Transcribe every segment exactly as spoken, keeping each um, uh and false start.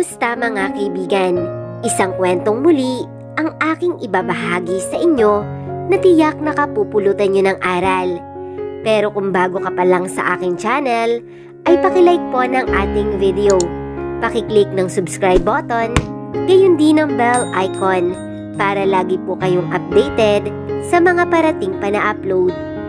Kumusta mga kaibigan? Isang kwentong muli ang aking ibabahagi sa inyo na tiyak nakapupulutan nyo ng aral. Pero kung bago ka pa lang sa aking channel, ay pakilike po ng ating video. Pakiclick ng subscribe button, gayon din ang bell icon para lagi po kayong updated sa mga parating pa na upload.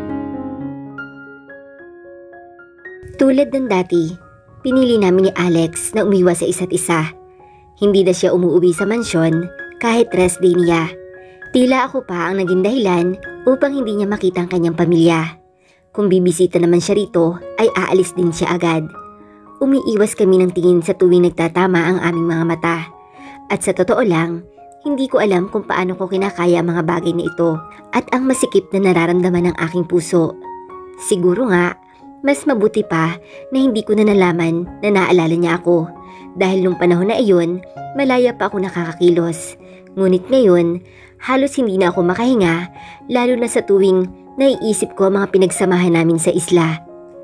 Tulad ng dati, pinili namin ni Alex na umiwas sa isa't isa. Hindi na siya umuwi sa mansyon kahit rest day niya. Tila ako pa ang naging dahilan upang hindi niya makita ang kanyang pamilya. Kung bibisita naman siya rito ay aalis din siya agad. Umiiwas kami ng tingin sa tuwing nagtatama ang aming mga mata. At sa totoo lang, hindi ko alam kung paano ko kinakaya ang mga bagay na ito at ang masikip na nararamdaman ng aking puso. Siguro nga, mas mabuti pa na hindi ko na nalaman na naalala niya ako dahil nung panahon na iyon, malaya pa ako nakakakilos. Ngunit ngayon, halos hindi na ako makahinga lalo na sa tuwing naiisip ko ang mga pinagsamahan namin sa isla.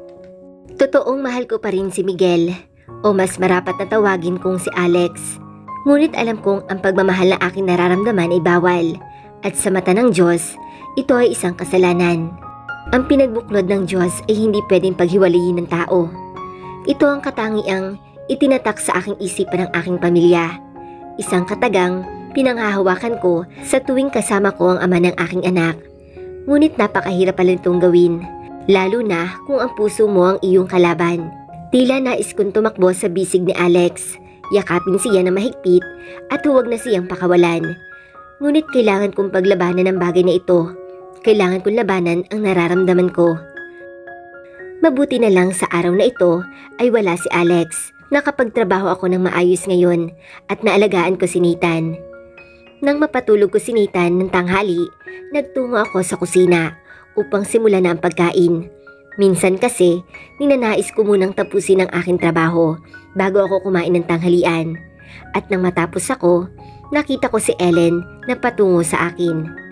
Totoong mahal ko pa rin si Miguel o mas marapat na tawagin kong si Alex. Ngunit alam kong ang pagmamahal na aking nararamdaman ay bawal at sa mata ng Diyos, ito ay isang kasalanan. Ang pinagbuklod ng Diyos ay hindi pwedeng paghiwalayin ng tao. Ito ang katangiang itinatak sa aking isipan ng aking pamilya. Isang katagang pinanghahawakan ko sa tuwing kasama ko ang ama ng aking anak. Ngunit napakahirap pala itong gawin, lalo na kung ang puso mo ang iyong kalaban. Tila nais kong tumakbo sa bisig ni Alex, yakapin siya na mahigpit at huwag na siyang pakawalan. Ngunit kailangan kong paglabanan ang bagay na ito. Kailangan kong labanan ang nararamdaman ko. Mabuti na lang sa araw na ito ay wala si Alex. Nakapagtrabaho ako ng maayos ngayon at naalagaan ko si Nathan. Nang mapatulog ko si Nathan ng tanghali, nagtungo ako sa kusina upang simulan na ang pagkain. Minsan kasi, ninanais ko munang tapusin ang aking trabaho bago ako kumain ng tanghalian. At nang matapos ako, nakita ko si Ellen na patungo sa akin.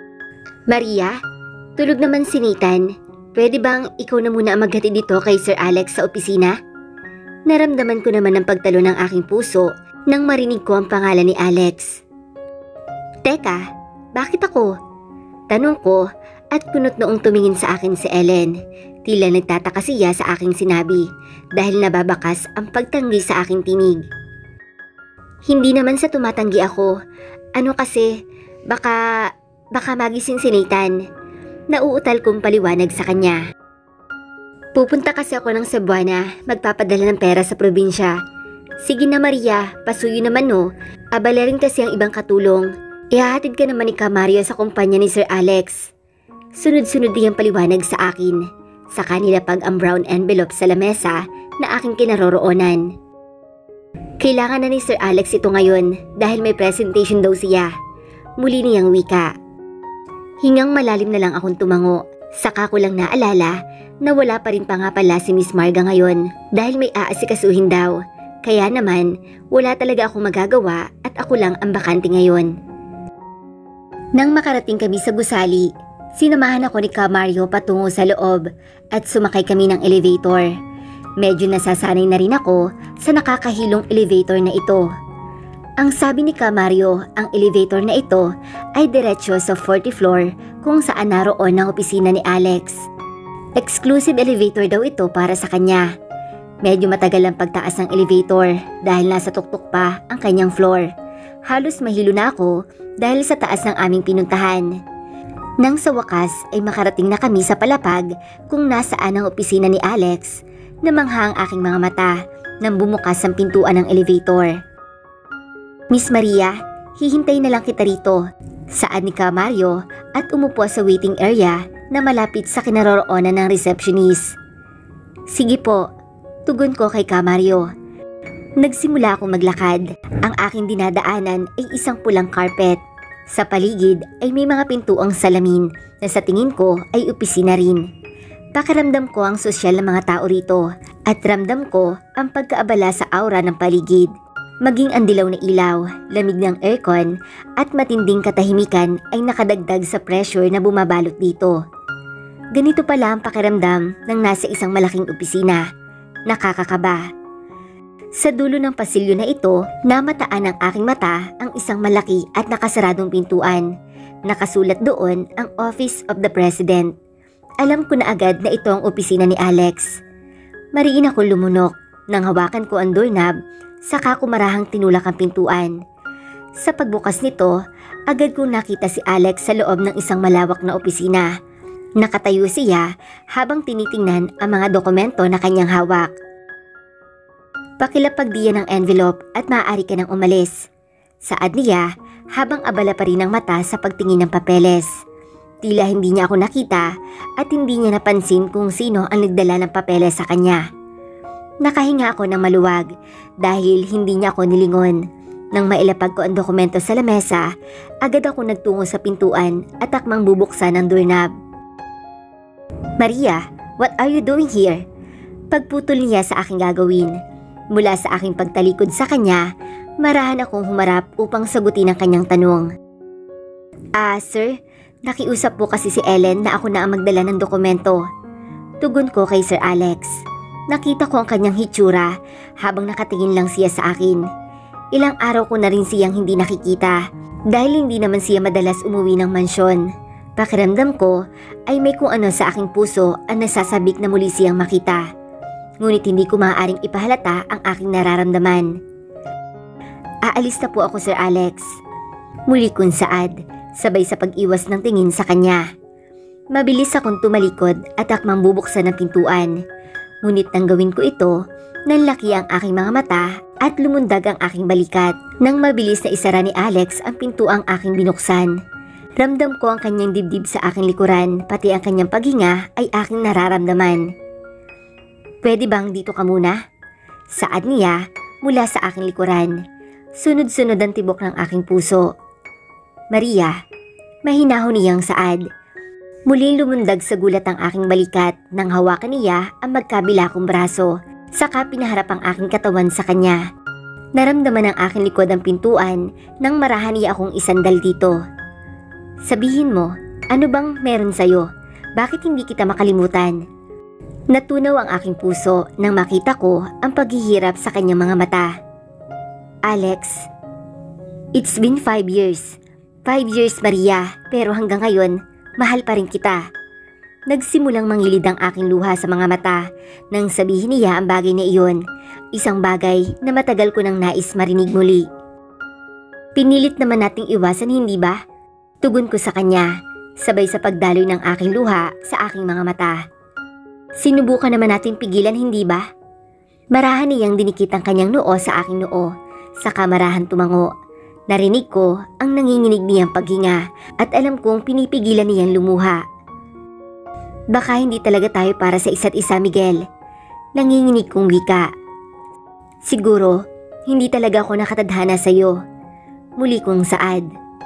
Maria, tulog naman si Nathan. Pwede bang ikaw na muna ang maghatid dito kay Sir Alex sa opisina? Naramdaman ko naman ang pagtalo ng aking puso nang marinig ko ang pangalan ni Alex. Teka, bakit ako? Tanong ko at kunot noong tumingin sa akin si Ellen. Tila nagtataka siya sa aking sinabi dahil nababakas ang pagtanggi sa aking tinig. Hindi naman sa tumatanggi ako. Ano kasi, baka... Baka magising si Nathan. Nauutal kong paliwanag sa kanya. Pupunta kasi ako ng Cebuana, magpapadala ng pera sa probinsya. Sige na Maria, pasuyo naman no. Abala rin kasi ang ibang katulong. Ihahatid ka naman ni Camario sa kumpanya ni Sir Alex. Sunod-sunod diyang paliwanag sa akin. Sa kanila pag ang brown envelope sa lamesa na aking kinaroroonan. Kailangan na ni Sir Alex ito ngayon dahil may presentation daw siya. Muli niyang wika. Hingang malalim na lang akong tumango. Saka ko lang naalala na wala pa rin pa nga pala si Miss Marga ngayon dahil may aasikasuhin daw. Kaya naman, wala talaga akong magagawa at ako lang ang bakante ngayon. Nang makarating kami sa gusali, sinamahan ako ni Camario patungo sa loob at sumakay kami ng elevator. Medyo nasasanay na rin ako sa nakakahilong elevator na ito. Ang sabi ni Camario, ang elevator na ito ay diretsyo sa forty floor kung saan naroon ang opisina ni Alex. Exclusive elevator daw ito para sa kanya. Medyo matagal ang pagtaas ng elevator dahil nasa tuktok pa ang kanyang floor. Halos mahilo na ako dahil sa taas ng aming pinuntahan. Nang sa wakas ay makarating na kami sa palapag kung nasaan ang opisina ni Alex, namangha ang aking mga mata nang bumukas ang pintuan ng elevator. Miss Maria, hihintay na lang kita rito, saad ni Camario at umupo sa waiting area na malapit sa kinaroroonan ng receptionist. Sige po, tugon ko kay Camario. Nagsimula akong maglakad. Ang aking dinadaanan ay isang pulang carpet. Sa paligid ay may mga pintuang salamin na sa tingin ko ay opisina rin. Pakiramdam ko ang sosyal ng mga tao rito at ramdam ko ang pagkaabala sa aura ng paligid. Maging ang dilaw na ilaw, lamig ng aircon at matinding katahimikan ay nakadagdag sa pressure na bumabalot dito. Ganito pala ang pakiramdam ng nasa isang malaking opisina. Nakakakaba. Sa dulo ng pasilyo na ito, namataan ng aking mata ang isang malaki at nakasaradong pintuan. Nakasulat doon ang Office of the President. Alam ko na agad na ito ang opisina ni Alex. Mariin ako lumunok nang hawakan ko ang doorknob, saka ko marahang tinulak ang pintuan. Sa pagbukas nito, agad kong nakita si Alex sa loob ng isang malawak na opisina. Nakatayo siya habang tinitingnan ang mga dokumento na kanyang hawak. Pakilapag diyan ng envelope at maaari ka nang umalis. Saad niya habang abala pa rin ang mata sa pagtingin ng papeles. Tila hindi niya ako nakita at hindi niya napansin kung sino ang nagdala ng papeles sa kanya. Nakahinga ako ng maluwag dahil hindi niya ako nilingon. Nang mailapag ko ang dokumento sa lamesa, agad ako nagtungo sa pintuan at akmang bubuksan ang doorknob. "Maria, what are you doing here?" Pagputol niya sa aking gagawin. Mula sa aking pagtalikod sa kanya, marahan akong humarap upang sagutin ang kanyang tanong. "Ah, sir, nakiusap po kasi si Ellen na ako na ang magdala ng dokumento." Tugon ko kay Sir Alex. Nakita ko ang kanyang hitsura habang nakatingin lang siya sa akin. Ilang araw ko na rin siyang hindi nakikita dahil hindi naman siya madalas umuwi ng mansyon. Pakiramdam ko ay may kung ano sa aking puso ang nasasabik na muli siyang makita. Ngunit hindi ko maaaring ipahalata ang aking nararamdaman. "Aalis na po ako, Sir Alex." Muli kong saad, sabay sa pag-iwas ng tingin sa kanya. Mabilis akong tumalikod at akmang bubuksan ng pintuan. Ngunit nang gawin ko ito, nanlaki ang aking mga mata at lumundag ang aking balikat. Nang mabilis na isara ni Alex ang pintuang aking binuksan. Ramdam ko ang kanyang dibdib sa aking likuran, pati ang kanyang paghinga ay aking nararamdaman. "Pwede bang dito ka muna?" Saad niya mula sa aking likuran. Sunod-sunod ang tibok ng aking puso. "Maria," mahinahon niyang saad. Muling lumundag sa gulat ang aking balikat nang hawakan niya ang magkabila kong braso, saka pinaharap ang aking katawan sa kanya. Naramdaman ng aking likod ang pintuan nang marahan niya akong isandal dito. "Sabihin mo, ano bang meron sa'yo? Bakit hindi kita makalimutan?" Natunaw ang aking puso nang makita ko ang paghihirap sa kanyang mga mata. "Alex, it's been five years. Five years, Maria, pero hanggang ngayon, mahal pa rin kita." Nagsimulang mangilid ang aking luha sa mga mata nang sabihin niya ang bagay na iyon, isang bagay na matagal ko nang nais marinig muli. "Pinilit naman nating iwasan, hindi ba?" Tugon ko sa kanya, sabay sa pagdaloy ng aking luha sa aking mga mata. "Sinubukan naman natin pigilan, hindi ba?" Marahan niyang dinikit ang kanyang noo sa aking noo, saka marahan tumango. Narinig ko ang nanginginig niyang paghinga at alam kong pinipigilan niyang lumuha. "Baka hindi talaga tayo para sa isa't isa, Miguel." Nanginginig kong wika. "Siguro, hindi talaga ako nakatadhana sa iyo." Muli kong saad.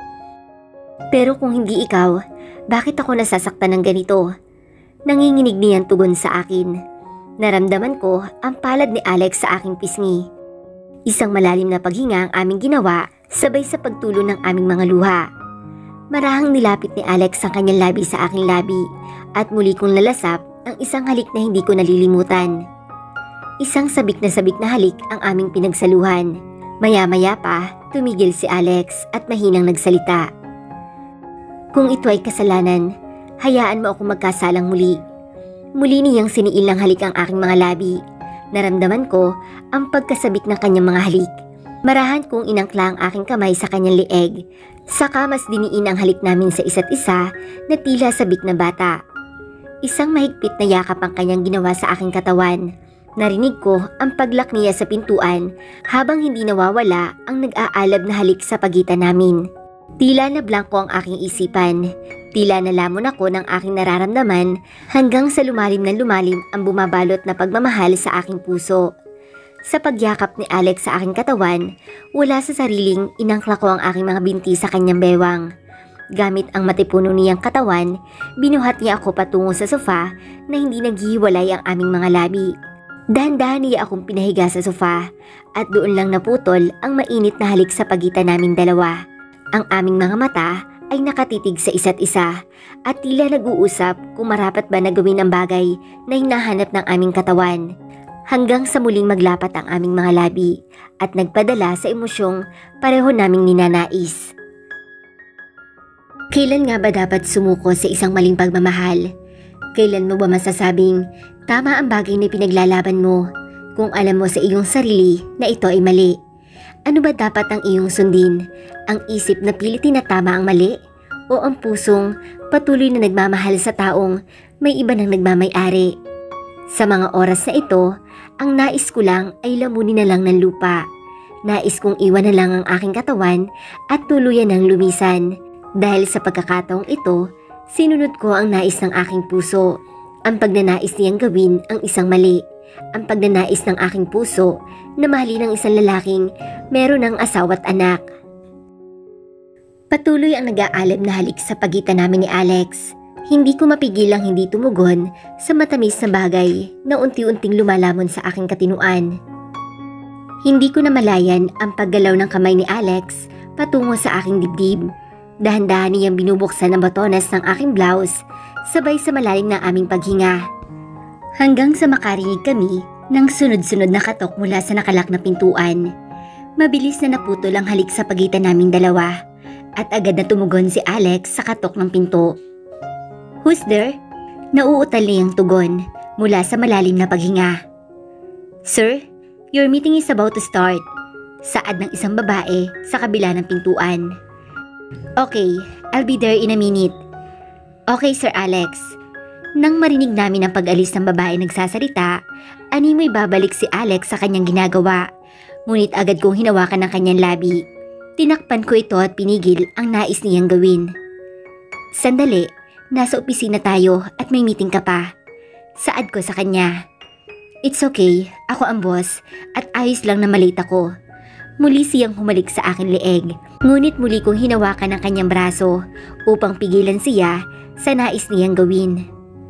"Pero kung hindi ikaw, bakit ako nasasaktan ng ganito?" Nanginginig niyang tugon sa akin. Naramdaman ko ang palad ni Alex sa aking pisngi. Isang malalim na paghinga ang aming ginawa sabay sa pagtulo ng aming mga luha. Marahang nilapit ni Alex ang kanyang labi sa aking labi at muli kong nalasap ang isang halik na hindi ko nalilimutan. Isang sabik na sabik na halik ang aming pinagsaluhan. Maya-maya pa, tumigil si Alex at mahinang nagsalita. "Kung ito ay kasalanan, hayaan mo ako magkasalang muli." Muli niyang siniil ng halik ang aking mga labi. Naramdaman ko ang pagkasabik ng kanyang mga halik. Marahan kong inangkla ang aking kamay sa kanyang leeg. Saka mas diniin ang halik namin sa isa't isa na tila sabik na bata. Isang mahigpit na yakap ang kanyang ginawa sa aking katawan. Narinig ko ang paglak niya sa pintuan habang hindi nawawala ang nag-aalab na halik sa pagitan namin. Tila na blanko ang aking isipan. Tila nalamon ako ng aking nararamdaman hanggang sa lumalim na lumalim ang bumabalot na pagmamahal sa aking puso. Sa pagyakap ni Alex sa aking katawan, wala sa sariling inangkla ko ang aking mga binti sa kanyang bewang. Gamit ang matipuno niyang katawan, binuhat niya ako patungo sa sofa na hindi naghihiwalay ang aming mga labi. Dahan-dahan niya akong pinahiga sa sofa at doon lang naputol ang mainit na halik sa pagitan naming dalawa. Ang aming mga mata ay nakatitig sa isa't isa at tila nag-uusap kung marapat ba na gawin ang bagay na hinahanap ng aming katawan. hanggang sa muling maglapat ang aming mga labi at nagpadala sa emosyong pareho naming ninanais. Kailan nga ba dapat sumuko sa isang maling pagmamahal? Kailan mo ba masasabing tama ang bagay na pinaglalaban mo kung alam mo sa iyong sarili na ito ay mali? Ano ba dapat ang iyong sundin? Ang isip na pilitin na tama ang mali? O ang pusong patuloy na nagmamahal sa taong may iba nang nagmamay-ari? Sa mga oras na ito, ang nais ko lang ay lamunin na lang ng lupa. Nais kong iwan na lang ang aking katawan at tuluyan ng lumisan. Dahil sa pagkakataong ito, sinunod ko ang nais ng aking puso. Ang pagnanais niyang gawin ang isang mali. Ang pagnanais ng aking puso na mahalin ang isang lalaking meron ng asawa at anak. Patuloy ang nag-aalab na halik sa pagitan namin ni Alex. Hindi ko mapigilang hindi tumugon sa matamis na bagay na unti-unting lumalamon sa aking katinuan. Hindi ko na malayan ang paggalaw ng kamay ni Alex patungo sa aking dibdib. Dahan-dahan niyang binubuksan ang botones ng aking blouse, sabay sa malalim ng aming paghinga. Hanggang sa makarinig kami ng sunod-sunod na katok mula sa nakalak na pintuan. Mabilis na naputol ang halik sa pagitan naming dalawa at agad na tumugon si Alex sa katok ng pinto. "Who's there?" Nauutal niyang tugon mula sa malalim na paghinga. "Sir, your meeting is about to start." Saad ng isang babae sa kabila ng pintuan. "Okay, I'll be there in a minute." "Okay, Sir Alex." Nang marinig namin ang pag-alis ng babae nagsasalita, animoy babalik si Alex sa kanyang ginagawa. Ngunit agad kong hinawakan ang kanyang labi. Tinakpan ko ito at pinigil ang nais niyang gawin. "Sandali, nasa opisina tayo at may meeting ka pa." Saad ko sa kanya. "It's okay, ako ang boss at ayos lang na malate ako." Muli siyang humalik sa aking leeg, ngunit muli kong hinawakan ang kanyang braso upang pigilan siya sa nais niyang gawin.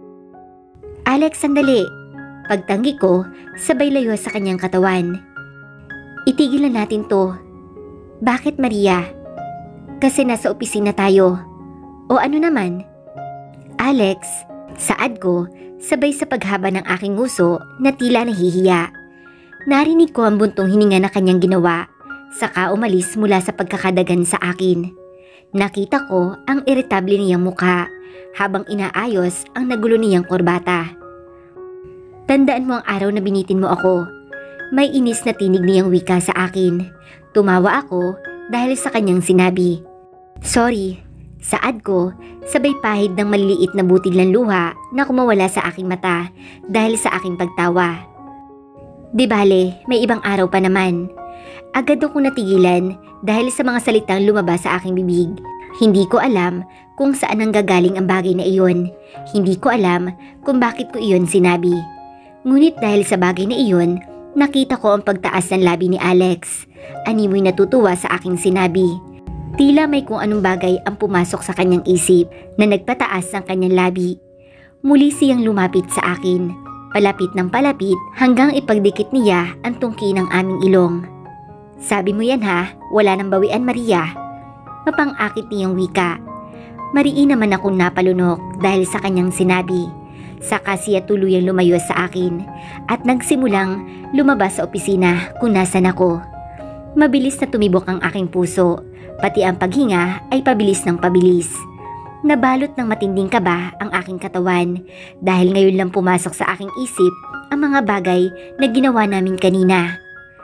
"Alex, sandali!" Pagtanggi ko, sabay layo sa kanyang katawan. "Itigil na natin to." "Bakit, Maria?" "Kasi nasa opisina tayo." "O ano naman?" "Alex," saad ko, sabay sa paghaba ng aking nguso na tila nahihiya. Narinig ko ang buntong hininga na kanyang ginawa, saka umalis mula sa pagkakadagan sa akin. Nakita ko ang iritable niyang mukha habang inaayos ang nagulo niyang korbata. "Tandaan mo ang araw na binitin mo ako." May inis na tinig niyang wika sa akin. Tumawa ako dahil sa kanyang sinabi. "Sorry," saad ko, sabay pahid ng maliliit na butil ng luha na kumawala sa aking mata dahil sa aking pagtawa. "Di bale, may ibang araw pa naman." Agad akong natigilan dahil sa mga salitang lumabas sa aking bibig. Hindi ko alam kung saan nanggagaling ang bagay na iyon. Hindi ko alam kung bakit ko iyon sinabi. Ngunit dahil sa bagay na iyon, nakita ko ang pagtaas ng labi ni Alex. Animoy natutuwa sa aking sinabi. Tila may kung anong bagay ang pumasok sa kanyang isip na nagpataas ang kanyang labi. Muli siyang lumapit sa akin. Palapit ng palapit hanggang ipagdikit niya ang tungki ng aming ilong. "Sabi mo yan ha, wala nang bawian, Maria." Mapang-akit niyang wika. Mariin naman akong napalunok dahil sa kanyang sinabi. Saka siya tuluyang lumayo sa akin at nagsimulang lumabas sa opisina kung nasan ako. Mabilis na tumibok ang aking puso, pati ang paghinga ay pabilis ng pabilis. Nabalot ng matinding kaba ang aking katawan dahil ngayon lang pumasok sa aking isip ang mga bagay na ginawa namin kanina.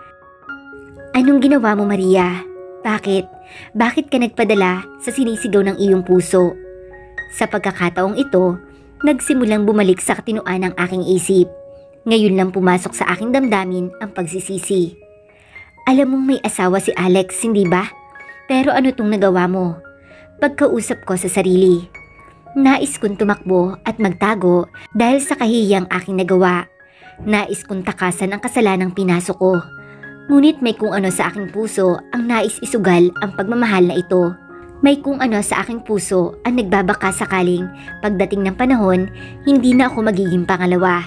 "Anong ginawa mo, Maria? Bakit? Bakit ka nagpadala sa sinisigaw ng iyong puso?" Sa pagkakataong ito, nagsimulang bumalik sa katinuan ng aking isip. Ngayon lang pumasok sa aking damdamin ang pagsisisi. "Alam mong may asawa si Alex, hindi ba? Pero ano tong nagawa mo?" Pagkausap ko sa sarili. Nais kong tumakbo at magtago dahil sa kahihiyang aking nagawa. Nais kong takasan ang kasalanang pinasok ko. Ngunit may kung ano sa aking puso ang nais isugal ang pagmamahal na ito. May kung ano sa aking puso ang nagbabaka sakaling pagdating ng panahon, hindi na ako magiging pangalawa.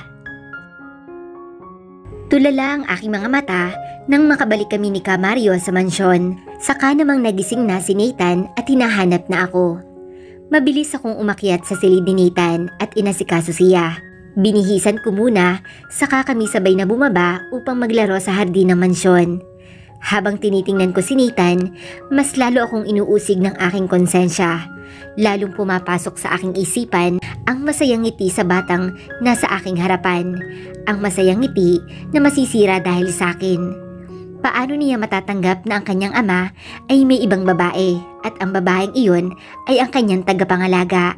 Tulala ang aking mga mata nang makabalik kami ni Ka Mario sa mansyon. Saka namang nagising na si Nathan at hinahanap na ako. Mabilis akong umakyat sa silid ni Nathan at inasikaso siya. Binihisan ko muna, saka kami sabay na bumaba upang maglaro sa hardin ng mansyon. Habang tinitingnan ko si Nathan, mas lalo akong inuusig ng aking konsensya. Lalong pumapasok sa aking isipan ang masayang ngiti sa batang nasa aking harapan. Ang masayang ngiti na masisira dahil sa akin. Paano niya matatanggap na ang kanyang ama ay may ibang babae at ang babaeng iyon ay ang kanyang tagapangalaga?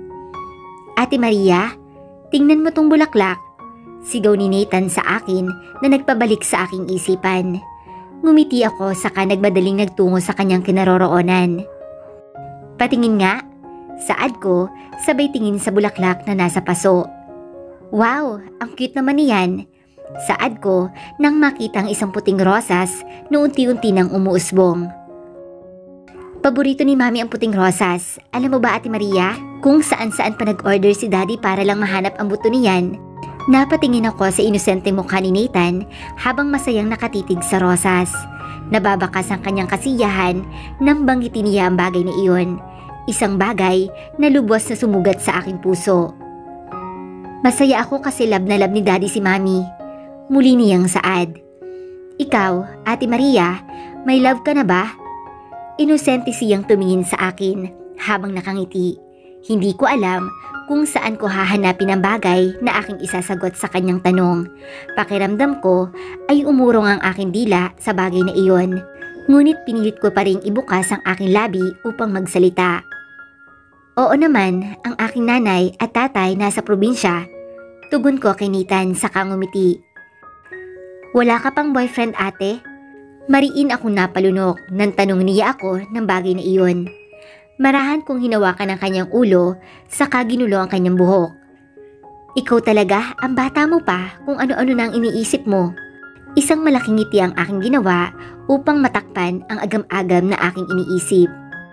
Ate Maria, tingnan mo tong bulaklak. Sigaw ni Nathan sa akin na nagpabalik sa aking isipan. Ngumiti ako saka nagmadaling nagtungo sa kanyang kinaroroonan. Patingin nga, saad ko sabay tingin sa bulaklak na nasa paso. Wow, ang cute naman niyan. Saad ko nang makita ang isang puting rosas na unti-unti nang umuusbong. Paborito ni Mami ang puting rosas. Alam mo ba Ate Maria, kung saan-saan pa nag-order si Daddy para lang mahanap ang buto niyan? Napatingin ako sa inosente mukha ni Nathan habang masayang nakatitig sa rosas. Nababakas ang kanyang kasiyahan nang banggitin niya ang bagay na iyon. Isang bagay na lubos na sumugat sa aking puso. Masaya ako kasi love na love ni Daddy si Mami. Muli niyang saad. Ikaw, Ate Maria, may love ka na ba? Inosente siyang tumingin sa akin habang nakangiti. Hindi ko alam kung saan ko hahanapin ang bagay na aking isasagot sa kanyang tanong. Pakiramdam ko ay umurong ang aking dila sa bagay na iyon. Ngunit pinilit ko pa ring ibukas ang aking labi upang magsalita. Oo naman, ang aking nanay at tatay nasa probinsya. Tugon ko kay Nathan sa ngumiti. Wala ka pang boyfriend ate? Mariin akong napalunok nang tanong niya ako ng bagay na iyon. Marahan kong hinawakan ang kanyang ulo, saka ginulo ang kanyang buhok. Ikaw talaga, ang bata mo pa kung ano-ano na ang iniisip mo. Isang malaking ngiti ang aking ginawa upang matakpan ang agam-agam na aking iniisip.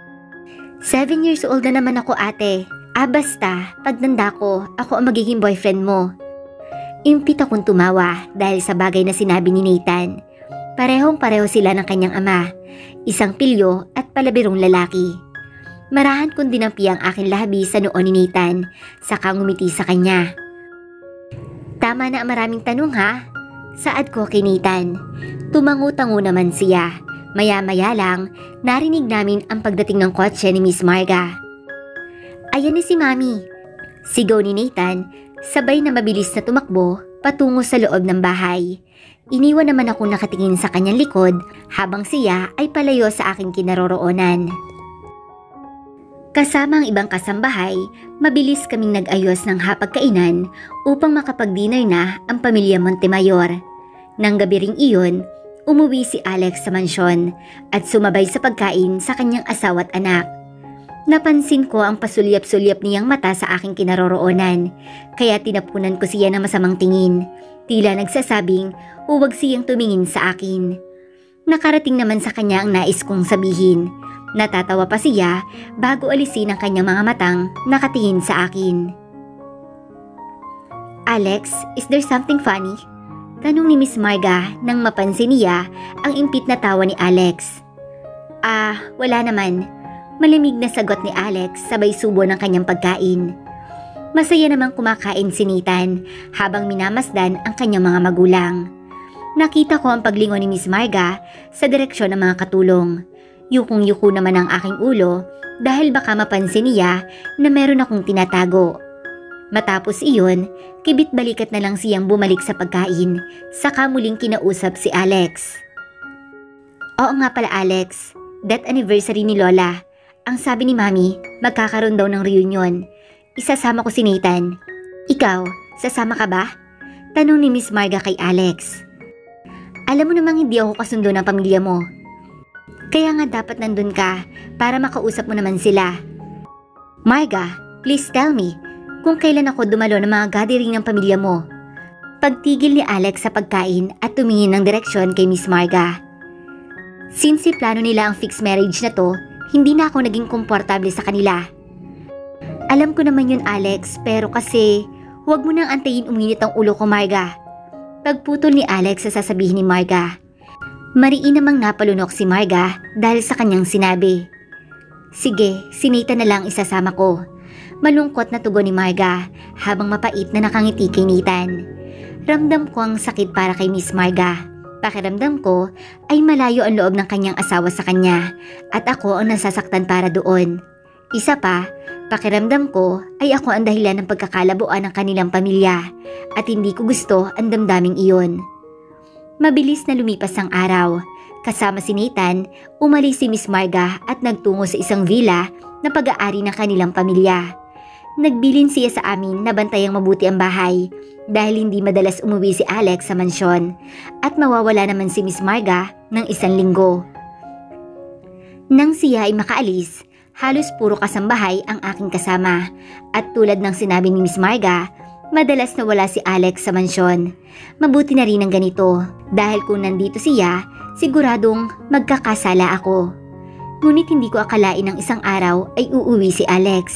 Seven years old na naman ako ate. Ah basta, pagtanda ko, ako ang magiging boyfriend mo. Impit akong tumawa dahil sa bagay na sinabi ni Nathan. Parehong pareho sila ng kanyang ama, isang pilyo at palabirong lalaki. Marahan kong dinampi ang aking labi sa noon ni Nathan, saka ngumiti sa kanya. Tama na ang maraming tanong ha? Saad ko kay Nathan. Tumango-tango naman siya. Maya-maya lang, narinig namin ang pagdating ng kotse ni Miss Marga. Ayan ni si Mami. Sigaw ni Nathan, sabay na mabilis na tumakbo patungo sa loob ng bahay. Iniwan naman ako nakatingin sa kanyang likod habang siya ay palayo sa aking kinaroroonan. Kasama ang ibang kasambahay, mabilis kaming nag-ayos ng hapagkainan upang makapag-dinner na ang pamilya Montemayor. Nang gabi ring iyon, umuwi si Alex sa mansyon at sumabay sa pagkain sa kanyang asawa at anak. Napansin ko ang pasulyap-sulyap niyang mata sa aking kinaroroonan, kaya tinapunan ko siya ng masamang tingin. Tila nagsasabing huwag siyang tumingin sa akin. Nakarating naman sa kanya ang nais kong sabihin. Natatawa pa siya bago alisin ang kanyang mga matang nakatingin sa akin. Alex, is there something funny? Tanong ni Miss Marga nang mapansin niya ang impit na tawa ni Alex. Ah, wala naman. Malamig na sagot ni Alex sabay subo ng kanyang pagkain. Masaya namang kumakain si Nathan habang minamasdan ang kanyang mga magulang. Nakita ko ang paglingon ni Miss Marga sa direksyon ng mga katulong. Yukong-yuko naman ang aking ulo dahil baka mapansin niya na meron akong tinatago. Matapos iyon, kibit-balikat na lang siyang bumalik sa pagkain, saka muling kinausap si Alex. Oo nga pala Alex, death anniversary ni Lola. Ang sabi ni Mami, magkakaroon daw ng reunion. Isasama ko si Nathan. Ikaw, sasama ka ba? Tanong ni Miss Marga kay Alex. Alam mo namang hindi ako kasundo ng pamilya mo. Kaya nga dapat nandun ka para makausap mo naman sila. Marga, please tell me kung kailan ako dumalo ng mga gathering ng pamilya mo. Pagtigil ni Alex sa pagkain at tumingin ng direksyon kay Miss Marga. Since si plano nila ang fixed marriage na to, hindi na ako naging komportable sa kanila. Alam ko naman yun Alex, pero kasi huwag mo nang antayin uminit ang ulo ko Marga. Pagputol ni Alex sa sasabihin ni Marga. Mariin namang napalunok si Marga dahil sa kanyang sinabi. Sige, si Nathan na lang isasama ko. Malungkot na tugon ni Marga habang mapait na nakangiti kay Nathan. Ramdam ko ang sakit para kay Miss Marga. Pakiramdam ko ay malayo ang loob ng kanyang asawa sa kanya at ako ang nasasaktan para doon. Isa pa, pakiramdam ko ay ako ang dahilan ng pagkakalabuan ng kanilang pamilya at hindi ko gusto ang damdaming iyon. Mabilis na lumipas ang araw. Kasama si Nathan, umalis si Miss Marga at nagtungo sa isang villa na pag-aari ng kanilang pamilya. Nagbilin siya sa amin na bantayang mabuti ang bahay dahil hindi madalas umuwi si Alex sa mansyon at mawawala naman si Miss Marga ng isang linggo. Nang siya ay makaalis, halos puro kasambahay ang aking kasama at tulad ng sinabi ni Miss Marga, madalas na wala si Alex sa mansyon. Mabuti na rin ang ganito dahil kung nandito siya, siguradong magkakasala ako. Ngunit hindi ko akalain ng isang araw ay uuwi si Alex.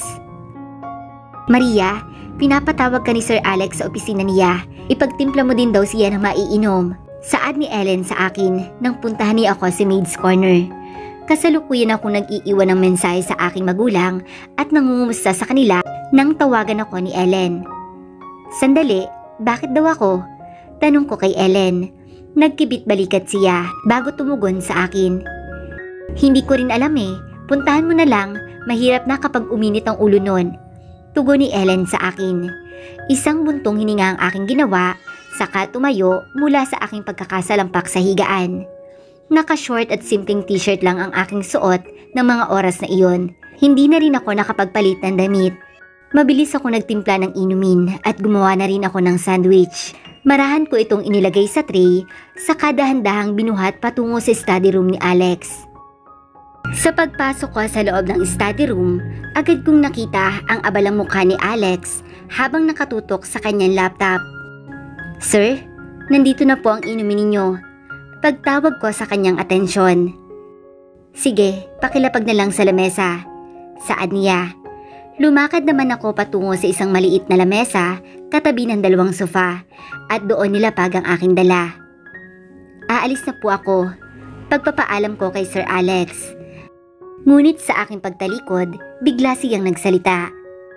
Maria, pinapatawag ka ni Sir Alex sa opisina niya. Ipagtimpla mo din daw siya ng maiinom. Saad ni Ellen sa akin nang puntahan niya ako sa Maid's Corner. Kasalukuyan ako nag-iiwan ng mensahe sa aking magulang at nangungumusta sa kanila nang tawagan ako ni Ellen. Sandali, bakit daw ako? Tanong ko kay Ellen. Nagkibit balikat siya bago tumugon sa akin. Hindi ko rin alam eh, puntahan mo na lang, mahirap na kapag uminit ang ulo nun. Tugon ni Ellen sa akin. Isang buntong hininga ang aking ginawa, saka tumayo mula sa aking pagkakasalampak sa higaan. Naka-short at simpleng t-shirt lang ang aking suot ng mga oras na iyon. Hindi na rin ako nakapagpalit ng damit. Mabilis ako nagtimpla ng inumin at gumawa na rin ako ng sandwich. Marahan ko itong inilagay sa tray, saka dahan-dahang binuhat patungo sa study room ni Alex. Sa pagpasok ko sa loob ng study room, agad kong nakita ang abalang mukha ni Alex habang nakatutok sa kanyang laptop. Sir, nandito na po ang inumin ninyo. Pagtawag ko sa kanyang atensyon. Sige, pakilapag na lang sa lamesa. Saad niya. Lumakad naman ako patungo sa isang maliit na lamesa katabi ng dalawang sofa at doon nilapag ang aking dala. Aalis na po ako. Pagpapaalam ko kay Sir Alex. Ngunit sa aking pagtalikod, bigla siyang nagsalita.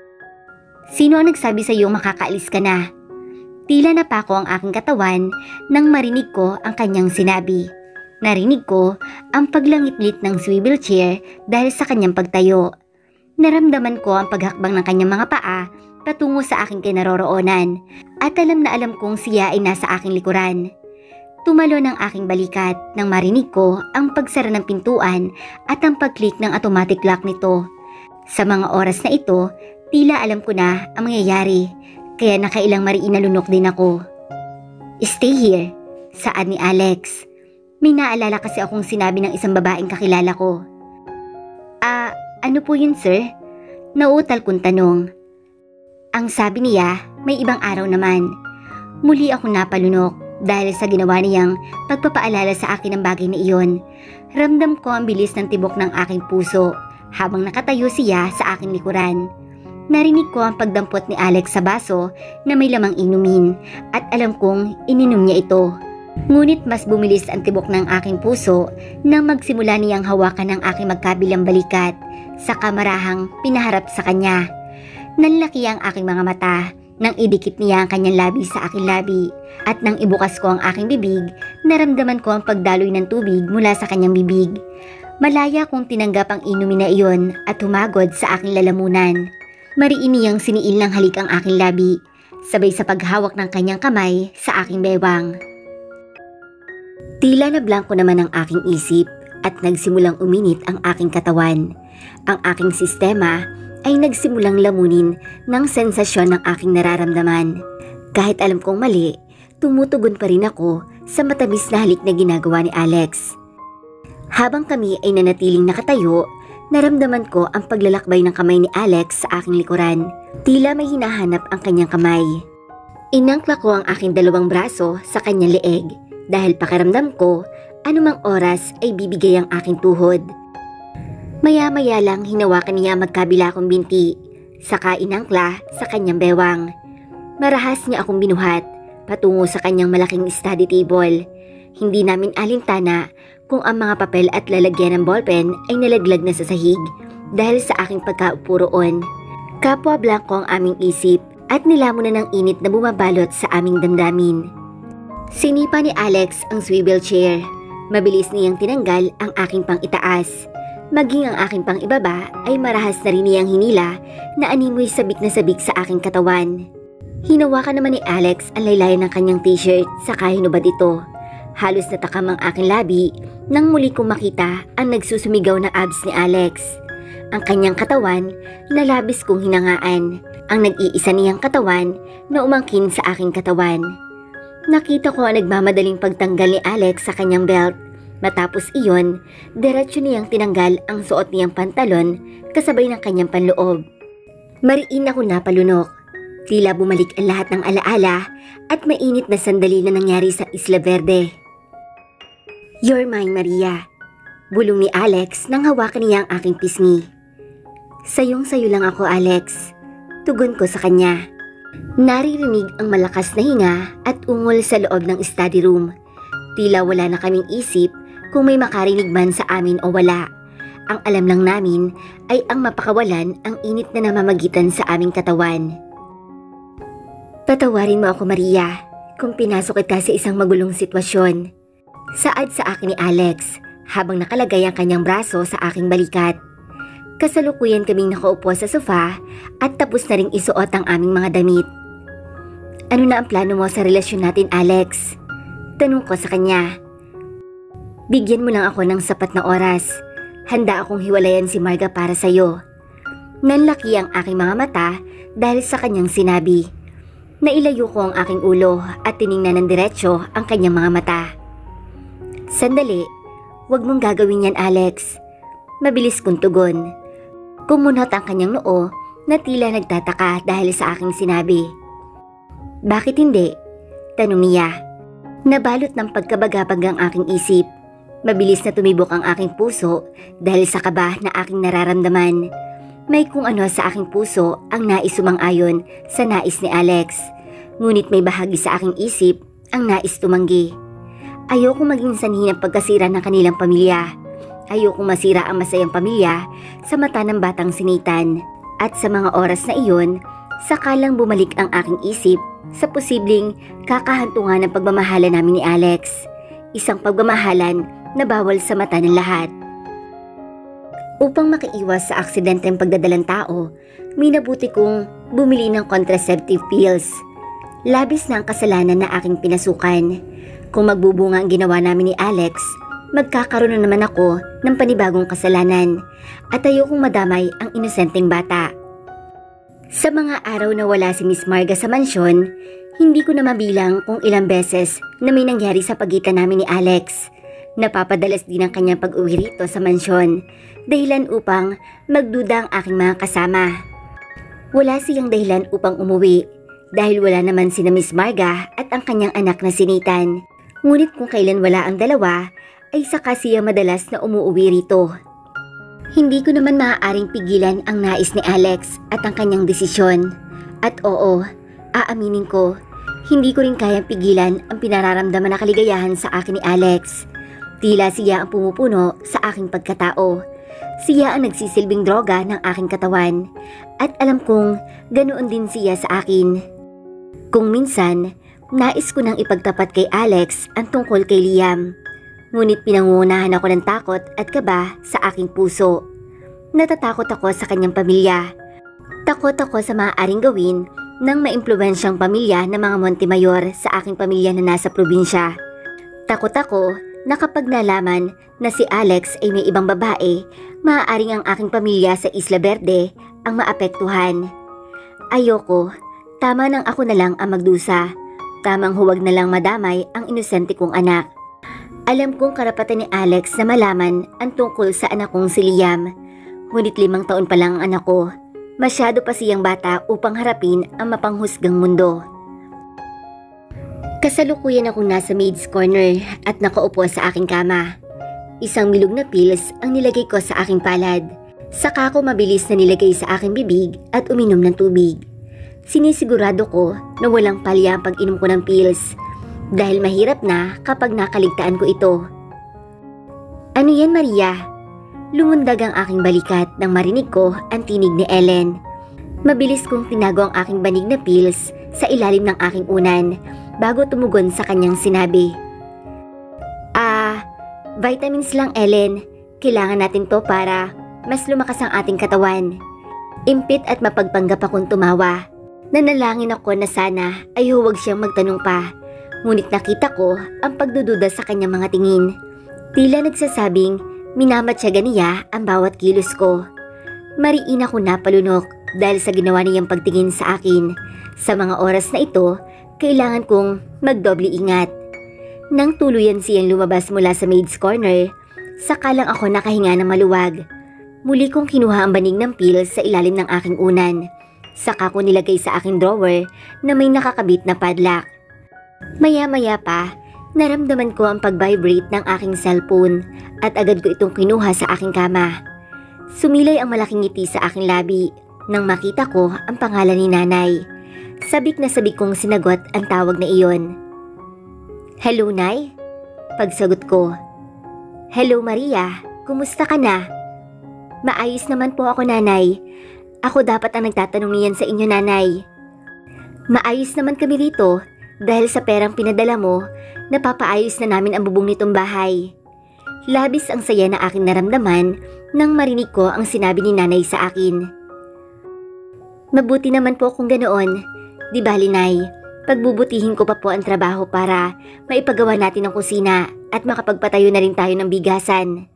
Sino ang nagsabi sa iyo makakaalis ka na? Tila napako ang aking katawan nang marinig ko ang kanyang sinabi. Narinig ko ang paglangit-lit ng swivel chair dahil sa kanyang pagtayo. Naramdaman ko ang paghakbang ng kanyang mga paa patungo sa aking kinaroroonan at alam na alam kong siya ay nasa aking likuran. Tumalon ang aking balikat nang marinig ko ang pagsara ng pintuan at ang pag-click ng automatic lock nito. Sa mga oras na ito, tila alam ko na ang mangyayari, kaya nakailang mariin na lunok din ako. Stay here, saad ni Alex. May naalala kasi akong sinabi ng isang babaeng kakilala ko. Ah, ano po yun sir? Nauutal kong tanong. Ang sabi niya, may ibang araw naman. Muli ako napalunok. Dahil sa ginawa niyang pagpapaalala sa akin ng bagay na iyon, ramdam ko ang bilis ng tibok ng aking puso habang nakatayo siya sa aking likuran. Narinig ko ang pagdampot ni Alex sa baso na may lamang inumin at alam kong ininom niya ito. Ngunit mas bumilis ang tibok ng aking puso nang magsimula niyang hawakan ang aking magkabilang balikat sa kamarahang pinaharap sa kanya. Nanlaki ang aking mga mata nang idikit niya ang kanyang labi sa aking labi at nang ibukas ko ang aking bibig, naramdaman ko ang pagdaloy ng tubig mula sa kanyang bibig. Malaya kong tinanggap ang inumin na iyon at humagod sa aking lalamunan. Mariin niyang siniil ng halik ang aking labi, sabay sa paghawak ng kanyang kamay sa aking bewang. Tila na blanko naman ang aking isip at nagsimulang uminit ang aking katawan. Ang aking sistema ay nagsimulang lamunin ng sensasyon ng aking nararamdaman. Kahit alam kong mali, tumutugon pa rin ako sa matamis na halik na ginagawa ni Alex. Habang kami ay nanatiling nakatayo, naramdaman ko ang paglalakbay ng kamay ni Alex sa aking likuran. Tila may hinahanap ang kanyang kamay. Inangkla ko ang aking dalawang braso sa kanyang leeg dahil pakiramdam ko anumang oras ay bibigay ang aking tuhod. Maya-maya lang hinawakan niya magkabila kong binti, saka inangkla sa kanyang bewang. Marahas niya akong binuhat patungo sa kanyang malaking study table. Hindi namin alintana kung ang mga papel at lalagyan ng ballpen ay nalaglag na sa sahig dahil sa aking pagkaupo roon. Kapwa blanco ang aming isip at nilamunan ng init na bumabalot sa aming damdamin. Sinipa ni Alex ang swivel chair. Mabilis niyang tinanggal ang aking pang-itaas. Maging ang aking pang-ibaba ay marahas na rin niyang hinila na animoy sabik na sabik sa aking katawan. Hinawakan naman ni Alex ang laylayan ng kanyang t-shirt saka hinubad ito. Halos natakam ang aking labi nang muli kong makita ang nagsusumigaw na abs ni Alex. Ang kanyang katawan na labis kong hinangaan. Ang nag-iisa niyang katawan na umangkin sa aking katawan. Nakita ko ang nagmamadaling pagtanggal ni Alex sa kanyang belt. Matapos iyon, diretso niyang tinanggal ang suot niyang pantalon kasabay ng kanyang panloob. Mariin ako napalunok. Tila bumalik ang lahat ng alaala at mainit na sandali na nangyari sa Isla Verde. "You're mine, Maria." Bulong ni Alex nang hawakan niya ang aking pisngi. "Sayong-sayo lang ako, Alex." Tugon ko sa kanya. Naririnig ang malakas na hinga at ungol sa loob ng study room. Tila wala na kaming isip kung may makarinig man sa amin o wala. Ang alam lang namin ay ang mapakawalan ang init na namamagitan sa aming katawan. "Patawarin mo ako, Maria, kung pinasok kita sa isang magulong sitwasyon." Saad sa akin ni Alex habang nakalagay ang kanyang braso sa aking balikat. Kasalukuyan kaming nakaupo sa sofa at tapos na ring isuot ang aming mga damit. "Ano na ang plano mo sa relasyon natin, Alex?" Tanong ko sa kanya. "Bigyan mo lang ako ng sapat na oras. Handa akong hiwalayan si Marga para sa'yo." Nanlaki ang aking mga mata dahil sa kanyang sinabi. Nailayo ko ang aking ulo at tiningnan ng diretsyo ang kanyang mga mata. "Sandali, wag mong gagawin yan, Alex." Mabilis kong tugon. Kumunot ang kanyang noo na tila nagtataka dahil sa aking sinabi. "Bakit hindi?" Tanong niya. Nabalot ng pagkabagabag ang aking isip. Mabilis na tumibok ang aking puso dahil sa kaba na aking nararamdaman. May kung ano sa aking puso ang nais sumang-ayon sa nais ni Alex. Ngunit may bahagi sa aking isip ang nais tumanggi. Ayoko maging sanhi ng pagkasira ng kanilang pamilya. Ayoko masira ang masayang pamilya sa mata ng batang sinitan. At sa mga oras na iyon, sakalang bumalik ang aking isip sa posibleng kakahantungan ng pagmamahalan namin ni Alex. Isang pagmamahalan na bawal sa mata ng lahat. Upang makaiwas sa aksidenteng pagdadalang tao, minabuti kong bumili ng contraceptive pills. Labis na ang kasalanan na aking pinasukan. Kung magbubunga ang ginawa namin ni Alex, magkakaroon na naman ako ng panibagong kasalanan at ayokong madamay ang inosenteng bata. Sa mga araw na wala si Miss Marga sa mansyon, hindi ko na mabilang kung ilang beses na may nangyari sa pagitan namin ni Alex. Napapadalas din ang kanyang pag-uwi rito sa mansyon, dahilan upang magduda ang aking mga kasama. Wala siyang dahilan upang umuwi dahil wala naman sina Miss Marga at ang kanyang anak na si Nathan. Ngunit kung kailan wala ang dalawa, ay saka siya madalas na umuwi rito. Hindi ko naman maaaring pigilan ang nais ni Alex at ang kanyang desisyon. At oo, aaminin ko, hindi ko rin kayang pigilan ang pinararamdaman na kaligayahan sa akin ni Alex. Tila siya ang pumupuno sa aking pagkatao. Siya ang nagsisilbing droga ng aking katawan. At alam kong ganoon din siya sa akin. Kung minsan, nais ko nang ipagtapat kay Alex ang tungkol kay Liam. Ngunit pinangunahan ako ng takot at kaba sa aking puso. Natatakot ako sa kanyang pamilya. Takot ako sa maaaring gawin ng maimpluwensyang pamilya ng mga Montemayor sa aking pamilya na nasa probinsya. Takot ako na kapag nalaman na si Alex ay may ibang babae, maaaring ang aking pamilya sa Isla Verde ang maapektuhan. Ayoko, tama nang ako na lang ang magdusa. Tamang huwag na lang madamay ang inosente kong anak. Alam kong karapatan ni Alex na malaman ang tungkol sa anak kong si Liam. Ngunit limang taon pa lang ang anak ko. Masyado pa siyang bata upang harapin ang mapanghusgang mundo. Kasalukuyan akong nasa maid's corner at nakaupo sa aking kama. Isang milog na pills ang nilagay ko sa aking palad. Saka ko mabilis na nilagay sa aking bibig at uminom ng tubig. Sinisigurado ko na walang palya ang pag-inom ko ng pills. Dahil mahirap na kapag nakaligtaan ko ito. "Ano yan, Maria?" Lumundag ang aking balikat nang marinig ko ang tinig ni Ellen. Mabilis kong tinago ang aking banig na pills sa ilalim ng aking unan bago tumugon sa kanyang sinabi. Ah, vitamins lang Ellen. Kailangan natin to para mas lumakas ang ating katawan. Impit at mapagpanggap akong tumawa. Nanalangin ako na sana ay huwag siyang magtanong pa. Ngunit nakita ko ang pagdududa sa kanyang mga tingin. Tila nagsasabing minamatyaga niya ang bawat kilos ko. Mariin ako napalunok dahil sa ginawa niyang pagtingin sa akin. Sa mga oras na ito, kailangan kong magdoble ingat. Nang tuluyan siyang lumabas mula sa maid's corner, saka lang ako nakahinga ng maluwag. Muli kong kinuha ang banig ng pills sa ilalim ng aking unan. Saka ko nilagay sa aking drawer na may nakakabit na padlock. Maya-maya pa, naramdaman ko ang pag-vibrate ng aking cellphone at agad ko itong kinuha sa aking kama. Sumilay ang malaking ngiti sa aking labi nang makita ko ang pangalan ni Nanay. Sabik na sabik kong sinagot ang tawag na iyon. Hello, Nay? Pagsagot ko. Hello, Maria. Kumusta ka na? Maayos naman po ako, Nanay. Ako dapat ang nagtatanong niyan sa inyo, Nanay. Maayos naman kami rito dahil sa perang pinadala mo, napapaayos na namin ang bubong nitong bahay. Labis ang saya na aking naramdaman nang marinig ko ang sinabi ni Nanay sa akin. Mabuti naman po kung ganoon. Di bali, Nay, pagbubutihin ko pa po ang trabaho para maipagawa natin ang kusina at makapagpatayo na rin tayo ng bigasan.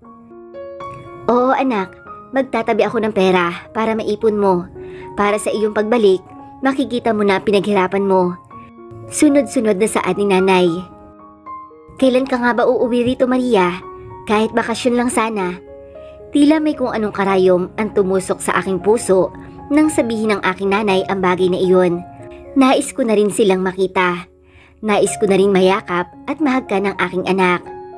Oo, anak. Magtatabi ako ng pera para maipon mo. Para sa iyong pagbalik, makikita mo na pinaghirapan mo. Sunod-sunod na saad ni Nanay. Kailan ka nga ba uuwi rito, Maria? Kahit bakasyon lang sana. Tila may kung anong karayom ang tumusok sa aking puso nang sabihin ng aking nanay ang bagay na iyon. Nais ko na rin silang makita. Nais ko na rin mayakap at mahagka ng aking anak.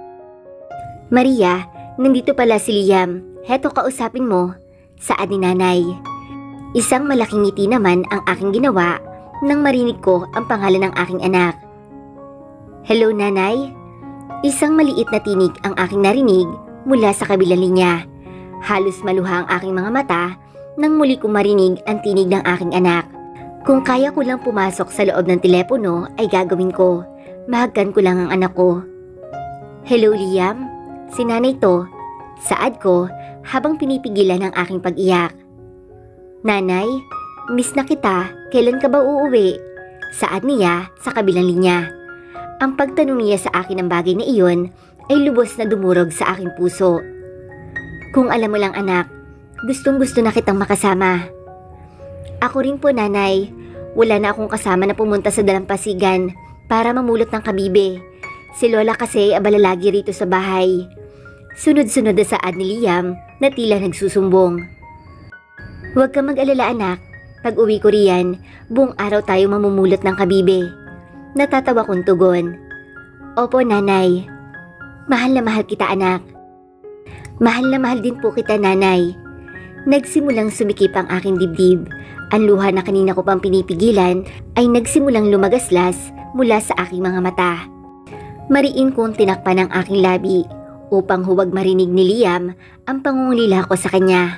Maria, nandito pala si Liam. Heto kausapin mo, saad ni Nanay. Isang malaking ngiti naman ang aking ginawa nang marinig ko ang pangalan ng aking anak. Hello, Nanay? Isang maliit na tinig ang aking narinig mula sa kabilang linya. Halos maluha ang aking mga mata nang muli kong marinig ang tinig ng aking anak. Kung kaya ko lang pumasok sa loob ng telepono ay gagawin ko. Mahagkan ko lang ang anak ko. Hello, Liam? Si Nanay to, saad ko habang pinipigilan ang aking pag-iyak. Nanay, miss na kita, kailan ka ba uuwi? Saad niya sa kabilang linya. Ang pagtanong niya sa akin ng bagay na iyon ay lubos na dumurog sa aking puso. Kung alam mo lang anak, gustong gusto na kitang makasama. Ako rin po, Nanay. Wala na akong kasama na pumunta sa dalampasigan para mamulot ng kabibe. Si Lola kasi abala lagi rito sa bahay. Sunod-sunod na saad ni Liam na tila nagsusumbong. Huwag ka mag-alala anak, pag uwi ko riyan, buong araw tayo mamumulot ng kabibe. Natatawa kong tugon. Opo, Nanay. Mahal na mahal kita anak. Mahal na mahal din po kita, Nanay. Nagsimulang sumikip ang aking dibdib. Ang luha na kanina ko pang pinipigilan ay nagsimulang lumagaslas mula sa aking mga mata. Mariin kong tinakpan ang aking labi upang huwag marinig ni Liam ang pangungulila ko sa kanya.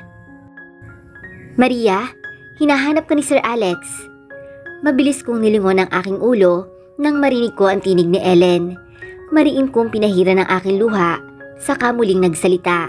Maria, hinahanap ka ni Sir Alex. Mabilis kong nilingon ang aking ulo nang marinig ko ang tinig ni Ellen. Mariin kong pinahira ng aking luha, saka muling nagsalita.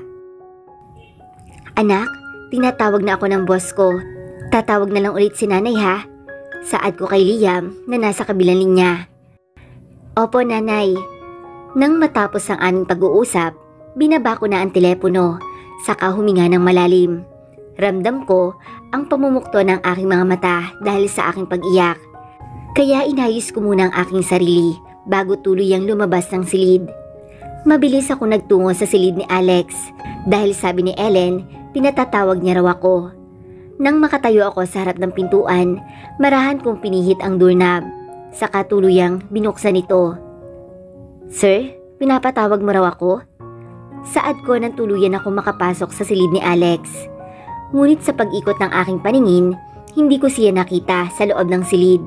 Anak, tinatawag na ako ng boss ko. Tatawag na lang ulit si Nanay ha. Saad ko kay Liam na nasa kabilang linya. Opo, Nanay. Nang matapos ang aming pag-uusap, binaba ko na ang telepono, saka huminga ng malalim. Ramdam ko ang pamumukto ng aking mga mata dahil sa aking pag-iyak. Kaya inayos ko muna ang aking sarili bago tuluyang lumabas ng silid. Mabilis ako nagtungo sa silid ni Alex dahil sabi ni Ellen, pinatatawag niya raw ako. Nang makatayo ako sa harap ng pintuan, marahan kong pinihit ang doorknob, saka tuluyang binuksan ito. Sir, pinapatawag mo raw ako? Saad ko nang tuluyan ako makapasok sa silid ni Alex. Ngunit sa pag-ikot ng aking paningin, hindi ko siya nakita sa loob ng silid.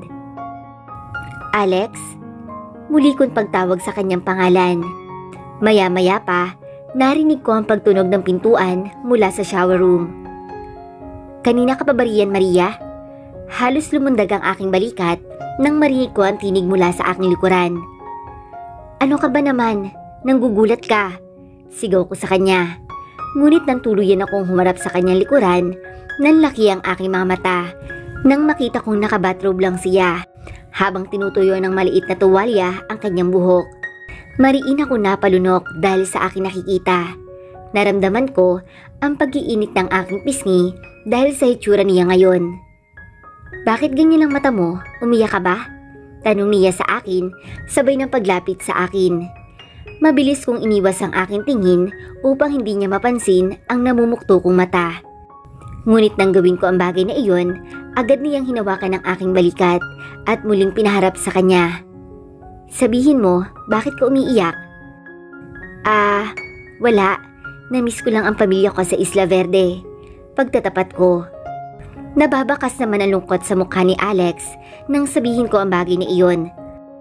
Alex? Muli kong pagtawag sa kanyang pangalan. Maya-maya pa, Narinig ko ang pagtunog ng pintuan mula sa shower room. Kanina ka pa ba riyan, Maria? Halos lumundag ang aking balikat nang marinig ko ang tinig mula sa aking likuran. Ano ka ba naman? Nanggugulat ka? Sigaw ko sa kanya. Ngunit nang tuluyan akong humarap sa kanyang likuran, nanlaki ang aking mga mata nang makita kong nakabathrobe lang siya habang tinutuyo ng maliit na tuwalya ang kanyang buhok. Mariin ako napalunok dahil sa aking nakikita. Naramdaman ko ang pag-iinit ng aking pisngi dahil sa hitsura niya ngayon. Bakit ganyan ang mata mo? Umiyak ka ba? Tanong niya sa akin, sabay ng paglapit sa akin. Mabilis kong iniwas ang aking tingin upang hindi niya mapansin ang namumukto kong mata. Ngunit nang gawin ko ang bagay na iyon, agad niyang hinawakan ang aking balikat at muling pinaharap sa kanya. Sabihin mo, bakit ka umiiyak? Ah, wala. Namiss ko lang ang pamilya ko sa Isla Verde. Pagtatapat ko. Nababakas naman ang lungkot sa mukha ni Alex nang sabihin ko ang bagay na iyon.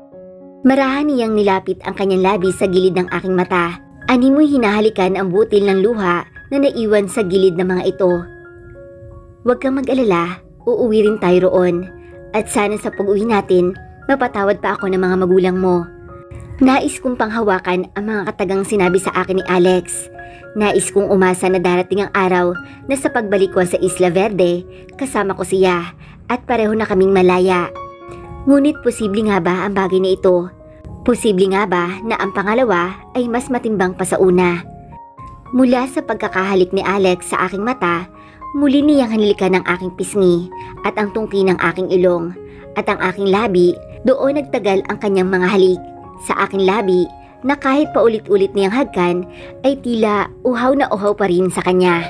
Marahan niyang nilapit ang kanyang labi sa gilid ng aking mata. Animoy hinahalikan ang butil ng luha na naiwan sa gilid ng mga ito. Huwag kang mag-alala, uuwi rin tayo roon. At sana sa pag-uwi natin, mapatawad pa ako ng mga magulang mo. Nais kong panghawakan ang mga katagang sinabi sa akin ni Alex. Nais kong umasa na darating ang araw na sa pagbalik ko sa Isla Verde, kasama ko siya at pareho na kaming malaya. Ngunit posible nga ba ang bagay na ito? Posible nga ba na ang pangalawa ay mas matimbang pa sa una? Mula sa pagkakahalik ni Alex sa aking mata, muli niyang hanilikan ang aking pisngi at ang tungki ng aking ilong at ang aking labi. Doon nagtagal ang kanyang mga halik sa aking labi na kahit paulit-ulit niyang hagkan ay tila uhaw na uhaw pa rin sa kanya.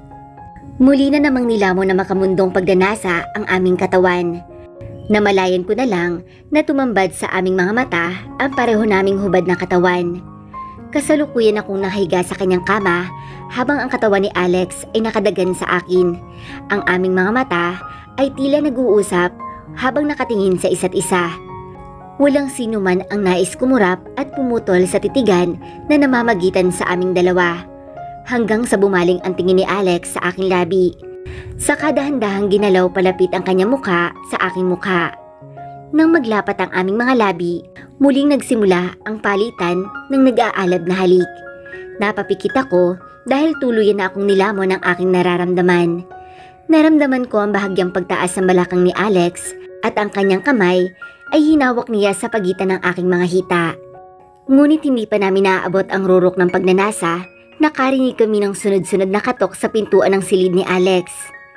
Muli na namang nilamon na makamundong pagdanasa ang aming katawan. Namalayan ko na lang na tumambad sa aming mga mata ang pareho naming hubad na katawan. Kasalukuyan akong nahiga sa kanyang kama habang ang katawan ni Alex ay nakadagan sa akin. Ang aming mga mata ay tila nag-uusap habang nakatingin sa isa't isa. Walang sino man ang nais kumurap at pumutol sa titigan na namamagitan sa aming dalawa. Hanggang sa bumaling ang tingin ni Alex sa aking labi. Sa dahan-dahang ginalaw palapit ang kanyang mukha sa aking mukha. Nang maglapat ang aming mga labi, muling nagsimula ang palitan ng nag-aalab na halik. Napapikit ako dahil tuluyan na akong nilamon ng aking nararamdaman. Naramdaman ko ang bahagyang pagtaas ng balakang ni Alex at ang kanyang kamay ay hinawak niya sa pagitan ng aking mga hita. Ngunit hindi pa namin naaabot ang rurok ng pagnanasa, nakarinig kami ng sunod-sunod na katok sa pintuan ng silid ni Alex.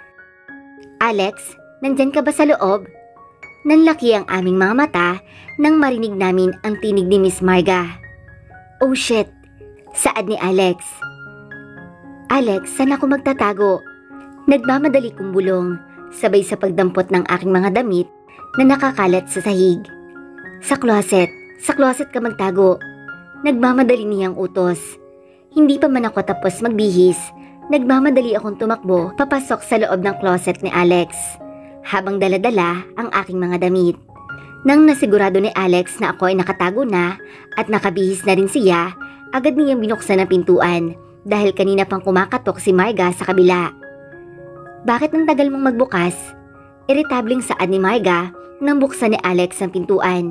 Alex, nandyan ka ba sa loob? Nanlaki ang aming mga mata nang marinig namin ang tinig ni Miss Marga. Oh shit! Saad ni Alex. Alex, saan ako magtatago? Nagmamadali kong bulong, sabay sa pagdampot ng aking mga damit na nakakalat sa sahig. Sa closet, sa closet ka magtago. Nagmamadali niyang utos. Hindi pa man ako tapos magbihis, nagmamadali akong tumakbo papasok sa loob ng closet ni Alex, habang daladala ang aking mga damit. Nang nasigurado ni Alex na ako ay nakatago na at nakabihis na rin siya, agad niyang binuksan ang pintuan dahil kanina pang kumakatok si Marga sa kabila. Bakit ang tagal mong magbukas? Iritableng saad ni Marga nang buksan ni Alex ang pintuan.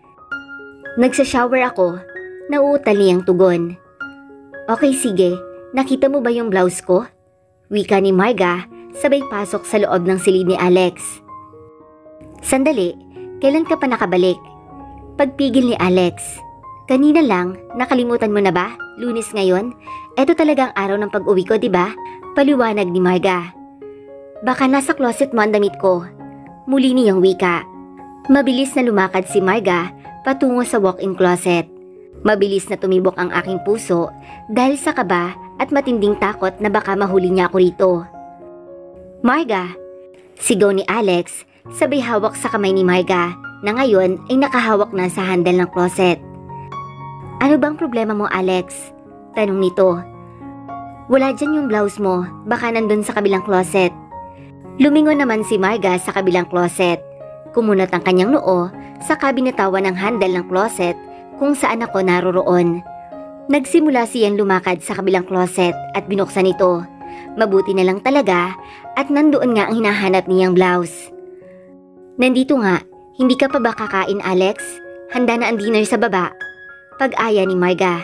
Nagsashower ako, nauutal niyang tugon. Okay sige, nakita mo ba yung blouse ko? Wika ni Marga sabay pasok sa loob ng silid ni Alex. Sandali, kailan ka pa nakabalik? Pagpigil ni Alex. Kanina lang, nakalimutan mo na ba? Lunes ngayon? Eto talagang araw ng pag-uwi ko, di ba? Paliwanag ni Marga. Baka nasa closet mo ang damit ko. Muli niyang wika. Mabilis na lumakad si Marga patungo sa walk-in closet. Mabilis na tumibok ang aking puso dahil sa kaba at matinding takot na baka mahuli niya ako rito. Marga! Sigaw ni Alex sabay hawak sa kamay ni Marga na ngayon ay nakahawak na sa handle ng closet. Ano bang problema mo, Alex? Tanong nito. Wala dyan yung blouse mo, baka nandun sa kabilang closet. Lumingon naman si Marga sa kabilang closet. Kumunot ang kanyang noo sa kabinatawan ng handle ng closet kung saan ako naroroon. Nagsimula siyang lumakad sa kabilang closet at binuksan ito. Mabuti na lang talaga at nandoon nga ang hinahanap niyang blouse. Nandito nga, hindi ka pa ba kakain, Alex? Handa na ang dinner sa baba. Pag-aya ni Marga.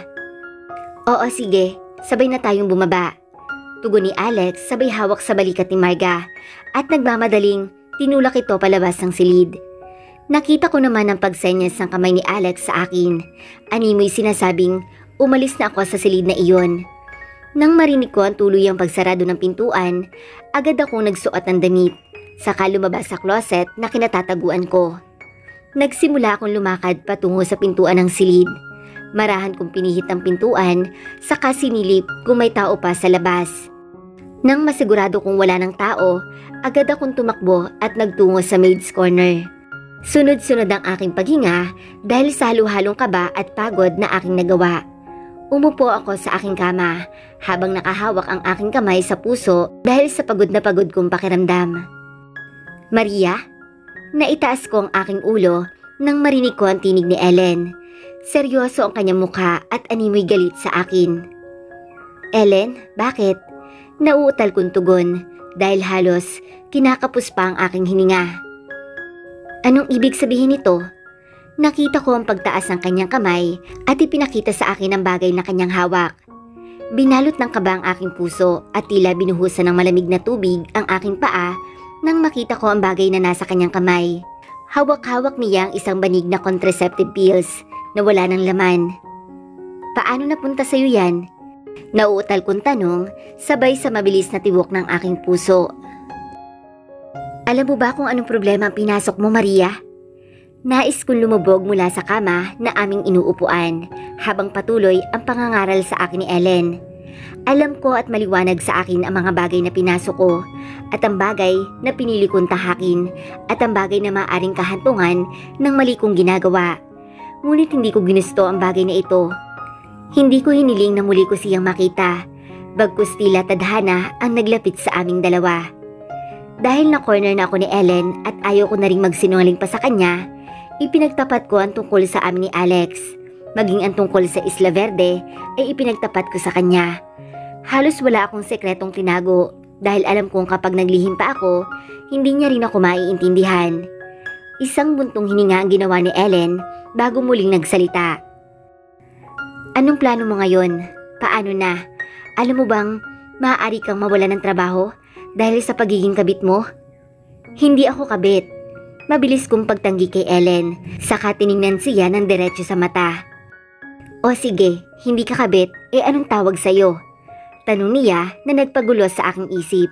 Oo, sige, sabay na tayong bumaba. Tugon ni Alex sabay hawak sa balikat ni Marga at nagmamadaling tinulak ito palabas ng silid. Nakita ko naman ang pagsenyas ng kamay ni Alex sa akin. Animoy sinasabing umalis na ako sa silid na iyon. Nang marinig ko ang tuluyang pagsarado ng pintuan, agad akong nagsuot ng damit, saka lumabas sa closet na kinatataguan ko. Nagsimula akong lumakad patungo sa pintuan ng silid. Marahan kong pinihit ang pintuan, saka sinilip kung may tao pa sa labas. Nang masigurado kong wala ng tao, agad akong tumakbo at nagtungo sa maid's corner. Sunod-sunod ang aking paghinga dahil sa halo-halong kaba at pagod na aking nagawa. Umupo ako sa aking kama habang nakahawak ang aking kamay sa puso dahil sa pagod na pagod kong pakiramdam. Maria? Naitaas ko ang aking ulo nang marinig ko ang tinig ni Ellen. Seryoso ang kanyang mukha at animoy galit sa akin. Ellen, bakit? Nauutal kong tugon dahil halos kinakapos pa ang aking hininga. Anong ibig sabihin nito? Nakita ko ang pagtaas ng kanyang kamay at ipinakita sa akin ang bagay na kanyang hawak. Binalot ng kaba ang aking puso at tila binuhusan ng malamig na tubig ang aking paa nang makita ko ang bagay na nasa kanyang kamay. Hawak-hawak niya ang isang banig na contraceptive pills na wala ng laman. Paano napunta sa'yo yan? Nauutal kong tanong sabay sa mabilis na tibok ng aking puso. Alam mo ba kung anong problema ang pinasok mo, Maria? Nais kong lumubog mula sa kama na aming inuupuan habang patuloy ang pangangaral sa akin ni Ellen. Alam ko at maliwanag sa akin ang mga bagay na pinasok ko at ang bagay na pinili kong tahakin at ang bagay na maaaring kahantungan ng mali kong ginagawa. Ngunit hindi ko ginusto ang bagay na ito. Hindi ko hiniling na muli ko siyang makita, bagkus tila tadhana ang naglapit sa aming dalawa. Dahil na-corner na ako ni Ellen at ayaw ko na ring magsinungaling pa sa kanya, ipinagtapat ko ang tungkol sa amin ni Alex. Maging ang tungkol sa Isla Verde ay ipinagtapat ko sa kanya. Halos wala akong sekretong tinago dahil alam kong kapag naglihim pa ako, hindi niya rin ako maiintindihan. Isang buntong hininga ang ginawa ni Ellen bago muling nagsalita. Anong plano mo ngayon? Paano na? Alam mo bang maaari kang mawala ng trabaho dahil sa pagiging kabit mo? Hindi ako kabit. Mabilis kong pagtanggi kay Ellen, saka tiningnan siya ng diretso sa mata. O sige, hindi ka kabit, eh anong tawag sa'yo? Tanong niya na nagpagulo sa aking isip.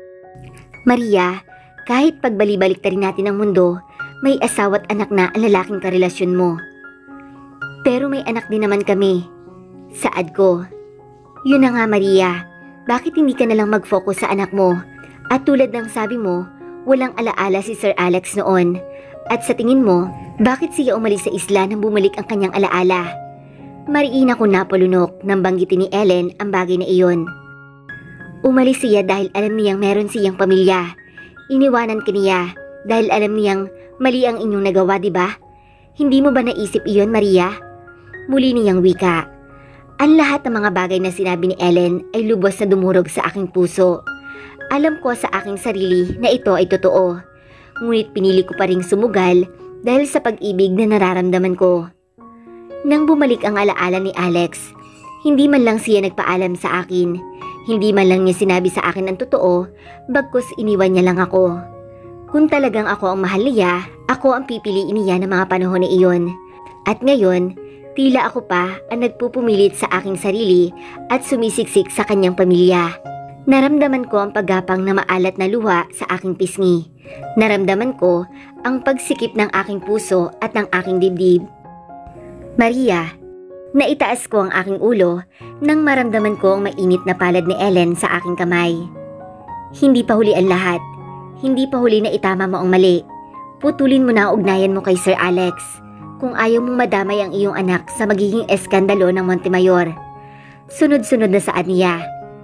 Maria, kahit pagbali-balik ta rin natin ang mundo, may asawa't anak na ang lalaking karelasyon mo. Pero may anak din naman kami. Saad ko. Yun na nga, Maria. Bakit hindi ka nalang mag-focus sa anak mo? At tulad ng sabi mo, walang alaala si Sir Alex noon. At sa tingin mo, bakit siya umalis sa isla nang bumalik ang kanyang alaala? Mariin ako napalunok nang banggitin ni Ellen ang bagay na iyon. Umalis siya dahil alam niyang meron siyang pamilya. Iniwanan ka niya dahil alam niyang mali ang inyong nagawa, di ba? Hindi mo ba naisip iyon, Maria? Muli niyang wika. Ang lahat ng mga bagay na sinabi ni Ellen ay lubos na dumurog sa aking puso. Alam ko sa aking sarili na ito ay totoo. Ngunit pinili ko pa ring sumugal dahil sa pag-ibig na nararamdaman ko. Nang bumalik ang alaala ni Alex, hindi man lang siya nagpaalam sa akin. Hindi man lang niya sinabi sa akin ang totoo, bagkus iniwan niya lang ako. Kung talagang ako ang mahal niya, ako ang pipiliin niya ng mga panahon na iyon. At ngayon, tila ako pa ang nagpupumilit sa aking sarili at sumisiksik sa kanyang pamilya. Naramdaman ko ang paggapang na maalat na luha sa aking pisngi. Naramdaman ko ang pagsikip ng aking puso at ng aking dibdib. Maria, naitaas ko ang aking ulo nang maramdaman ko ang mainit na palad ni Ellen sa aking kamay. Hindi pa huli ang lahat. Hindi pa huli na itama mo ang mali. Putulin mo na ang ugnayan mo kay Sir Alex kung ayaw mong madamay ang iyong anak sa magiging eskandalo ng Montemayor. Sunod-sunod na saad niya.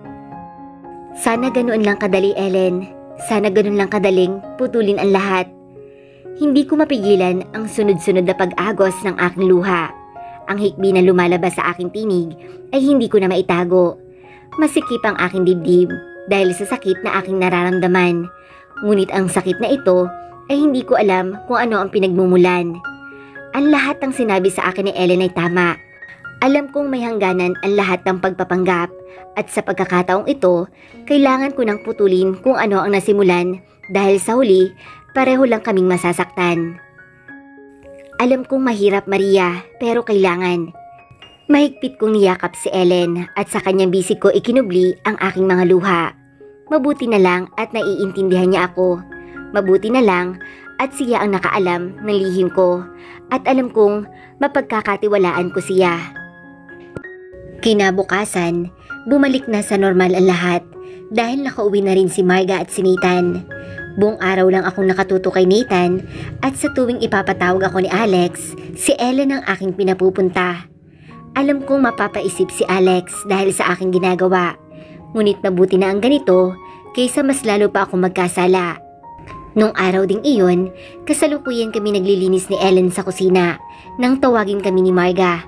Sana ganoon lang kadali, Ellen. Sana ganoon lang kadaling putulin ang lahat. Hindi ko mapigilan ang sunod-sunod na pag-agos ng aking luha. Ang hikbi na lumalabas sa aking tinig ay hindi ko na maitago. Masikip ang aking dibdib dahil sa sakit na aking nararamdaman. Ngunit ang sakit na ito ay hindi ko alam kung ano ang pinagmumulan. Ang lahat ng sinabi sa akin ni Ellen ay tama. Alam kong may hangganan ang lahat ng pagpapanggap at sa pagkakataong ito, kailangan ko nang putulin kung ano ang nasimulan dahil sa huli, pareho lang kaming masasaktan. Alam kong mahirap, Maria, pero kailangan. Mahigpit kong niyakap si Ellen at sa kanyang bisig ko ikinubli ang aking mga luha. Mabuti na lang at naiintindihan niya ako. Mabuti na lang at siya ang nakaalam ng lihim ko at alam kong mapagkakatiwalaan ko siya. Kinabukasan, bumalik na sa normal ang lahat dahil nakauwi na rin si Marga at si Nathan. Buong araw lang akong nakatuto kay Nathan at sa tuwing ipapatawag ako ni Alex, si Ellen ang aking pinapupunta. Alam kong mapapaisip si Alex dahil sa aking ginagawa. Ngunit mabuti na ang ganito kaysa mas lalo pa akong magkasala. Nung araw ding iyon, kasalukuyan kami naglilinis ni Ellen sa kusina nang tawagin kami ni Marga.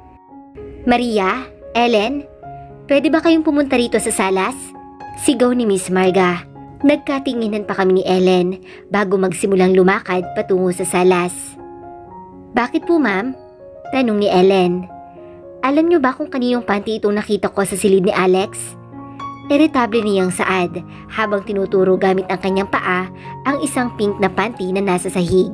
Maria, Ellen, pwede ba kayong pumunta rito sa salas? Sigaw ni Miss Marga. Nagkatinginan pa kami ni Ellen bago magsimulang lumakad patungo sa salas. Bakit po, ma'am? Tanong ni Ellen. Alam niyo ba kung kaninong panty itong nakita ko sa silid ni Alex? Irritable niyang saad habang tinuturo gamit ang kanyang paa ang isang pink na panty na nasa sahig.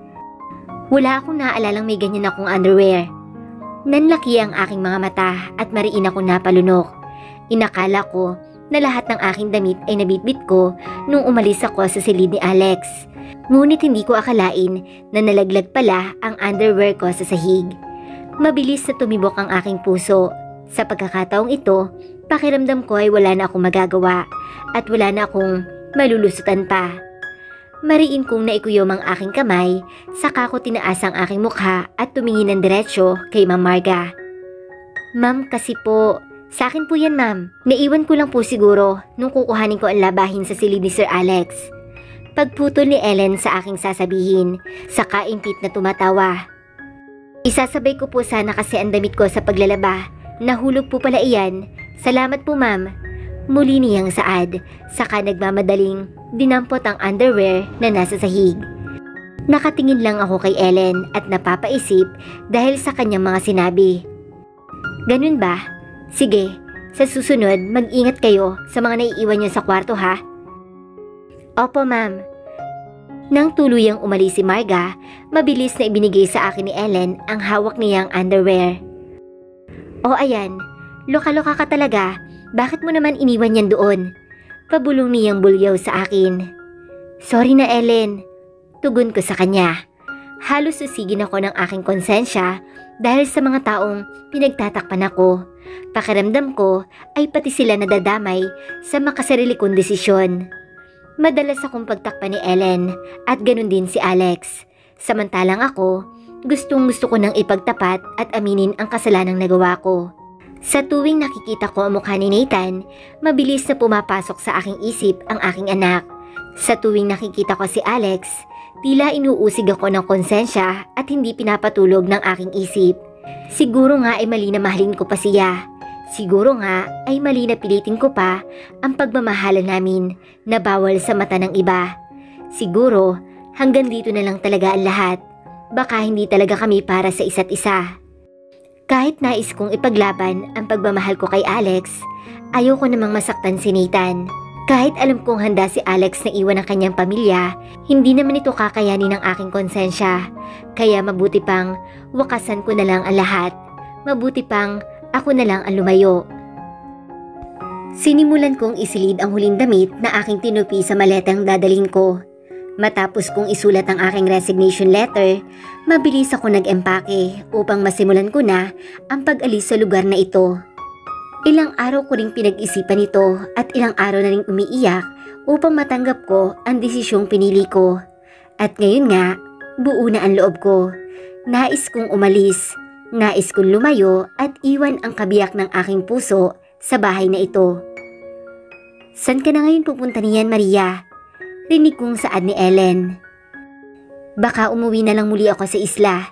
Wala akong naalalang may ganyan akong underwear. Nanlaki ang aking mga mata at mariin ako napalunok. Inakala ko na lahat ng aking damit ay nabitbit ko nung umalis ako sa silid ni Alex. Ngunit hindi ko akalain na nalaglag pala ang underwear ko sa sahig. Mabilis na tumibok ang aking puso. Sa pagkakataong ito, pakiramdam ko ay wala na akong magagawa at wala na akong malulusutan pa. Mariin kong naikuyom ang aking kamay, saka ko tinaas ang aking mukha at tumingin ng diretsyo kay Ma'am Marga. Ma'am, kasi po, sa akin po yan, ma'am. Naiwan ko lang po siguro nung kukuhanin ko ang labahin sa silid ni Sir Alex. Pagputol ni Ellen sa aking sasabihin, saka impit na tumatawa. Isasabay ko po sana kasi ang damit ko sa paglalaba. Nahulog po pala iyan. Salamat po, ma'am. Muli niyang saad, saka nagmamadaling dinampot ang underwear na nasa sahig. Nakatingin lang ako kay Ellen at napapaisip dahil sa kanyang mga sinabi. Ganun ba? Sige, sa susunod mag-ingat kayo sa mga naiiwan niyo sa kwarto, ha? Opo, ma'am. Nang tuluyang umalis si Marga, mabilis na ibinigay sa akin ni Ellen ang hawak niyang underwear. O ayan, loka-loka ka talaga. Bakit mo naman iniwan yan doon? Pabulong niyang bulyaw sa akin. Sorry na, Ellen. Tugon ko sa kanya. Halos susigin ako ng aking konsensya dahil sa mga taong pinagtatakpan ako. Pakiramdam ko ay pati sila nadadamay sa makasarili kong desisyon. Madalas akong pagtakpan ni Ellen at ganun din si Alex. Samantalang ako, gustong gusto ko nang ipagtapat at aminin ang kasalanang nagawa ko. Sa tuwing nakikita ko ang mukha ni Nathan, mabilis na pumapasok sa aking isip ang aking anak. Sa tuwing nakikita ko si Alex, tila inuusig ako ng konsensya at hindi pinapatulog ng aking isip. Siguro nga ay mali na mahalin ko pa siya. Siguro nga ay mali na pilitin ko pa ang pagmamahalan namin na bawal sa mata ng iba. Siguro hanggang dito na lang talaga ang lahat. Baka hindi talaga kami para sa isa't isa. Kahit nais kong ipaglaban ang pagmamahal ko kay Alex, ayoko namang masaktan si Nathan. Kahit alam kong handa si Alex na iwan ang kanyang pamilya, hindi naman ito kakayanin ng aking konsensya. Kaya mabuti pang wakasan ko na lang ang lahat. Mabuti pang ako na lang ang lumayo. Sinimulan kong isilid ang huling damit na aking tinupi sa maletang dadalhin ko. Matapos kong isulat ang aking resignation letter, mabilis ako nag-empake upang masimulan ko na ang pag-alis sa lugar na ito. Ilang araw ko ring pinag-isipan ito at ilang araw na ring umiiyak upang matanggap ko ang desisyong pinili ko. At ngayon nga, buo na ang loob ko. Nais kong umalis, nais kong lumayo at iwan ang kabiyak ng aking puso sa bahay na ito. San ka na ngayon pupunta niyan, Maria? Rinig kong saad ni Ellen. Baka umuwi na lang muli ako sa isla.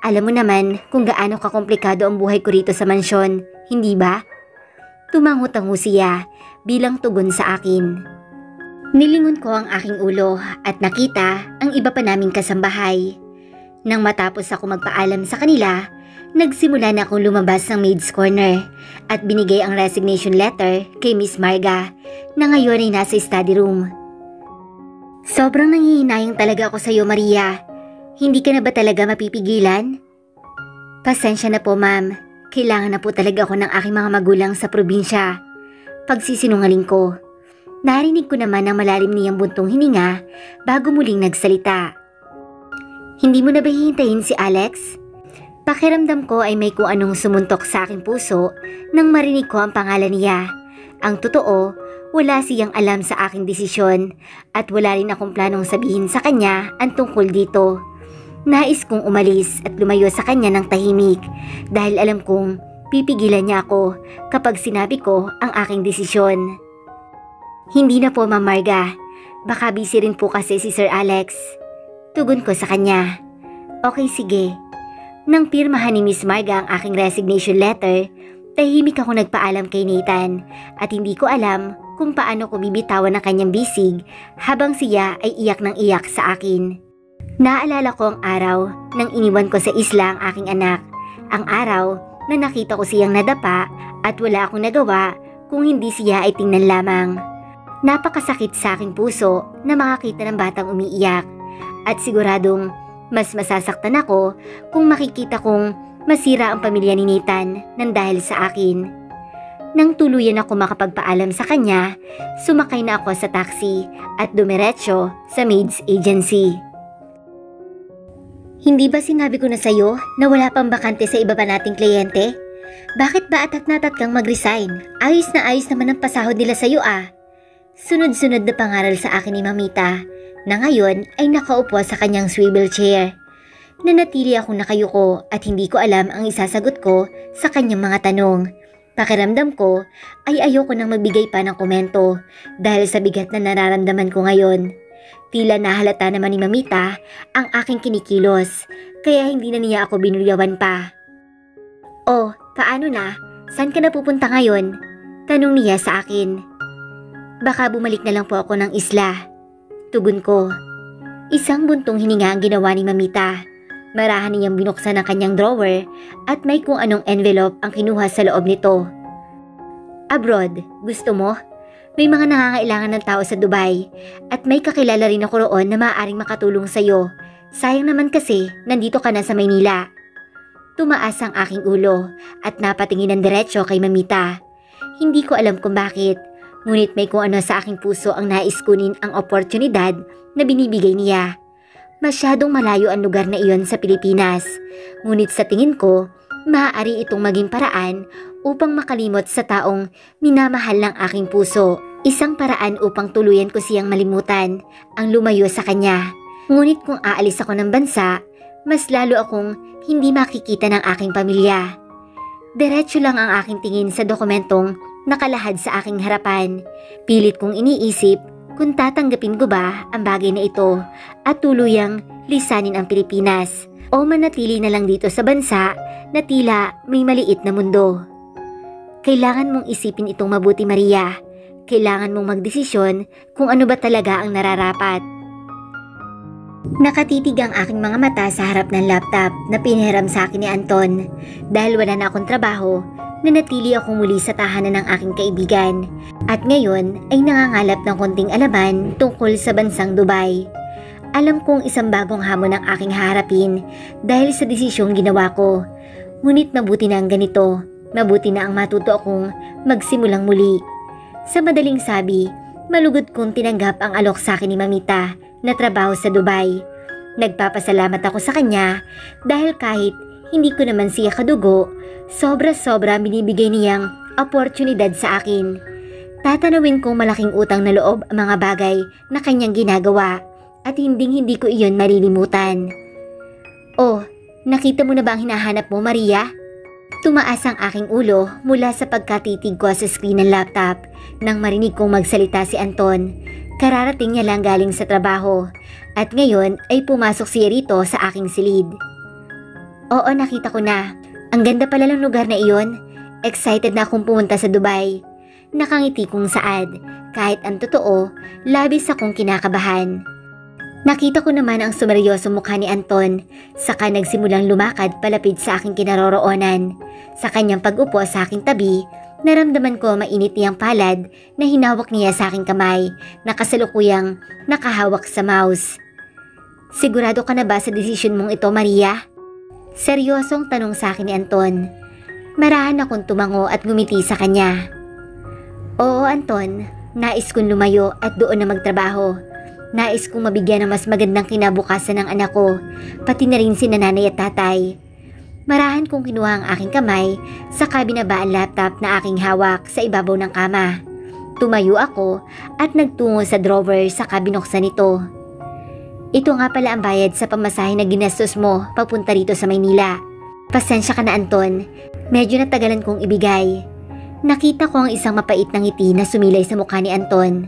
Alam mo naman kung gaano kakomplikado ang buhay ko rito sa mansyon, hindi ba? Tumango-tango siya bilang tugon sa akin. Nilingon ko ang aking ulo at nakita ang iba pa naming kasambahay. Nang matapos ako magpaalam sa kanila, nagsimula na akong lumabas ng maid's corner at binigay ang resignation letter kay Miss Marga na ngayon ay nasa study room. Sobrang nangihinayang talaga ako sa iyo, Maria. Hindi ka na ba talaga mapipigilan? Pasensya na po, ma'am. Kailangan na po talaga ako ng aking mga magulang sa probinsya. Pagsisinungaling ko. Narinig ko naman ang malalim niyang buntong hininga bago muling nagsalita. Hindi mo na ba hihintayin si Alex? Pakiramdam ko ay may kung anong sumuntok sa aking puso nang marinig ko ang pangalan niya. Ang totoo, wala siyang alam sa aking desisyon at wala rin akong planong sabihin sa kanya ang tungkol dito. Nais kong umalis at lumayo sa kanya ng tahimik dahil alam kong pipigilan niya ako kapag sinabi ko ang aking desisyon. Hindi na po, Ma'am Marga. Baka busy rin po kasi si Sir Alex. Tugon ko sa kanya. Okay, sige. Nang pirmahan ni Miss Marga ang aking resignation letter, tahimik ako nagpaalam kay Nathan at hindi ko alam kung paano ko bibitawan ang kanyang bisig habang siya ay iyak ng iyak sa akin. Naalala ko ang araw nang iniwan ko sa isla ang aking anak. Ang araw na nakita ko siyang nadapa at wala akong nagawa kung hindi siya ay tingnan lamang. Napakasakit sa aking puso na makakita ng batang umiiyak at siguradong mas masasaktan ako kung makikita kong masira ang pamilya ni Nathan nang dahil sa akin. Nang tuluyan ako makapagpaalam sa kanya, sumakay na ako sa taxi at dumiretso sa maid's agency. Hindi ba sinabi ko na sa'yo na wala pang bakante sa iba pa nating kliyente? Bakit ba atat natat kang mag-resign? Ayos na ayos naman ang pasahod nila sa'yo ah. Sunod-sunod na pangaral sa akin ni Mamita na ngayon ay nakaupo sa kanyang swivel chair. Nanatili akong nakayuko at hindi ko alam ang isasagot ko sa kanyang mga tanong. Pakiramdam ko ay ayoko nang magbigay pa ng komento dahil sa bigat na nararamdaman ko ngayon. Tila nahalata naman ni Mamita ang aking kinikilos kaya hindi na niya ako binulyawan pa. Oh, paano na? Saan ka na pupunta ngayon? Tanong niya sa akin. Baka bumalik na lang po ako ng isla. Tugon ko. Isang buntong hininga ang ginawa ni Mamita. Marahan niyang binuksan ang kanyang drawer at may kung anong envelope ang kinuha sa loob nito. Abroad, gusto mo? May mga nangangailangan ng tao sa Dubai at may kakilala rin ako roon na maaaring makatulong sa'yo. Sayang naman kasi nandito ka na sa Maynila. Tumaas ang aking ulo at napatingin ng diretso kay Mamita. Hindi ko alam kung bakit, ngunit may kung ano sa aking puso ang nais kunin ang oportunidad na binibigay niya. Masyadong malayo ang lugar na iyon sa Pilipinas, ngunit sa tingin ko, maaari itong maging paraan upang makalimot sa taong minamahal ng aking puso. Isang paraan upang tuluyan ko siyang malimutan ang lumayo sa kanya. Ngunit kung aalis ako ng bansa, mas lalo akong hindi makikita ng aking pamilya. Diretso lang ang aking tingin sa dokumentong nakalahad sa aking harapan. Pilit kong iniisip kung tatanggapin ko ba ang bagay na ito at tuluyang lisanin ang Pilipinas o manatili na lang dito sa bansa na tila may maliit na mundo. Kailangan mong isipin itong mabuti, Maria. Kailangan mong magdesisyon kung ano ba talaga ang nararapat. Nakatitig ang aking mga mata sa harap ng laptop na pinahiram sa akin ni Anton. Dahil wala na akong trabaho, nanatili akong muli sa tahanan ng aking kaibigan. At ngayon ay nangangalap ng konting alaman tungkol sa bansang Dubai. Alam kong isang bagong hamon ang aking haharapin dahil sa desisyong ginawa ko. Ngunit mabuti na ang ganito. Mabuti na ang matuto akong magsimulang muli. Sa madaling sabi, malugod kong tinanggap ang alok sa akin ni Mamita na trabaho sa Dubai. Nagpapasalamat ako sa kanya dahil kahit hindi ko naman siya kadugo, sobra-sobra binibigay niyang oportunidad sa akin. Tatanawin kong malaking utang na loob ang mga bagay na kanyang ginagawa at hinding-hindi ko iyon marilimutan. Oh, nakita mo na ba ang hinahanap mo, Maria? Tumaas ang aking ulo mula sa pagkatitig ko sa screen ng laptop nang marinig kong magsalita si Anton. Kararating niya lang galing sa trabaho at ngayon ay pumasok siya rito sa aking silid. Oo, nakita ko na. Ang ganda pala ng lugar na iyon. Excited na akong pumunta sa Dubai. Nakangiti kong saad. Kahit ang totoo, labis akong kinakabahan. Nakita ko naman ang sumeryosong mukha ni Anton, saka nagsimulang lumakad palapit sa aking kinaroroonan. Sa kanyang pag-upo sa aking tabi, naramdaman ko mainit niyang palad na hinawak niya sa aking kamay na kasalukuyang nakahawak sa mouse. Sigurado ka na ba sa desisyon mong ito, Maria? Seryosong tanong sa akin ni Anton. Marahan akong tumango at ngumiti sa kanya. Oo, Anton, nais kong lumayo at doon na magtrabaho. Nais kong mabigyan ng mas magandang kinabukasan ng anak ko, pati na rin si nanay at tatay. Marahan kong kinuha ang aking kamay, saka binaba ang laptop na aking hawak sa ibabaw ng kama. Tumayo ako at nagtungo sa drawer saka binuksan ito. Ito nga pala ang bayad sa pamasahe na ginastos mo papunta rito sa Maynila. Pasensya ka na, Anton, medyo natagalan kong ibigay. Nakita ko ang isang mapait na ngiti na sumilay sa mukha ni Anton.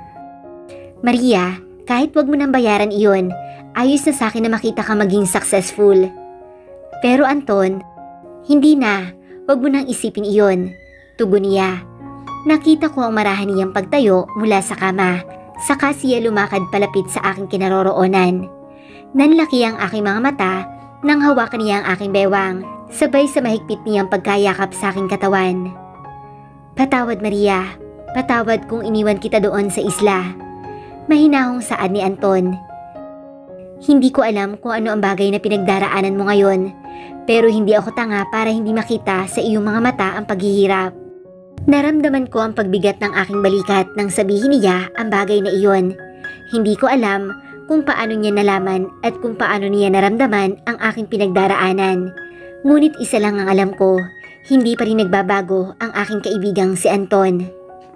Maria, kahit wag mo nang bayaran iyon, ayos na sa akin na makita ka maging successful. Pero Anton, hindi na, wag mo nang isipin iyon, tugon niya. Nakita ko ang marahan niyang pagtayo mula sa kama, saka siya lumakad palapit sa aking kinaroroonan. Nanlaki ang aking mga mata nang hawakan niya ang aking bewang, sabay sa mahigpit niyang pagkayakap sa aking katawan. Patawad, Maria, patawad kung iniwan kita doon sa isla. Mahinahong saad ni Anton. Hindi ko alam kung ano ang bagay na pinagdaraanan mo ngayon, pero hindi ako tanga para hindi makita sa iyong mga mata ang paghihirap. Naramdaman ko ang pagbigat ng aking balikat nang sabihin niya ang bagay na iyon. Hindi ko alam kung paano niya nalaman at kung paano niya naramdaman ang aking pinagdaraanan. Ngunit isa lang ang alam ko, hindi pa rin nagbabago ang aking kaibigang si Anton.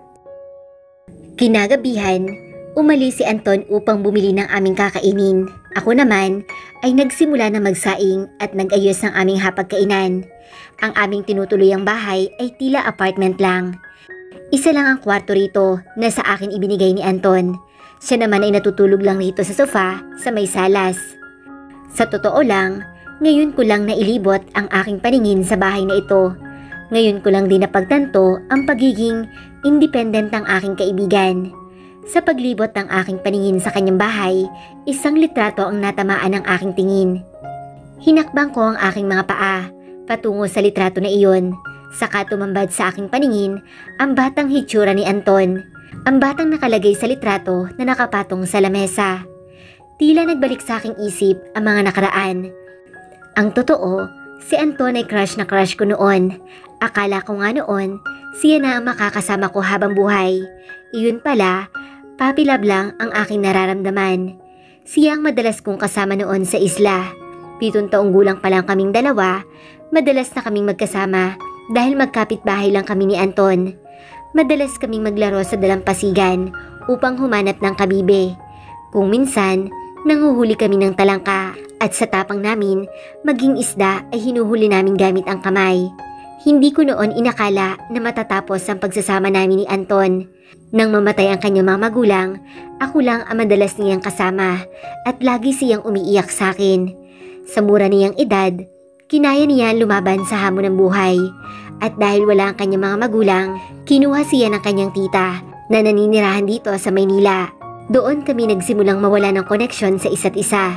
Kinagabihan, umalis si Anton upang bumili ng aming kakainin. Ako naman ay nagsimula na magsaing at nag-ayos ng aming hapagkainan. Ang aming tinutuluyang bahay ay tila apartment lang. Isa lang ang kwarto rito na sa akin ibinigay ni Anton. Siya naman ay natutulog lang rito sa sofa sa may salas. Sa totoo lang, ngayon ko lang nailibot ang aking paningin sa bahay na ito. Ngayon ko lang din napagtanto ang pagiging independent ng aking kaibigan. Sa paglibot ng aking paningin sa kanyang bahay, isang litrato ang natamaan ng aking tingin. Hinakbang ko ang aking mga paa patungo sa litrato na iyon, saka tumambad sa aking paningin ang batang hitsura ni Anton, ang batang nakalagay sa litrato na nakapatong sa lamesa. Tila nagbalik sa aking isip ang mga nakaraan. Ang totoo, si Anton ay crush na crush ko noon. Akala ko nga noon, siya na ang makakasama ko habang buhay. Iyon pala, puppy love lang ang aking nararamdaman. Siya ang madalas kong kasama noon sa isla. Pitong taong gulang pa lang kaming dalawa, madalas na kaming magkasama dahil magkapit-bahay lang kami ni Anton. Madalas kaming maglaro sa dalampasigan upang humanap ng kabibe. Kung minsan, nanguhuli kami ng talangka at sa tapang namin, maging isda ay hinuhuli namin gamit ang kamay. Hindi ko noon inakala na matatapos ang pagsasama namin ni Anton. Nang mamatay ang kanyang mga magulang, ako lang ang madalas niyang kasama at lagi siyang umiiyak sa akin. Sa mura niyang edad, kinaya niya lumaban sa hamon ng buhay. At dahil wala ang kanyang mga magulang, kinuha siya ng kanyang tita na naninirahan dito sa Maynila. Doon kami nagsimulang mawala ng koneksyon sa isa't isa.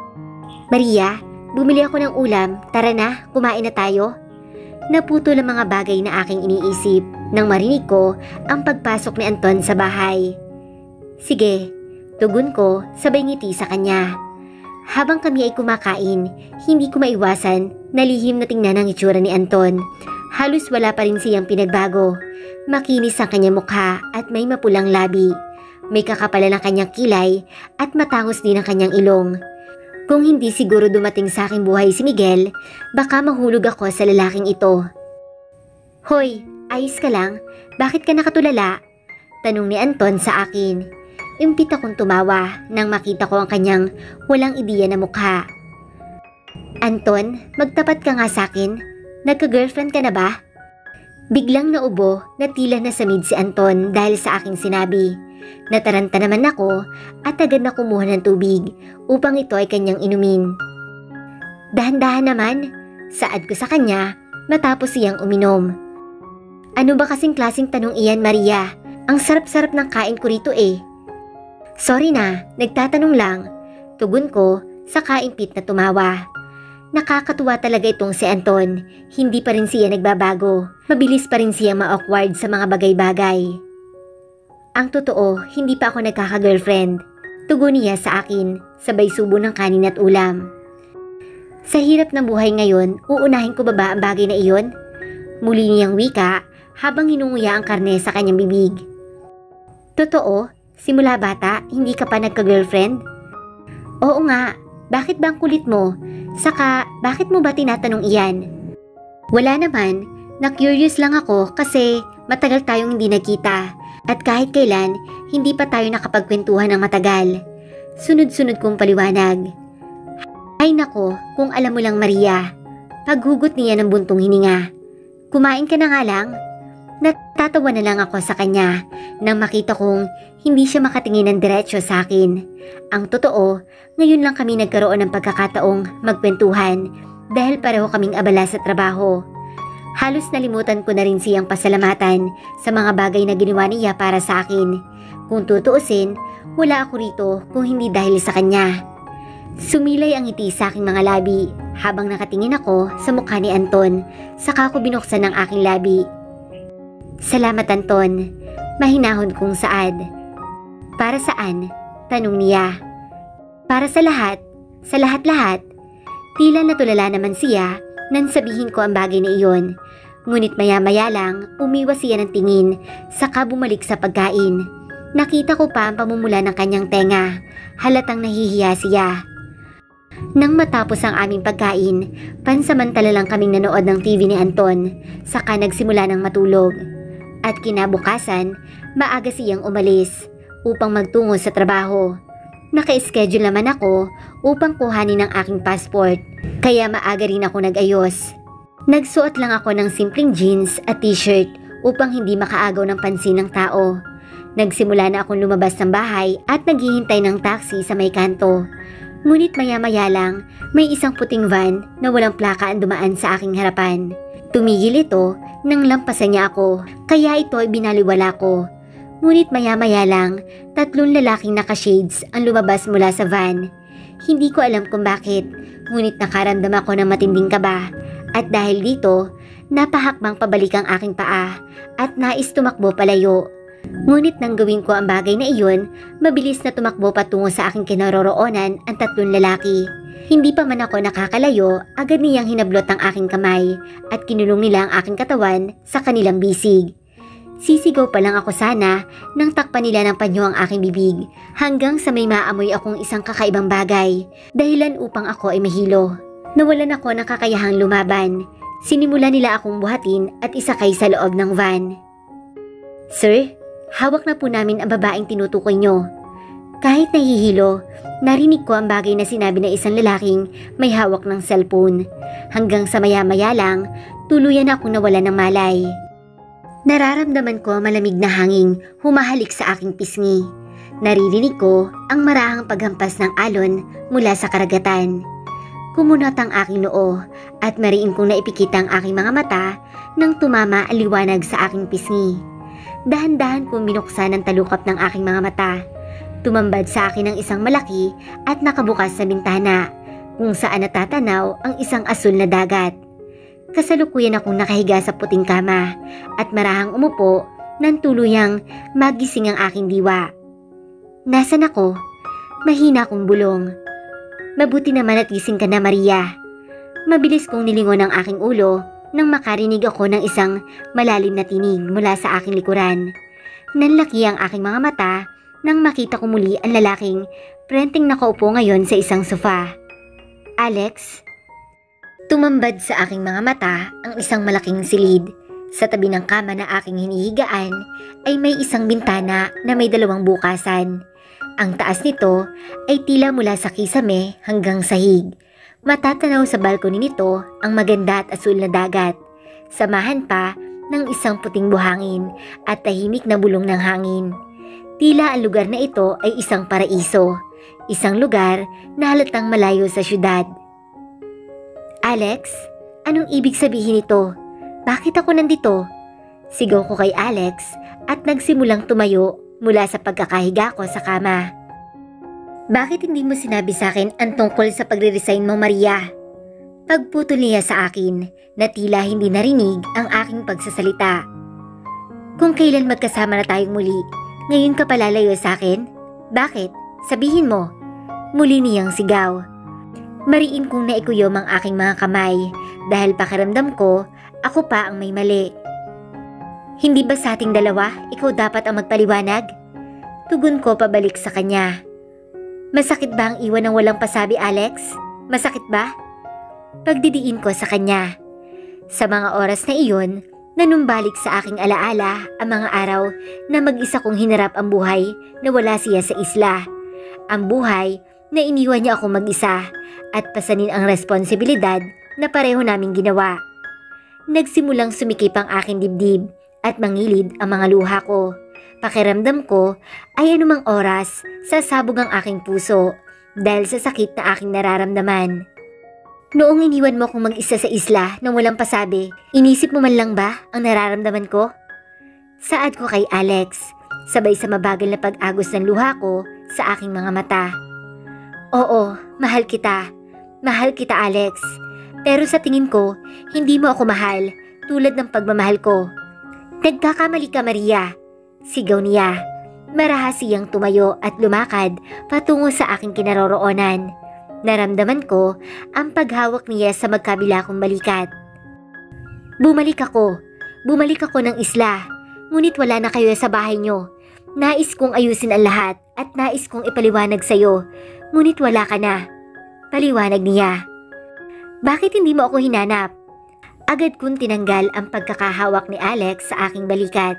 Maria, bumili ako ng ulam. Tara na, kumain na tayo. Naputol ang mga bagay na aking iniisip nang marinig ko ang pagpasok ni Anton sa bahay. Sige, tugon ko sabay ngiti sa kanya. Habang kami ay kumakain, hindi ko maiwasan na lihim na tingnan ang itsura ni Anton. Halos wala pa rin siyang pinagbago. Makinis ang kanyang mukha at may mapulang labi. May kakapalan ng kanyang kilay at matangos din ang kanyang ilong. Kung hindi siguro dumating sa aking buhay si Miguel, baka mahulog ako sa lalaking ito. Hoy, ayos ka lang? Bakit ka nakatulala? Tanong ni Anton sa akin. Impit akong tumawa nang makita ko ang kanyang walang ideya na mukha. Anton, magtapat ka nga sa akin. Nagka-girlfriend ka na ba? Biglang naubo na tila nasamid si Anton dahil sa aking sinabi. Nataranta naman ako at agad na kumuha ng tubig upang ito ay kanyang inumin. Dahan-dahan naman, Saad ko sa kanya matapos siyang uminom. Ano ba kasing klaseng tanong iyan, Maria? Ang sarap-sarap ng kain ko rito eh. Sorry na, nagtatanong lang. Tugon ko sa kaimpit na tumawa. Nakakatuwa talaga itong si Anton. Hindi pa rin siya nagbabago. Mabilis pa rin siya ma-awkward sa mga bagay-bagay. Ang totoo, hindi pa ako nagkaka-girlfriend. Tugon niya sa akin, sabay subo ng kanin at ulam. Sa hirap ng buhay ngayon, uunahin ko ba ba ang bagay na iyon? Muli niyang wika habang hinunguya ang karne sa kanyang bibig. Totoo, simula bata, hindi ka pa nagka-girlfriend? Oo nga, bakit ba ang kulit mo? Saka, bakit mo ba tinatanong iyan? Wala naman, na-curious lang ako kasi matagal tayong hindi nagkita at kahit kailan, hindi pa tayo nakapagkwentuhan ng matagal. Sunod-sunod kong paliwanag. Ay nako, kung alam mo lang Maria, paghugot niya ng buntong hininga. Kumain ka na nga lang? Natatawa na lang ako sa kanya nang makita kong hindi siya makatingin ng diretsyo sa akin. Ang totoo, ngayon lang kami nagkaroon ng pagkakataong magkwentuhan dahil pareho kaming abala sa trabaho. Halos nalimutan ko na rin siyang pasalamatan sa mga bagay na ginawa niya para sa akin. Kung tutuusin, wala ako rito kung hindi dahil sa kanya. Sumilay ang ngiti sa aking mga labi habang nakatingin ako sa mukha ni Anton, saka ko binuksan ang aking labi. Salamat Anton, mahinahon kong saad. Para saan? Tanong niya. Para sa lahat, sa lahat-lahat. Tila natulala naman siya nang sabihin ko ang bagay na iyon. Ngunit maya-maya lang umiwas siya ng tingin, saka bumalik sa pagkain. Nakita ko pa ang pamumula ng kanyang tenga, halatang nahihiya siya. Nang matapos ang aming pagkain, pansamantala lang kaming nanood ng T V ni Anton, saka nagsimula ng matulog. At kinabukasan, maaga siyang umalis upang magtungo sa trabaho. Naka-schedule naman ako upang kuhanin ang aking passport, kaya maaga rin ako nag-ayos. Nagsuot lang ako ng simpleng jeans at t-shirt upang hindi makaagaw ng pansin ng tao. Nagsimula na akong lumabas ng bahay at naghihintay ng taxi sa may kanto. Ngunit maya-maya lang, may isang puting van na walang plaka ang dumaan sa aking harapan. Tumigil ito nang lampasan niya ako, kaya ito ay binaliwala ko. Ngunit maya-maya lang, tatlong lalaking naka-shades ang lumabas mula sa van. Hindi ko alam kung bakit, ngunit nakaramdam ako ng matinding kaba. At dahil dito, napahakbang pabalik ang aking paa at nais tumakbo palayo. Ngunit nang gawin ko ang bagay na iyon, mabilis na tumakbo patungo sa aking kinaroroonan ang tatlong lalaki. Hindi pa man ako nakakalayo, agad niyang hinablot ang aking kamay at kinulong nila ang aking katawan sa kanilang bisig. Sisigaw pa lang ako sana nang takpan nila ng panyo ang aking bibig hanggang sa may maamoy akong isang kakaibang bagay, dahilan upang ako ay mahilo. Nawalan ako ng kakayahang lumaban. Sinimula nila akong buhatin at isakay sa loob ng van. Sir, hawak na po namin ang babaeng tinutukoy nyo. Kahit nahihilo, narinig ko ang bagay na sinabi ng isang lalaking may hawak ng cellphone. Hanggang sa maya-maya lang, tuluyan akong nawala ng malay. Nararamdaman ko ang malamig na hangin humahalik sa aking pisngi. Naririnig ko ang marahang paghampas ng alon mula sa karagatan. Kumunot ang aking noo at mariin kong naipikit ang aking mga mata nang tumama ang liwanag sa aking pisngi. Dahan-dahan kong binuksan ang talukap ng aking mga mata. Tumambad sa akin ang isang malaki at nakabukas sa bintana kung saan natatanaw ang isang asul na dagat. Kasalukuyan akong nakahiga sa puting kama at marahang umupo nang tuluyang magising ang aking diwa. Nasaan ako? Mahina akong bulong. Mabuti naman at gising ka na Maria. Mabilis kong nilingon ang aking ulo nang makarinig ako ng isang malalim na tinig mula sa aking likuran. Nanlaki ang aking mga mata nang makita ko muli ang lalaking prenteng nakaupo ngayon sa isang sofa. Alex? Tumambad sa aking mga mata ang isang malaking silid. Sa tabi ng kama na aking hinihigaan ay may isang bintana na may dalawang bukasan. Ang taas nito ay tila mula sa kisame hanggang sahig. Matatanaw sa balkoni nito ang maganda at asul na dagat. Samahan pa ng isang puting buhangin at tahimik na bulong ng hangin. Tila ang lugar na ito ay isang paraiso, isang lugar na halatang malayo sa syudad. Alex, Anong ibig sabihin nito? Bakit ako nandito? Sigaw ko kay Alex at nagsimulang tumayo mula sa pagkakahiga ko sa kama. Bakit hindi mo sinabi sa akin ang tungkol sa pagre-resign mo, Maria? Pagputol niya sa akin na tila hindi narinig ang aking pagsasalita. Kung kailan magkasama na tayong muli, ngayon ka palalayo sa akin? Bakit? Sabihin mo. Muli niyang sigaw. Mariin kong naikuyom ang aking mga kamay dahil pakiramdam ko ako pa ang may mali. Hindi ba sa ating dalawa ikaw dapat ang magpaliwanag? Tugon ko pabalik sa kanya. Masakit ba ang iwan ng walang pasabi, Alex? Masakit ba? Pagdidiin ko sa kanya. Sa mga oras na iyon, nanumbalik sa aking alaala ang mga araw na mag-isa kong hinarap ang buhay na wala siya sa isla. Ang buhay na iniwan niya ako mag-isa at pasanin ang responsibilidad na pareho naming ginawa. Nagsimulang sumikip ang aking dibdib at mangilid ang mga luha ko. Pakiramdam ko ay anumang oras sasabog ang aking puso dahil sa sakit na aking nararamdaman. Noong iniwan mo akong mag-isa sa isla nang walang pasabi, inisip mo man lang ba ang nararamdaman ko? Saad ko kay Alex, sabay sa mabagal na pag-agos ng luha ko sa aking mga mata. Oo, mahal kita. Mahal kita, Alex. Pero sa tingin ko, hindi mo ako mahal tulad ng pagmamahal ko. Nagkakamali ka, Maria. Sigaw niya. Marahas siyang tumayo at lumakad patungo sa aking kinaroroonan. Naramdaman ko ang paghawak niya sa magkabila kong balikat. Bumalik ako. Bumalik ako ng isla. Ngunit wala na kayo sa bahay niyo. Nais kong ayusin ang lahat at nais kong ipaliwanag sa'yo. Ngunit wala ka na. Paliwanag niya. Bakit hindi mo ako hinanap? Agad kong tinanggal ang pagkakahawak ni Alex sa aking balikat.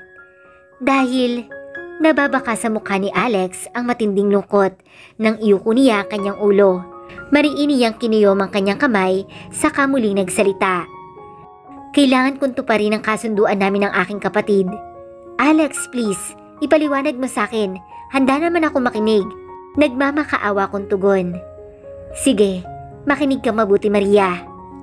Dahil nababaka sa mukha ni Alex ang matinding lungkot nang iyuko niya kanyang ulo. Mariin niyang kinuyom ang kanyang kamay saka muling nagsalita. Kailangan kong tuparin ang kasunduan namin ng aking kapatid. Alex, please, ipaliwanag mo sa akin. Handa naman ako makinig. Nagmamakaawa kong tugon. Sige, makinig ka mabuti, Maria.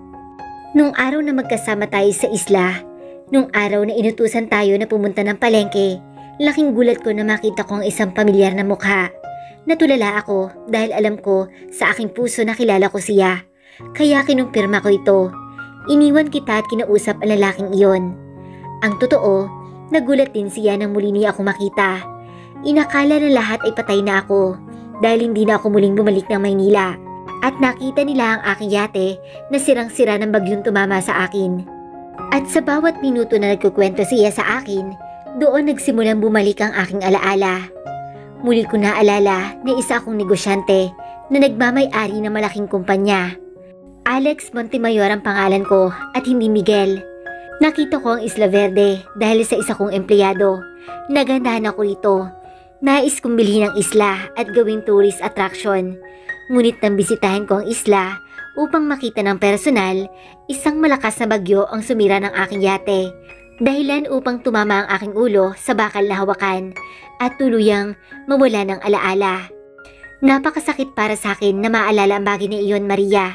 Nung araw na magkasama tayo sa isla, nung araw na inutusan tayo na pumunta ng palengke, laking gulat ko na makita ko ang isang pamilyar na mukha. Natulala ako dahil alam ko sa aking puso na kilala ko siya. Kaya kinumpirma ko ito. Iniwan kita at kinausap ang lalaking iyon. Ang totoo, nagulat din siya nang muli niya ako makita. Inakala na lahat ay patay na ako dahil hindi na ako muling bumalik ng Maynila. At nakita nila ang aking yate na sirang-sira ng bagyong tumama sa akin. At sa bawat minuto na nagkukwento siya sa akin, doon nagsimulang bumalik ang aking alaala. Muli ko naalala na isa akong negosyante na nagmamay-ari ng malaking kumpanya. Alex Montemayor ang pangalan ko at hindi Miguel. Nakita ko ang Isla Verde dahil sa isa kong empleyado. Nagandahan ako rito. Nais kong bilhin ang isla at gawing tourist attraction. Ngunit nang bisitahin ko ang isla upang makita ng personal, isang malakas na bagyo ang sumira ng aking yate. Dahilan upang tumama ang aking ulo sa bakal na hawakan at tuluyang mawala ng alaala. Napakasakit para sa akin na maalala ang bagay na iyon, Maria.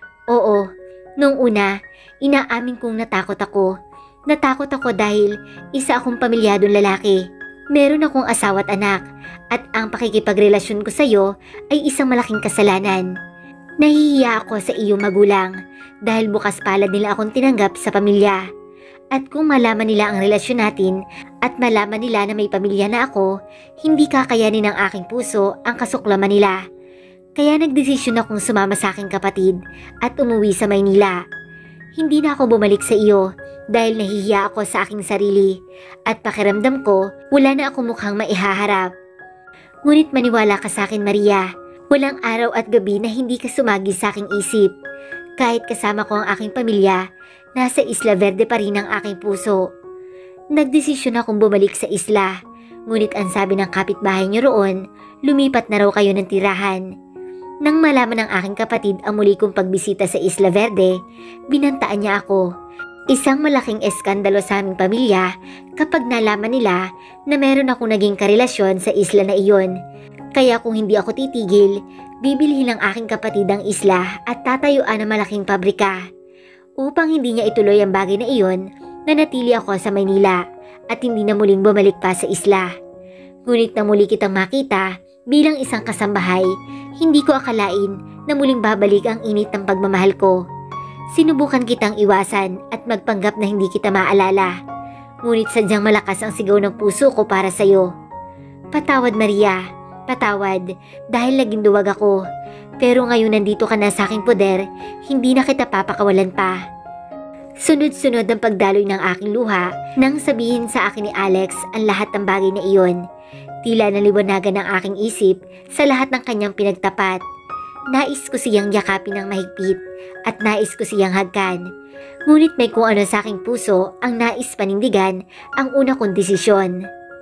Oo, noong una, inaamin kong natakot ako. Natakot ako dahil isa akong pamilyadong lalaki. Meron akong asawa at anak at ang pakikipagrelasyon ko sa iyo ay isang malaking kasalanan. Nahihiya ako sa iyong magulang dahil bukas palad nila akong tinanggap sa pamilya. At kung malaman nila ang relasyon natin at malaman nila na may pamilya na ako, hindi kakayanin ng aking puso ang kasuklaman nila. Kaya nagdesisyon akong sumama sa aking kapatid at umuwi sa Maynila. Hindi na ako bumalik sa iyo dahil nahihiya ako sa aking sarili at pakiramdam ko wala na akong mukhang maihaharap. Ngunit maniwala ka sa akin, Maria, walang araw at gabi na hindi ka sumagi sa aking isip. Kahit kasama ko ang aking pamilya, nasa Isla Verde pa rin ang aking puso. Nagdesisyon akong bumalik sa isla, ngunit ang sabi ng kapitbahay niyo roon, lumipat na raw kayo ng tirahan. Nang malaman ng aking kapatid ang muli kong pagbisita sa Isla Verde, binantaan niya ako. Isang malaking eskandalo sa aming pamilya kapag nalaman nila na meron akong naging karelasyon sa isla na iyon. Kaya kung hindi ako titigil, bibilhin ng aking kapatid ang isla at tatayuan ng malaking pabrika. Upang hindi niya ituloy ang bagay na iyon, nanatili ako sa Maynila at hindi na muling bumalik pa sa isla. Ngunit na muli kitang makita bilang isang kasambahay, hindi ko akalain na muling babalik ang init ng pagmamahal ko. Sinubukan kitang iwasan at magpanggap na hindi kita maalala. Ngunit sadyang malakas ang sigaw ng puso ko para sa'yo. Patawad Maria, patawad dahil naging duwag ako. Pero ngayon nandito ka na sa aking poder, hindi na kita papakawalan pa. Sunod-sunod ang pagdaloy ng aking luha nang sabihin sa akin ni Alex ang lahat ng bagay na iyon. Tila naliwanagan ng aking isip sa lahat ng kanyang pinagtapat. Nais ko siyang yakapin ng mahigpit at nais ko siyang hagkan. Ngunit may kung ano sa aking puso ang nais panindigan ang una kong desisyon.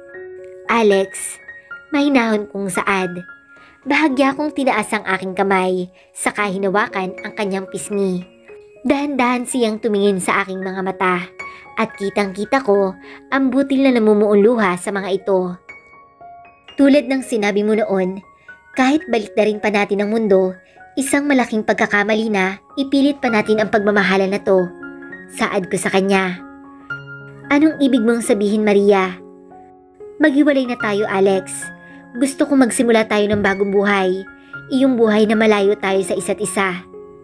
Alex, mahinahon kong saad. Bahagya kong tinaas ang aking kamay, saka hinawakan ang kanyang pisngi. Dahan-dahan siyang tumingin sa aking mga mata at kitang-kita ko ang butil na namumuong luha sa mga ito. Tulad ng sinabi mo noon, kahit baliktarin pa natin ang mundo, isang malaking pagkakamali na ipilit pa natin ang pagmamahalan na to. Saad ko sa kanya. Anong ibig mong sabihin Maria? Maghiwalay na tayo Alex. Gusto ko magsimula tayo ng bagong buhay, iyong buhay na malayo tayo sa isa't isa.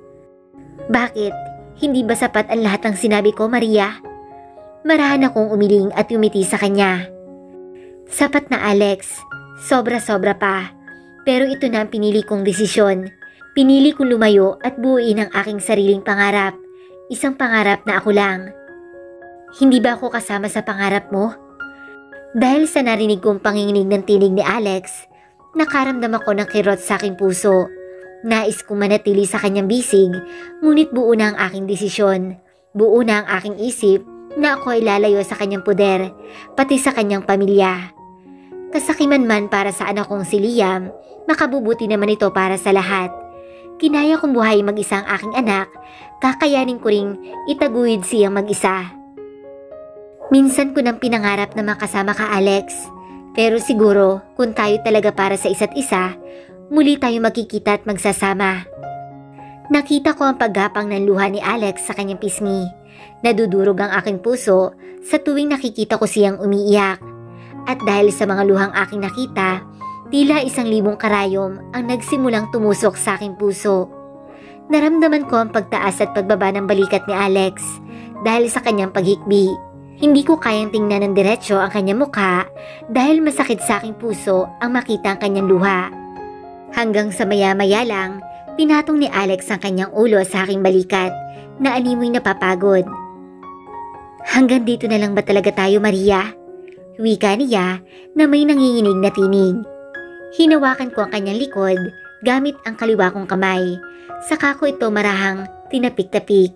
Bakit? Hindi ba sapat ang lahat ng sinabi ko, Maria? Marahan akong umiling at umiti sa kanya. Sapat na Alex, sobra-sobra pa. Pero ito na ang pinili kong desisyon. Pinili kong lumayo at buuin ang aking sariling pangarap. Isang pangarap na ako lang. Hindi ba ako kasama sa pangarap mo? Dahil sa narinig kong panginginig ng tinig ni Alex, nakaramdam ako ng kirot sa aking puso. Nais kong manatili sa kanyang bisig, ngunit buo na ang aking desisyon. Buo na ang aking isip na ako ay lalayo sa kanyang poder, pati sa kanyang pamilya. Kasakiman man para sa anak kong si Liam, makabubuti naman ito para sa lahat. Kinaya kong buhay mag-isa ang aking anak, kakayanin ko ring itaguyod siyang mag-isa. Minsan ko nang pinangarap na makasama ka Alex, pero siguro kung tayo talaga para sa isa't isa, muli tayo magkikita at magsasama. Nakita ko ang paggapang ng luha ni Alex sa kanyang pisngi. Nadudurog ang aking puso sa tuwing nakikita ko siyang umiiyak. At dahil sa mga luhang aking nakita, tila isang libong karayom ang nagsimulang tumusok sa aking puso. Naramdaman ko ang pagtaas at pagbaba ng balikat ni Alex dahil sa kanyang paghikbi. Hindi ko kayang tingnan ng diretsyo ang kanyang mukha dahil masakit sa aking puso ang makita ang kanyang luha. Hanggang sa maya-maya lang, pinatong ni Alex ang kanyang ulo sa aking balikat na animoy napapagod. Hanggang dito na lang ba talaga tayo Maria? Wika niya na may nanginginig na tinig. Hinawakan ko ang kanyang likod gamit ang kaliwa kong kamay. Saka ko ito marahang tinapik-tapik.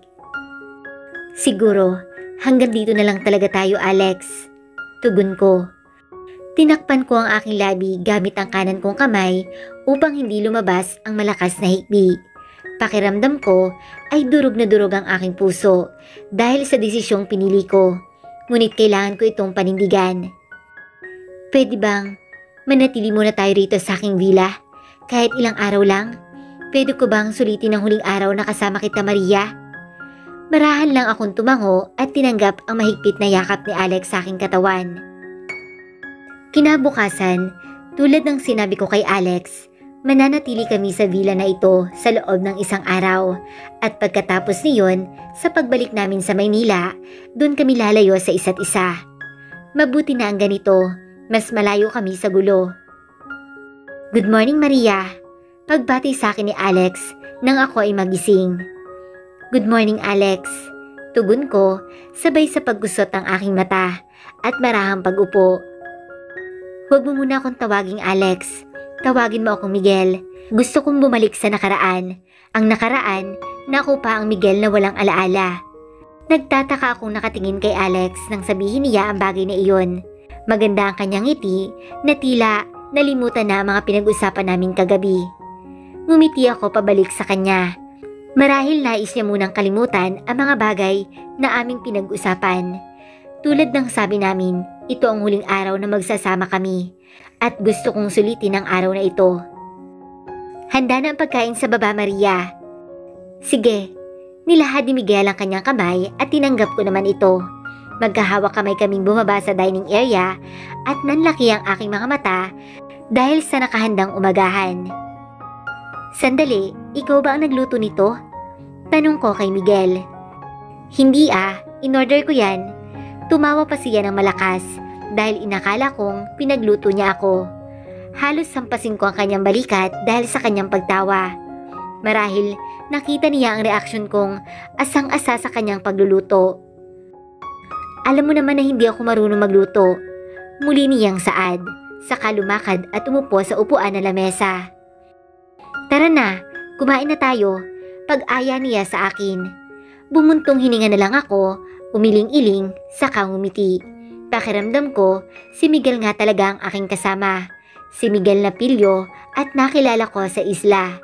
Siguro, hanggang dito na lang talaga tayo Alex. Tugon ko. Tinakpan ko ang aking labi gamit ang kanan kong kamay upang hindi lumabas ang malakas na hikbi. Pakiramdam ko ay durog na durog ang aking puso dahil sa desisyong pinili ko. Ngunit kailangan ko itong panindigan. Pwede bang manatili muna tayo rito sa aking villa? Kahit ilang araw lang? Pwede ko bang sulitin ang huling araw na kasama kita Maria? Marahan lang akong tumango at tinanggap ang mahigpit na yakap ni Alex sa aking katawan. Kinabukasan, tulad ng sinabi ko kay Alex, mananatili kami sa villa na ito sa loob ng isang araw at pagkatapos niyon, sa pagbalik namin sa Maynila, doon kami lalayo sa isa't isa. Mabuti na ang ganito, mas malayo kami sa gulo. Good morning Maria, pagbati sa akin ni Alex nang ako ay magising. Good morning Alex, tugon ko sabay sa paggusot ng aking mata at marahang pag-upo. Huwag mo muna akong tawaging Alex. Tawagin mo akong Miguel. Gusto kong bumalik sa nakaraan. Ang nakaraan, na ako pa ang Miguel na walang alaala. Nagtataka akong nakatingin kay Alex nang sabihin niya ang bagay na iyon. Maganda ang kanyang ngiti na tila nalimutan na ang mga pinag-usapan namin kagabi. Ngumiti ako pabalik sa kanya. Marahil nais niya munang kalimutan ang mga bagay na aming pinag-usapan. Tulad ng sabi namin, ito ang huling araw na magsasama kami at gusto kong sulitin ang araw na ito. Handa na ang pagkain sa baba, Maria. Sige, Nilahad ni Miguel ang kanyang kamay at tinanggap ko naman ito. Magkahawak kamay kaming bumaba sa dining area at nanlaki ang aking mga mata dahil sa nakahandang umagahan. Sandali, ikaw ba ang nagluto nito? Tanong ko kay Miguel. Hindi ah, in-order ko yan. Tumawa pa siya ng malakas dahil inakala kong pinagluto niya ako. Halos sampasin ko ang kanyang balikat dahil sa kanyang pagtawa. Marahil nakita niya ang reaksyon kong asang-asa sa kanyang pagluluto. Alam mo naman na hindi ako marunong magluto. Muli niyang saad, saka lumakad at umupo sa upuan na lamesa. Tara na, kumain na tayo. Pag-aya niya sa akin. Bumuntong hininga na lang ako, umiling-iling, saka ngumiti. Pakiramdam ko, si Miguel nga talaga ang aking kasama. Si Miguel na pilyo at nakilala ko sa isla.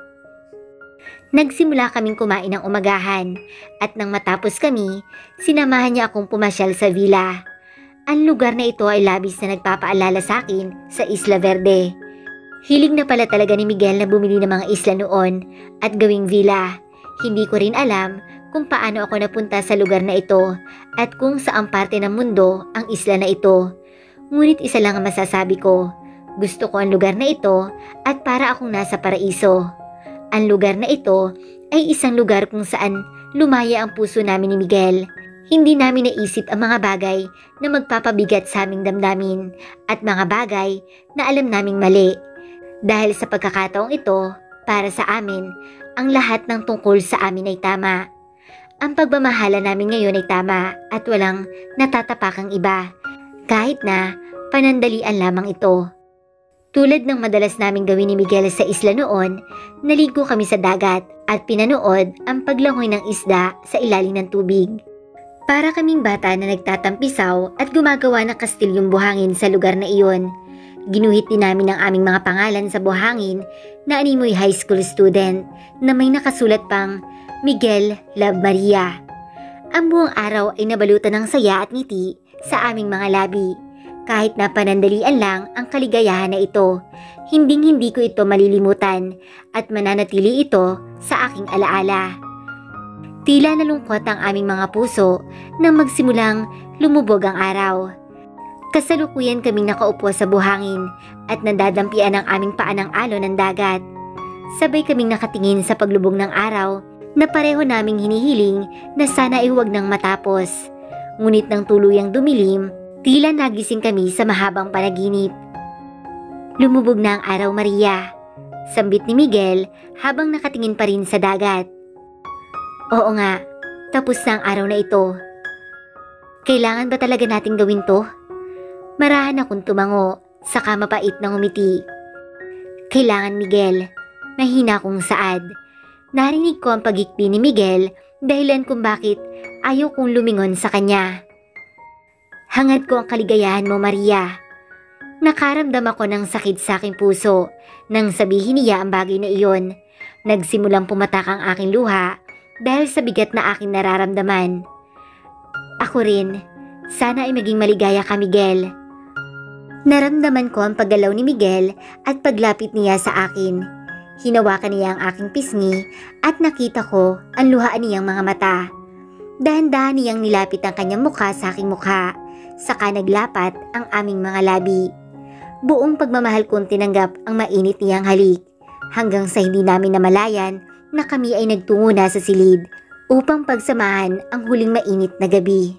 Nagsimula kaming kumain ng umagahan at nang matapos kami, sinamahan niya akong pumasyal sa villa. Ang lugar na ito ay labis na nagpapaalala sa akin sa Isla Verde. Hilig na pala talaga ni Miguel na bumili ng mga isla noon at gawing villa. Hindi ko rin alam kung paano ako napunta sa lugar na ito at kung saang parte ng mundo ang isla na ito. Ngunit isa lang ang masasabi ko, gusto ko ang lugar na ito at para akong nasa paraiso. Ang lugar na ito ay isang lugar kung saan lumaya ang puso namin ni Miguel. Hindi namin naisip ang mga bagay na magpapabigat sa aming damdamin at mga bagay na alam naming mali. Dahil sa pagkakataong ito, para sa amin, ang lahat ng tungkol sa amin ay tama. Ang pagmamahala namin ngayon ay tama at walang natatapakang iba, kahit na panandalian lamang ito. Tulad ng madalas naming gawin ni Miguel sa isla noon, naligo kami sa dagat at pinanood ang paglangoy ng isda sa ilalim ng tubig. Para kaming bata na nagtatampisaw at gumagawa ng kastilyong buhangin sa lugar na iyon. Ginuhit din namin ang aming mga pangalan sa buhangin na animoy high school student na may nakasulat pang Miguel Love Maria. Ang buong araw ay nabalutan ng saya at ngiti sa aming mga labi. Kahit na panandalian lang ang kaligayahan na ito, hinding-hindi ko ito malilimutan at mananatili ito sa aking alaala. Tila nalungkot ang aming mga puso nang magsimulang lumubog ang araw. Kasalukuyan kaming nakaupo sa buhangin at nadadampian ang aming paa ng alon ng dagat. Sabay kaming nakatingin sa paglubog ng araw na pareho naming hinihiling na sana ay huwag nang matapos. Ngunit nang tuluyang dumilim, tila nagising kami sa mahabang panaginip. Lumubog na ang araw, Maria. Sambit ni Miguel habang nakatingin pa rin sa dagat. Oo nga, tapos na ang araw na ito. Kailangan ba talaga nating gawin to? Marahan akong tumango, saka mapait na ngumiti. Kailangan, Miguel. Mahina akong saad. Narinig ko ang pagikpi ni Miguel dahilan kung bakit ayaw kong lumingon sa kanya. Hangad ko ang kaligayahan mo, Maria. Nakaramdam ako ng sakit sa aking puso nang sabihin niya ang bagay na iyon. Nagsimulang pumatak ang aking luha dahil sa bigat na aking nararamdaman. Ako rin. Sana ay maging maligaya ka, Miguel. Naramdaman ko ang paggalaw ni Miguel at paglapit niya sa akin. Hinawakan niya ang aking pisngi at nakita ko ang luhaan niyang mga mata. Dahan-dahan niyang nilapit ang kanyang mukha sa aking mukha, saka naglapat ang aming mga labi. Buong pagmamahal kong tinanggap ang mainit niyang halik, hanggang sa hindi namin namalayan na kami ay nagtungo na sa silid upang pagsamahan ang huling mainit na gabi.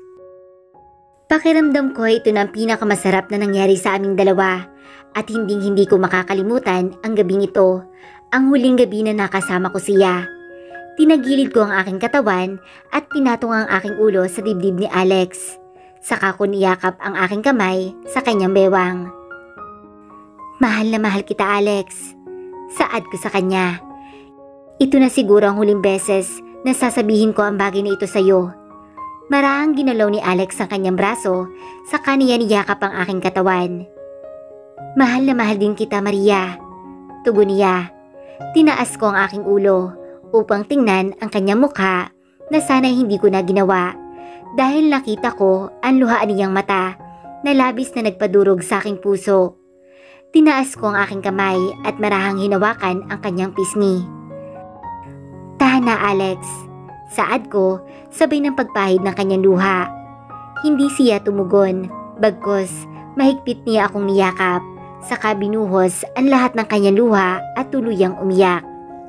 Pakiramdam ko ito na ang pinakamasarap na nangyari sa aming dalawa at hinding-hindi ko makakalimutan ang gabing ito, ang huling gabi na nakasama ko siya. Tinagilid ko ang aking katawan at pinatong ang aking ulo sa dibdib ni Alex. Saka ko niyakap ang aking kamay sa kanyang bewang. Mahal na mahal kita, Alex. Saad ko sa kanya. Ito na siguro ang huling beses na sasabihin ko ang bagay na ito sa iyo. Marahang ginalaw ni Alex ang kanyang braso, saka niya niyakap ang aking katawan. Mahal na mahal din kita, Maria. Tugon niya. Tinaas ko ang aking ulo upang tingnan ang kanyang mukha na sana'y hindi ko na ginawa dahil nakita ko ang luhaan niyang mata na labis na nagpadurog sa aking puso. Tinaas ko ang aking kamay at marahang hinawakan ang kanyang pisngi. Tahan na, Alex. Saad ko, sabay ng pagpahid ng kanyang luha. Hindi siya tumugon, bagkus mahigpit niya akong niyakap, saka binuhos ang lahat ng kanyang luha at tuluyang umiyak.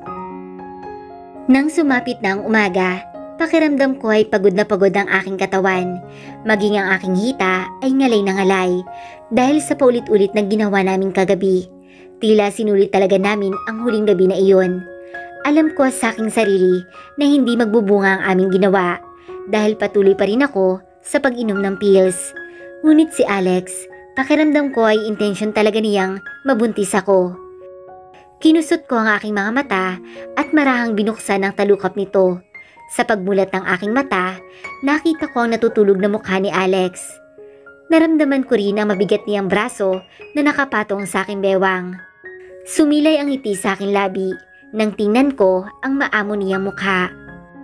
Nang sumapit na ang umaga, pakiramdam ko ay pagod na pagod ang aking katawan, maging ang aking hita ay ngalay na ngalay dahil sa paulit-ulit na ginawa namin kagabi. Tila sinulit talaga namin ang huling gabi na iyon. Alam ko sa aking sarili na hindi magbubunga ang aming ginawa dahil patuloy pa rin ako sa pag-inom ng pills. Ngunit si Alex, pakiramdam ko ay intention talaga niyang mabuntis ako. Kinusot ko ang aking mga mata at marahang binuksan ang talukap nito. Sa pagmulat ng aking mata, nakita ko ang natutulog na mukha ni Alex. Naramdaman ko rin ang mabigat niyang braso na nakapatong sa aking bewang. Sumilay ang ngiti sa aking labi nang tingnan ko ang maamo niyang mukha.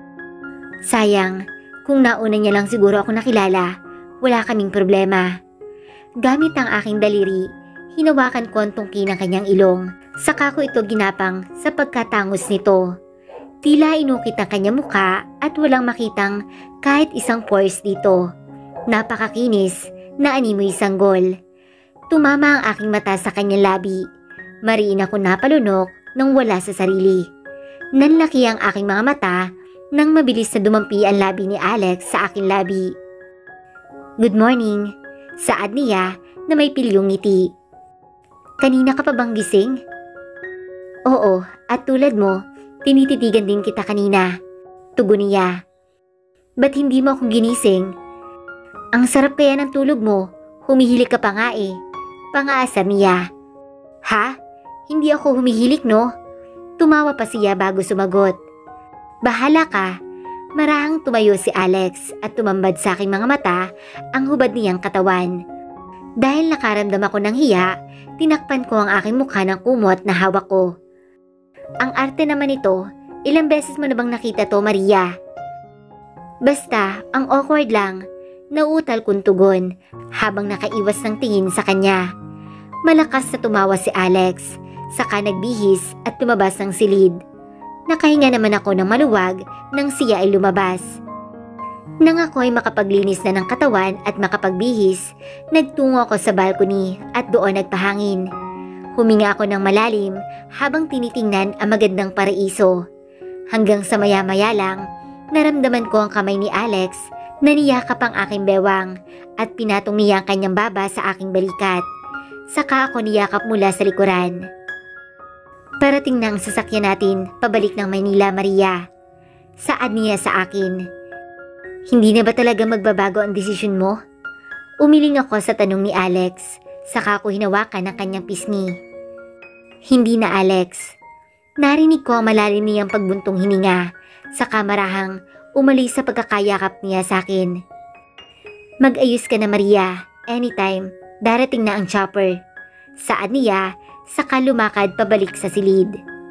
Sayang, kung nauna niya lang siguro ako nakilala, wala kaming problema. Gamit ang aking daliri, hinawakan ko ang tungki ng kanyang ilong. Saka ko ito ginapang sa pagkatangos nito. Tila inukit ang kanyang mukha at walang makitang kahit isang pores dito. Napakakinis na animoy sanggol. Tumama ang aking mata sa kanyang labi. Mariin ako napalunok nang wala sa sarili. Nanlaki ang aking mga mata nang mabilis na dumampi ang labi ni Alex sa aking labi. Good morning, saad niya na may pilyong ngiti. Kanina ka pa bang gising? Oo, at tulad mo, tinititigan din kita kanina. Tugon niya. Ba't hindi mo akong ginising? Ang sarap kaya ng tulog mo, humihilik ka pa nga eh. Pangaasar niya. Ha? Hindi ako humihilik no? Tumawa pa siya bago sumagot. Bahala ka. Marahang tumayo si Alex at tumambad sa aking mga mata ang hubad niyang katawan. Dahil nakaramdam ako ng hiya, tinakpan ko ang aking mukha ng kumot na hawak ko. Ang arte naman ito, ilang beses mo na bang nakita to, Maria? Basta, ang awkward lang, nauutal kong tugon habang nakaiwas ng tingin sa kanya. Malakas na tumawa si Alex, saka nagbihis at lumabas ng silid. Nakahinga naman ako ng maluwag nang siya ay lumabas. Nang ako ay makapaglinis na ng katawan at makapagbihis, nagtungo ako sa balcony at doon nagpahangin. Huminga ako ng malalim habang tinitingnan ang magandang paraiso. Hanggang sa maya-maya lang, naramdaman ko ang kamay ni Alex na niyakap ang aking bewang at pinatong niya ang kanyang baba sa aking balikat. Saka ako niyakap mula sa likuran. Parating na ang sasakyan natin pabalik ng Maynila, Maria. Saad niya sa akin. Hindi na ba talaga magbabago ang desisyon mo? Umiling ako sa tanong ni Alex, saka ako hinawakan ang kanyang pisngi. Hindi na, Alex. Narinig ko ang malalim niyang pagbuntong hininga, saka marahang umalis sa pagkakayakap niya sa akin. Mag-ayos ka na, Maria. Anytime, darating na ang chopper. Saad niya, saka lumakad pabalik sa silid.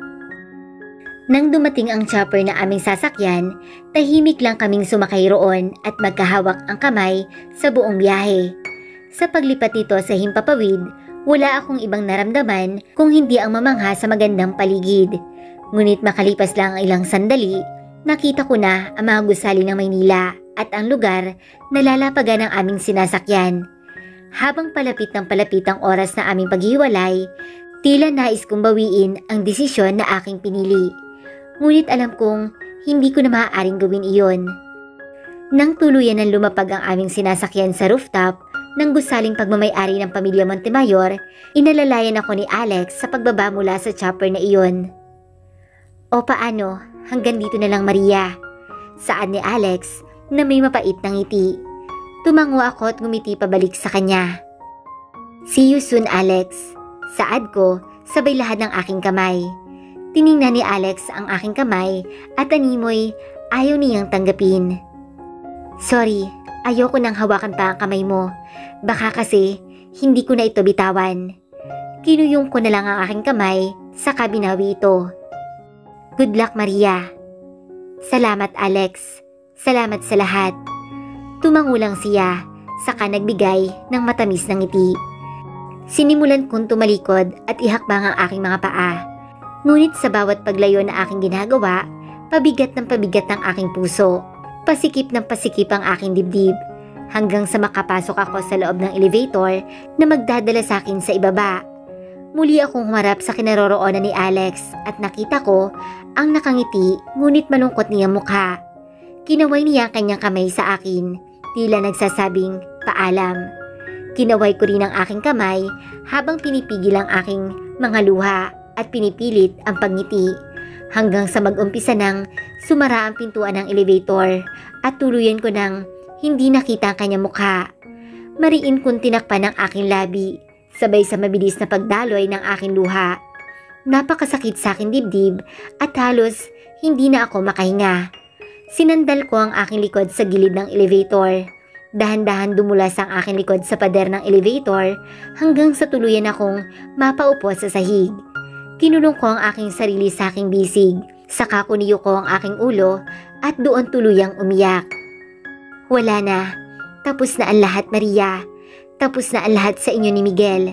Nang dumating ang chopper na aming sasakyan, tahimik lang kaming sumakay roon at magkahawak ang kamay sa buong biyahe. Sa paglipat nito sa himpapawid, wala akong ibang naramdaman kung hindi ang mamangha sa magandang paligid. Ngunit makalipas lang ang ilang sandali, nakita ko na ang mga gusali ng Maynila at ang lugar na lalapagan ng aming sinasakyan. Habang palapit ng palapit ang oras na aming paghiwalay, tila nais kong bawiin ang desisyon na aking pinili. Ngunit alam kong hindi ko na maaaring gawin iyon. Nang tuluyan ng lumapag ang aming sinasakyan sa rooftop, ng gusaling pagmamay-ari ng pamilya Montemayor, inalalayan ako ni Alex sa pagbaba mula sa chopper na iyon. O paano, hanggang dito na lang, Maria. Saad ni Alex na may mapait na ngiti. Tumango ako at ngumiti pabalik sa kanya. See you soon, Alex. Saad ko, sabay lahat ng aking kamay. Tiningnan ni Alex ang aking kamay at animoy ayaw niyang tanggapin. Sorry, ayoko nang hawakan pa ang kamay mo. Baka kasi hindi ko na ito bitawan. Kinuyong ko na lang ang aking kamay sa kabinawi ito. Good luck, Maria. Salamat, Alex. Salamat sa lahat. Tumangulang siya, saka nagbigay ng matamis na ngiti. Sinimulan kong tumalikod at ihakbang ang aking mga paa. Ngunit sa bawat paglayo na aking ginagawa, Pabigat ng pabigat ng aking puso. Pasikip ng pasikip ang aking dibdib. Hanggang sa makapasok ako sa loob ng elevator na magdadala sa akin sa ibaba. Muli akong humarap sa kinaroroonan ni Alex at nakita ko ang nakangiti ngunit malungkot niyang mukha. Kinaway niya ang kanyang kamay sa akin, tila nagsasabing paalam. Kinaway ko rin ang aking kamay habang pinipigil ang aking mga luha at pinipilit ang pagngiti hanggang sa mag-umpisa nang sumara ang pintuan ng elevator at tuluyan ko nang hindi nakita ang kanyang mukha. Mariin kong tinakpan ang aking labi, sabay sa mabilis na pagdaloy ng aking luha. Napakasakit sa aking dibdib at halos hindi na ako makahinga. Sinandal ko ang aking likod sa gilid ng elevator. Dahan-dahan dumulas ang aking likod sa pader ng elevator hanggang sa tuluyan akong mapaupo sa sahig. Kinulong ko ang aking sarili sa aking bisig, saka kuniyo ko ang aking ulo at doon tuluyang umiyak. Wala na. Tapos na ang lahat, Maria. Tapos na ang lahat sa inyo ni Miguel.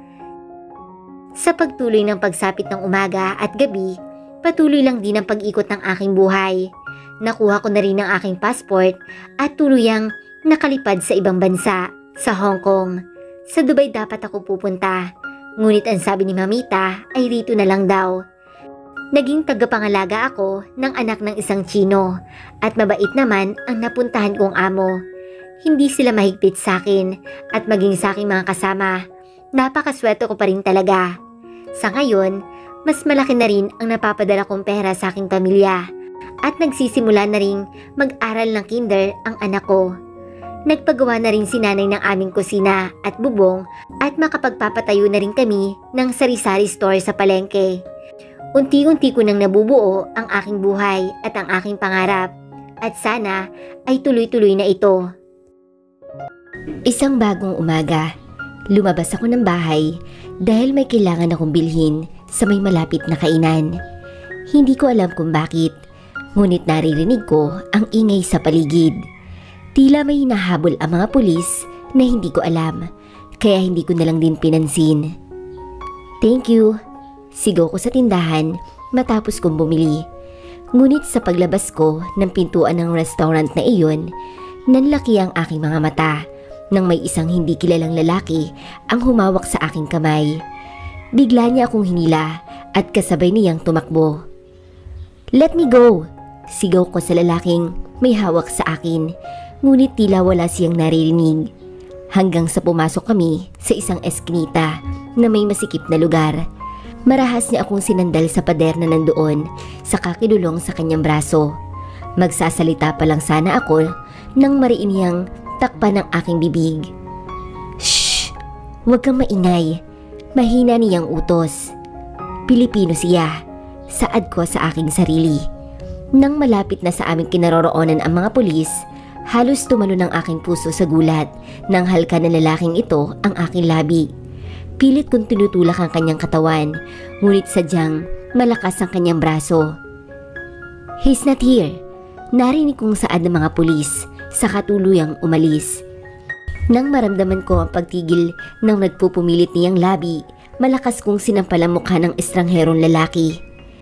Sa pagtuloy ng pagsapit ng umaga at gabi, patuloy lang din ang pag-ikot ng aking buhay. Nakuha ko na rin ang aking passport at tuluyang nakalipad sa ibang bansa, sa Hong Kong. Sa Dubai dapat ako pupunta. Ngunit ang sabi ni Mamita ay rito na lang daw. Naging tagapangalaga ako ng anak ng isang Chino at mabait naman ang napuntahan kong amo. Hindi sila mahigpit sa akin at maging sa aking mga kasama. Napakaswerte ko pa rin talaga. Sa ngayon, mas malaki na rin ang napapadala kong pera sa aking pamilya at nagsisimula na rin mag-aral ng kinder ang anak ko. Nagpagawa na rin si nanay ng aming kusina at bubong at makapagpapatayo na rin kami ng sari-sari store sa palengke. Unti-unti ko nang nabubuo ang aking buhay at ang aking pangarap at sana ay tuloy-tuloy na ito. Isang bagong umaga, lumabas ako ng bahay dahil may kailangan akong bilhin sa may malapit na kainan. Hindi ko alam kung bakit, ngunit naririnig ko ang ingay sa paligid. Tila may hinahabol ang mga pulis na hindi ko alam, kaya hindi ko na lang din pinansin. Thank you. Sigaw ko sa tindahan matapos kong bumili. Ngunit sa paglabas ko ng pintuan ng restaurant na iyon, nanlaki ang aking mga mata nang may isang hindi kilalang lalaki ang humawak sa aking kamay. Bigla niya akong hinila at kasabay niyang tumakbo. Let me go! Sigaw ko sa lalaking may hawak sa akin, ngunit tila wala siyang naririnig. Hanggang sa pumasok kami sa isang eskinita na may masikip na lugar. Marahas niya akong sinandal sa pader na nandoon, saka kinulong sa kanyang braso. Magsasalita pa lang sana ako nang mariin niyang takpan ng aking bibig. Shh! Huwag kang maingay. Mahina niyang utos. Pilipino siya. Saad ko sa aking sarili. Nang malapit na sa aming kinaroroonan ang mga pulis, halos tumalo ng aking puso sa gulat nang halka ng lalaking ito ang aking labi. Pilit kong tinutulak ang kanyang katawan, ngunit sadyang malakas ang kanyang braso. He's not here. Narinig kong saad ng mga pulis sa katuluyang umalis. Nang maramdaman ko ang pagtigil ng nagpupumilit niyang labi, malakas kong sinampal ang mukha ng estrangherong lalaki.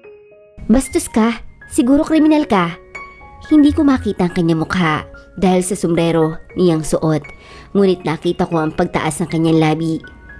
Bastos ka? Siguro kriminal ka? Hindi ko makita ang kanyang mukha dahil sa sombrero niyang suot, ngunit nakita ko ang pagtaas ng kanyang labi.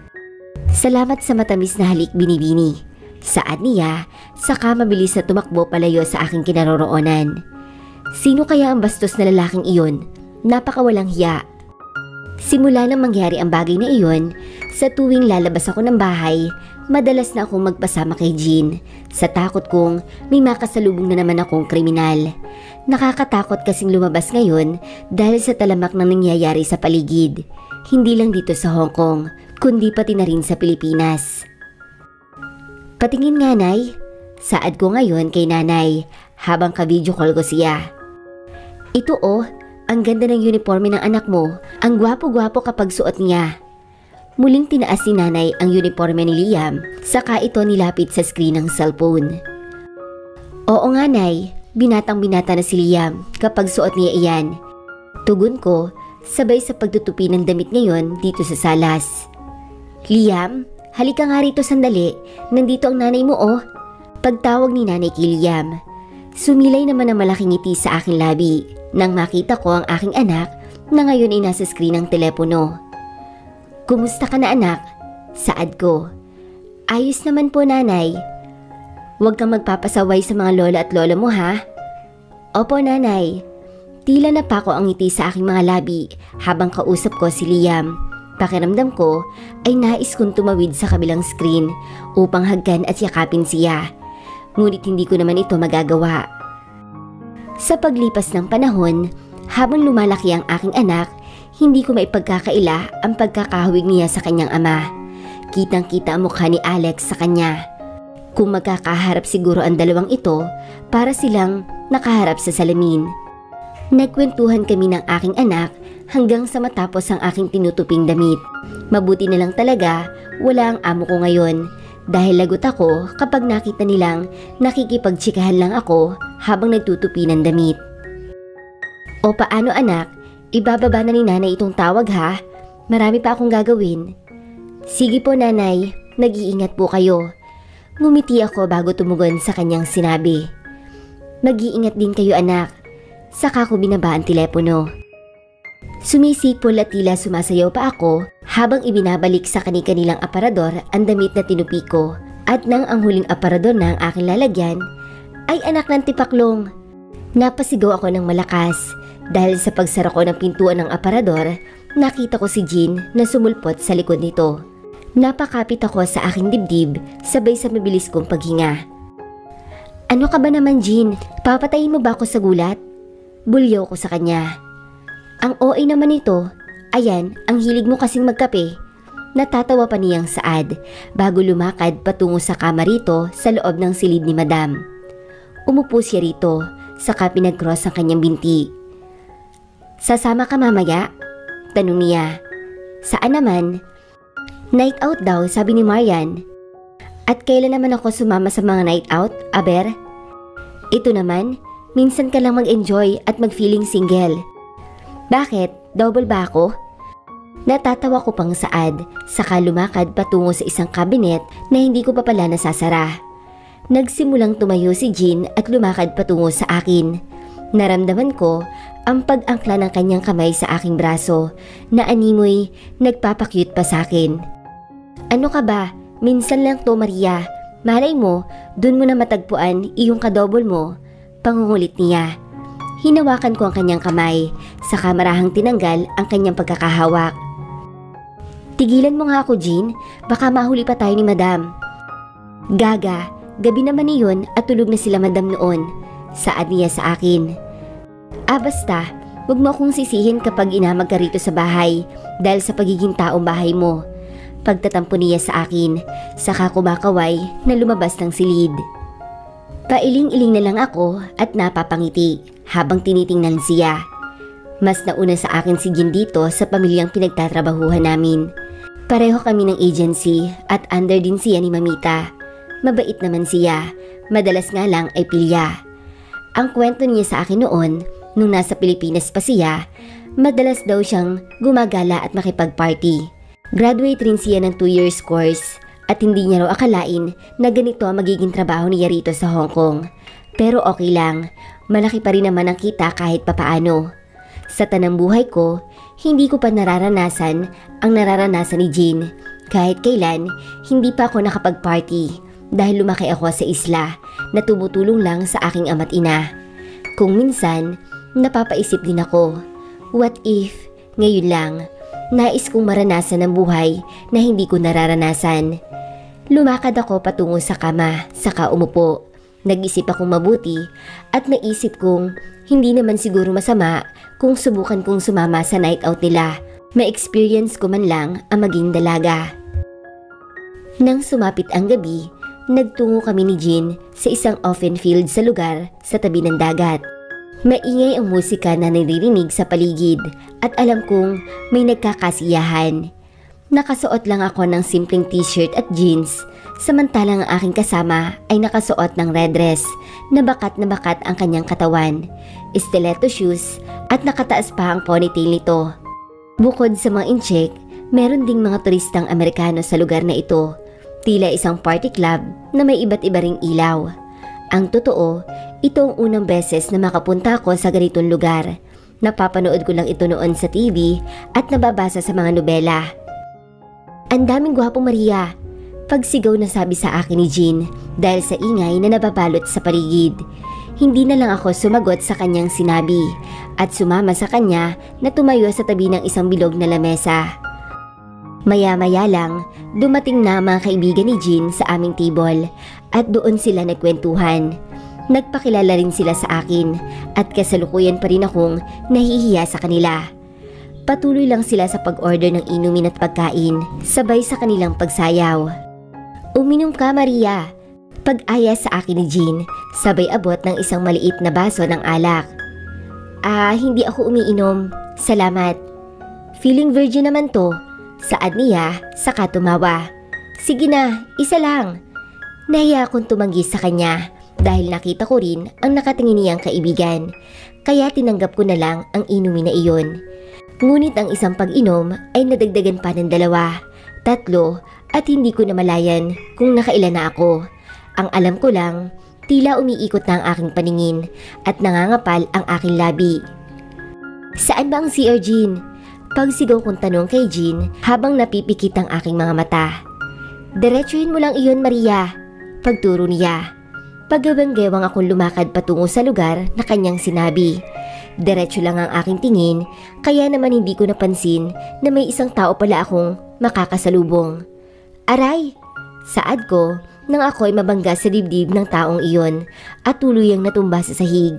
Salamat sa matamis na halik, binibini. Saad niya, saka mabilis na tumakbo palayo sa aking kinaroroonan. Sino kaya ang bastos na lalaking iyon? Napakawalang hiya. Simula nang mangyari ang bagay na iyon, sa tuwing lalabas ako ng bahay, madalas na akong magpasama kay Jean sa takot kong may makasalubong na naman akong kriminal. Nakakatakot kasing lumabas ngayon dahil sa talamak ng nangyayari sa paligid. Hindi lang dito sa Hong Kong, kundi pati na rin sa Pilipinas. Patingin nga, Nay. Saad ko ngayon kay Nanay habang ka-video call ko siya. Ito oh, ang ganda ng uniforme ng anak mo. Ang gwapo-gwapo kapag suot niya. Muling tinaas ni Nanay ang uniforme ni Liam, saka ito nilapit sa screen ng cellphone. Oo nga, Nay. Binatang-binata na si Liam kapag suot niya iyan. Tugon ko, sabay sa pagtutupi ng damit ngayon dito sa salas. Liam, halika nga rito sandali. Nandito ang nanay mo oh. Pagtawag ni Nanay kay Liam. Sumilay naman ang malaking ngiti sa aking labi nang makita ko ang aking anak na ngayon ay nasa screen ng telepono. "Kumusta ka na anak?" Saad ko. "Ayos naman po nanay." "Huwag kang magpapasaway sa mga lola at lola mo ha?" "Opo nanay." Tila napako ang ngiti sa aking mga labi habang kausap ko si Liam. Pakiramdam ko ay nais kong tumawid sa kabilang screen upang hagkan at yakapin siya. Ngunit hindi ko naman ito magagawa. Sa paglipas ng panahon, habang lumalaki ang aking anak, hindi ko maipagkakaila ang pagkakahawig niya sa kanyang ama. Kitang-kita ang mukha ni Alex sa kanya. Kung magkakaharap siguro ang dalawang ito, para silang nakaharap sa salamin. Nagkwentuhan kami ng aking anak hanggang sa matapos ang aking tinutuping damit. Mabuti na lang talaga wala ang amo ko ngayon. Dahil lagot ako kapag nakita nilang nakikipagtsikahan lang ako habang nagtutupi ng damit. "O paano anak? Ibababa na ni nanay itong tawag ha? Marami pa akong gagawin." "Sige po nanay, nag-iingat po kayo." Ngumiti ako bago tumugon sa kanyang sinabi. "Mag-iingat din kayo anak." Saka ko binaba ang telepono. Sumisipol at tila sumasayaw pa ako habang ibinabalik sa kani-kanilang aparador ang damit na tinupi ko. At nang ang huling aparador na ang aking lalagyan, ay anak ng tipaklong. Napasigaw ako ng malakas dahil sa pagsara ko ng pintuan ng aparador, nakita ko si Jean na sumulpot sa likod nito. Napakapit ako sa aking dibdib sabay sa mabilis kong paghinga. "Ano ka ba naman Jean? Papatayin mo ba ako sa gulat?" Bulyaw ko sa kanya. "Ang O A naman ito. Ayan, ang hilig mo kasing magkape." Natatawa pa niyang saad bago lumakad patungo sa kama rito sa loob ng silid ni Madam. Umupo siya rito, saka pinag-cross ang kanyang binti. "Sasama ka mamaya?" Tanong niya. "Saan naman?" "Night out daw, sabi ni Marian." "At kailan naman ako sumama sa mga night out, aber?" "Ito naman, minsan ka lang mag-enjoy at mag-feeling single." "Bakit? Double ba ako?" Natatawa ko pang saad, saka lumakad patungo sa isang kabinet na hindi ko pa pala nasasara. Nagsimulang tumayo si Jean at lumakad patungo sa akin. Naramdaman ko ang pag-angkla ng kanyang kamay sa aking braso na animoy nagpapakyut pa sa akin. "Ano ka ba? Minsan lang to Maria. Malay mo, dun mo na matagpuan iyong kadouble mo." Pangungulit niya. Hinawakan ko ang kanyang kamay, saka marahang tinanggal ang kanyang pagkakahawak. "Tigilan mo nga ako Jean, baka mahuli pa tayo ni Madam." "Gaga, gabi naman iyon at tulog na sila Madam noon." Saad niya sa akin. "Ah basta, wag mo akong sisihin kapag inamag ka rito sa bahay dahil sa pagiging taong bahay mo." Pagtatampo niya sa akin, saka kumakaway na lumabas ng silid. Pailing-iling na lang ako at napapangiti habang tinitingnan siya. Mas nauna sa akin si Jean dito sa pamilyang pinagtatrabahuhan namin. Pareho kami ng agency at under din siya ni Mamita. Mabait naman siya, madalas nga lang ay pilya. Ang kwento niya sa akin noon, nung nasa Pilipinas pa siya, madalas daw siyang gumagala at makipag-party. Graduate rin siya ng two years course at hindi niya raw akalain na ganito ang magiging trabaho niya rito sa Hong Kong. Pero okay lang, malaki pa rin naman ang kita kahit papaano. Sa tanang buhay ko, hindi ko pa nararanasan ang nararanasan ni Jean. Kahit kailan, hindi pa ako nakapag-party dahil lumaki ako sa isla na tumutulong lang sa aking ama't ina. Kung minsan, napapaisip din ako, what if, ngayon lang, nais kong maranasan ang buhay na hindi ko nararanasan. Lumakad ako patungo sa kama, saka umupo. Nag-isip akong mabuti at naisip kong hindi naman siguro masama kung subukan kong sumama sa night out nila. Ma-experience ko man lang ang maging dalaga. Nang sumapit ang gabi, nagtungo kami ni Jean sa isang open field sa lugar sa tabi ng dagat. Maingay ang musika na naririnig sa paligid at alam kong may nagkakasiyahan. Nakasuot lang ako ng simpleng t-shirt at jeans, samantalang ang aking kasama ay nakasuot ng red dress na bakat na bakat ang kanyang katawan, stiletto shoes at nakataas pa ang ponytail nito. Bukod sa mga incheck, meron ding mga turistang Amerikano sa lugar na ito, tila isang party club na may iba't iba ring ilaw. Ang totoo, Ito ang unang beses na makapunta ako sa ganitong lugar. Napapanood ko lang ito noon sa T V at nababasa sa mga nobela. Ang daming gwapo, Maria, pagsigaw na sabi sa akin ni Jean dahil sa ingay na nababalot sa paligid. Hindi na lang ako sumagot sa kanyang sinabi at sumama sa kanya na tumayo sa tabi ng isang bilog na lamesa. Maya-maya lang, dumating na mga kaibigan ni Jean sa aming table at doon sila nagkwentuhan. Nagpakilala rin sila sa akin at kasalukuyan pa rin akong nahihiya sa kanila. Patuloy lang sila sa pag-order ng inumin at pagkain, sabay sa kanilang pagsayaw. "Uminom ka, Maria," pag-aya sa akin ni Jean, sabay abot ng isang maliit na baso ng alak. "Ah, hindi ako umiinom. Salamat." "Feeling virgin naman to," saad niya, saka tumawa. "Sige na, isa lang." Nahiya akong tumanggi sa kanya dahil nakita ko rin ang nakatingin niyang kaibigan, kaya tinanggap ko na lang ang inumin na iyon. Ngunit ang isang pag-inom ay nadagdagan pa ng dalawa, tatlo, at hindi ko na malayan kung nakailan na ako. Ang alam ko lang, tila umiikot na ang aking paningin at nangangapal ang aking labi. "Saan ba ang C R, Jean?" Pagsigaw kong tanong kay Jean habang napipikit ang aking mga mata. "Diretsuhin mo lang iyon, Maria," pagturo niya. Pagawang-gewang akong lumakad patungo sa lugar na kanyang sinabi. Diretso lang ang aking tingin, kaya naman hindi ko napansin na may isang tao pala akong makakasalubong. "Aray!" saad ko nang ako ay mabangga sa dibdib ng taong iyon at tuluyang natumba sa sahig.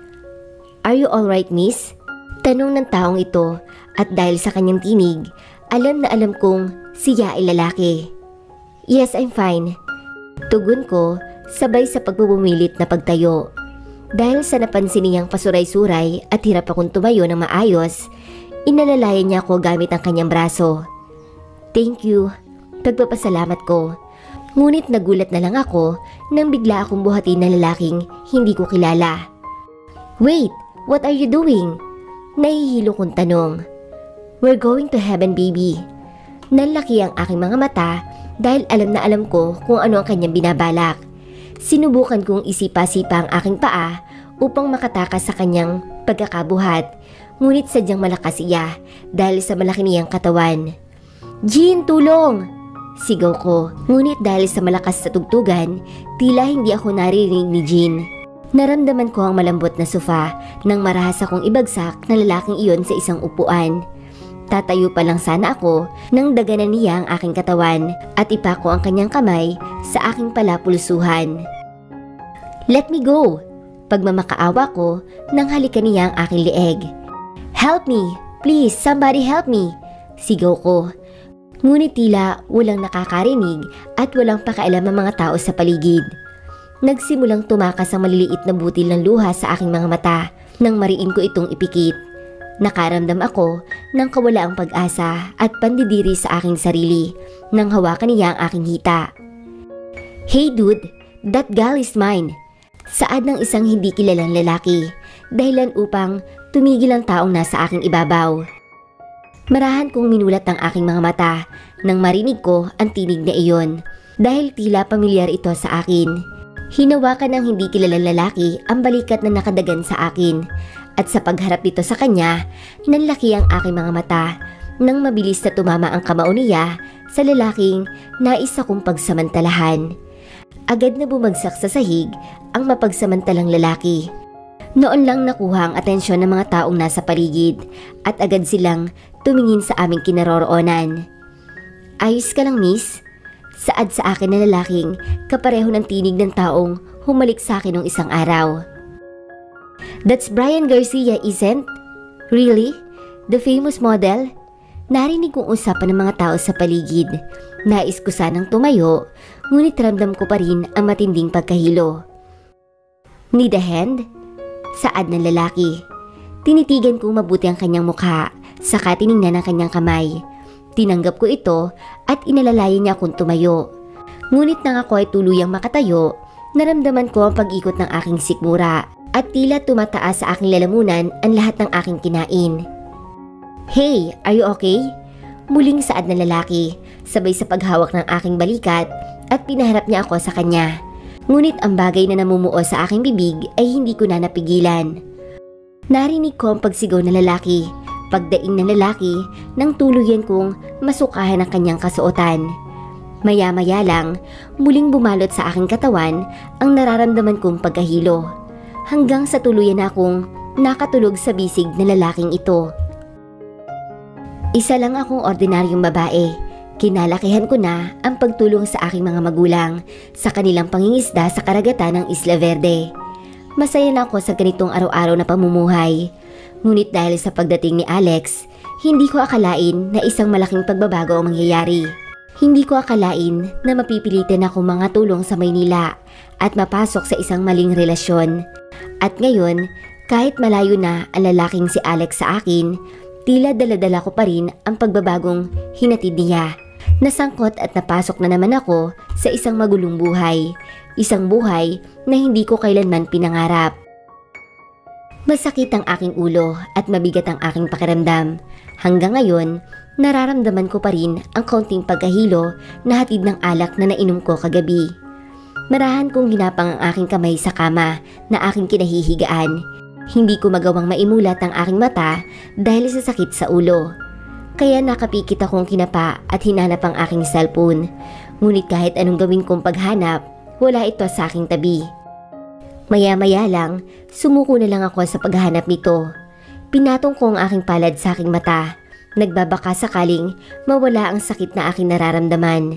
"Are you alright, miss?" tanong ng taong ito, at dahil sa kanyang tinig, alam na alam kong siya ay lalaki. "Yes, I'm fine," tugon ko sabay sa pagbubumilit na pagtayo. Dahil sa napansin niyang pasuray-suray at hirap akong tumayo ng maayos, inalalayan niya ako gamit ang kanyang braso. "Thank you," pagpapasalamat ko. Ngunit nagulat na lang ako nang bigla akong buhatin ng lalaking hindi ko kilala. "Wait, what are you doing?" Nahihilo kong tanong. "We're going to heaven, baby." Nanlaki ang aking mga mata dahil alam na alam ko kung ano ang kanyang binabalak. Sinubukan kong isipa-sipa ang aking paa upang makatakas sa kanyang pagkakabuhat, ngunit sadyang malakas iya dahil sa malaki niyang katawan. "Jean, tulong!" sigaw ko, ngunit dahil sa malakas sa tugtugan, tila hindi ako naririnig ni Jean. Naramdaman ko ang malambot na sofa nang marahas akong ibagsak na lalaking iyon sa isang upuan. Tatayo pa lang sana ako nang daganan niya ang aking katawan at ipako ang kanyang kamay sa aking palapulsuhan. "Let me go!" Pagmamakaawa ko nang halikan niya ang aking leeg. "Help me! Please, somebody help me!" sigaw ko. Ngunit tila walang nakakarinig at walang pakialam ang mga tao sa paligid. Nagsimulang tumakas ang maliliit na butil ng luha sa aking mga mata nang mariin ko itong ipikit. Nakaramdam ako ng kawalaang pag-asa at pandidiri sa aking sarili nang hawakan niya ang aking hita. "Hey dude, that gal is mine," saad ng isang hindi kilalang lalaki, dahilan upang tumigil ang taong nasa aking ibabaw. Marahan kong minulat ang aking mga mata nang marinig ko ang tinig na iyon dahil tila pamilyar ito sa akin. Hinawakan ng hindi kilalang lalaki ang balikat na nakadagan sa akin. At sa pagharap dito sa kanya, nanlaki ang aking mga mata nang mabilis na tumama ang kamao niya sa lalaking nais akong pagsamantalahan. Agad na bumagsak sa sahig ang mapagsamantalang lalaki. Noon lang nakuha ang atensyon ng mga taong nasa paligid at agad silang tumingin sa aming kinaroroonan. "Ayos ka lang, miss?" saad sa akin na lalaking kapareho ng tinig ng taong humalik sa akin ng isang araw. "That's Brian Garcia, isn't? Really? The famous model?" Narinig kong usapan ng mga tao sa paligid. Nais ko sanang tumayo, ngunit ramdam ko pa rin ang matinding pagkahilo. "Need a hand?" saad ng lalaki. Tinitigan kong mabuti ang kanyang mukha, saka tiningnan ang kanyang kamay. Tinanggap ko ito at inalalayan niya akong tumayo. Ngunit nang ako ay tuluyang makatayo, naramdaman ko ang pag-ikot ng aking sikmura at tila tumataas sa aking lalamunan ang lahat ng aking kinain. "Hey, are you okay?" Muling saad ng lalaki, sabay sa paghawak ng aking balikat at pinaharap niya ako sa kanya. Ngunit ang bagay na namumuo sa aking bibig ay hindi ko na napigilan. Narinig ko ang pagsigaw ng lalaki, pagdaing ng lalaki nang tuluyan kong masukahan ang kanyang kasuotan. Maya-maya lang, muling bumalot sa aking katawan ang nararamdaman kong pagkahilo, hanggang sa tuluyan akong nakatulog sa bisig ng lalaking ito. Isa lang akong ordinaryong babae. Kinalakihan ko na ang pagtulong sa aking mga magulang sa kanilang pangingisda sa karagatan ng Isla Verde. Masaya na ako sa ganitong araw-araw na pamumuhay. Ngunit dahil sa pagdating ni Alex, hindi ko akalain na isang malaking pagbabago ang mangyayari. Hindi ko akalain na mapipilitan ako mga tulong sa Maynila at mapasok sa isang maling relasyon. At ngayon, kahit malayo na ang lalaking si Alex sa akin, tila daladala ko pa rin ang pagbabagong hinatid niya. Nasangkot at napasok na naman ako sa isang magulong buhay. Isang buhay na hindi ko kailanman pinangarap. Masakit ang aking ulo at mabigat ang aking pakiramdam. Hanggang ngayon, nararamdaman ko pa rin ang kaunting pagkahilo na hatid ng alak na nainom ko kagabi. Marahan kong ginapang ang aking kamay sa kama na aking kinahihigaan. Hindi ko magawang maimulat ang aking mata dahil sa sakit sa ulo. Kaya nakapikit akong kinapa at hinanap ang aking cellphone. Ngunit kahit anong gawin kong paghanap, wala ito sa aking tabi. Maya-maya lang, sumuko na lang ako sa paghahanap nito. Pinatong ko ang aking palad sa aking mata. Nagbabaka sakaling mawala ang sakit na aking nararamdaman.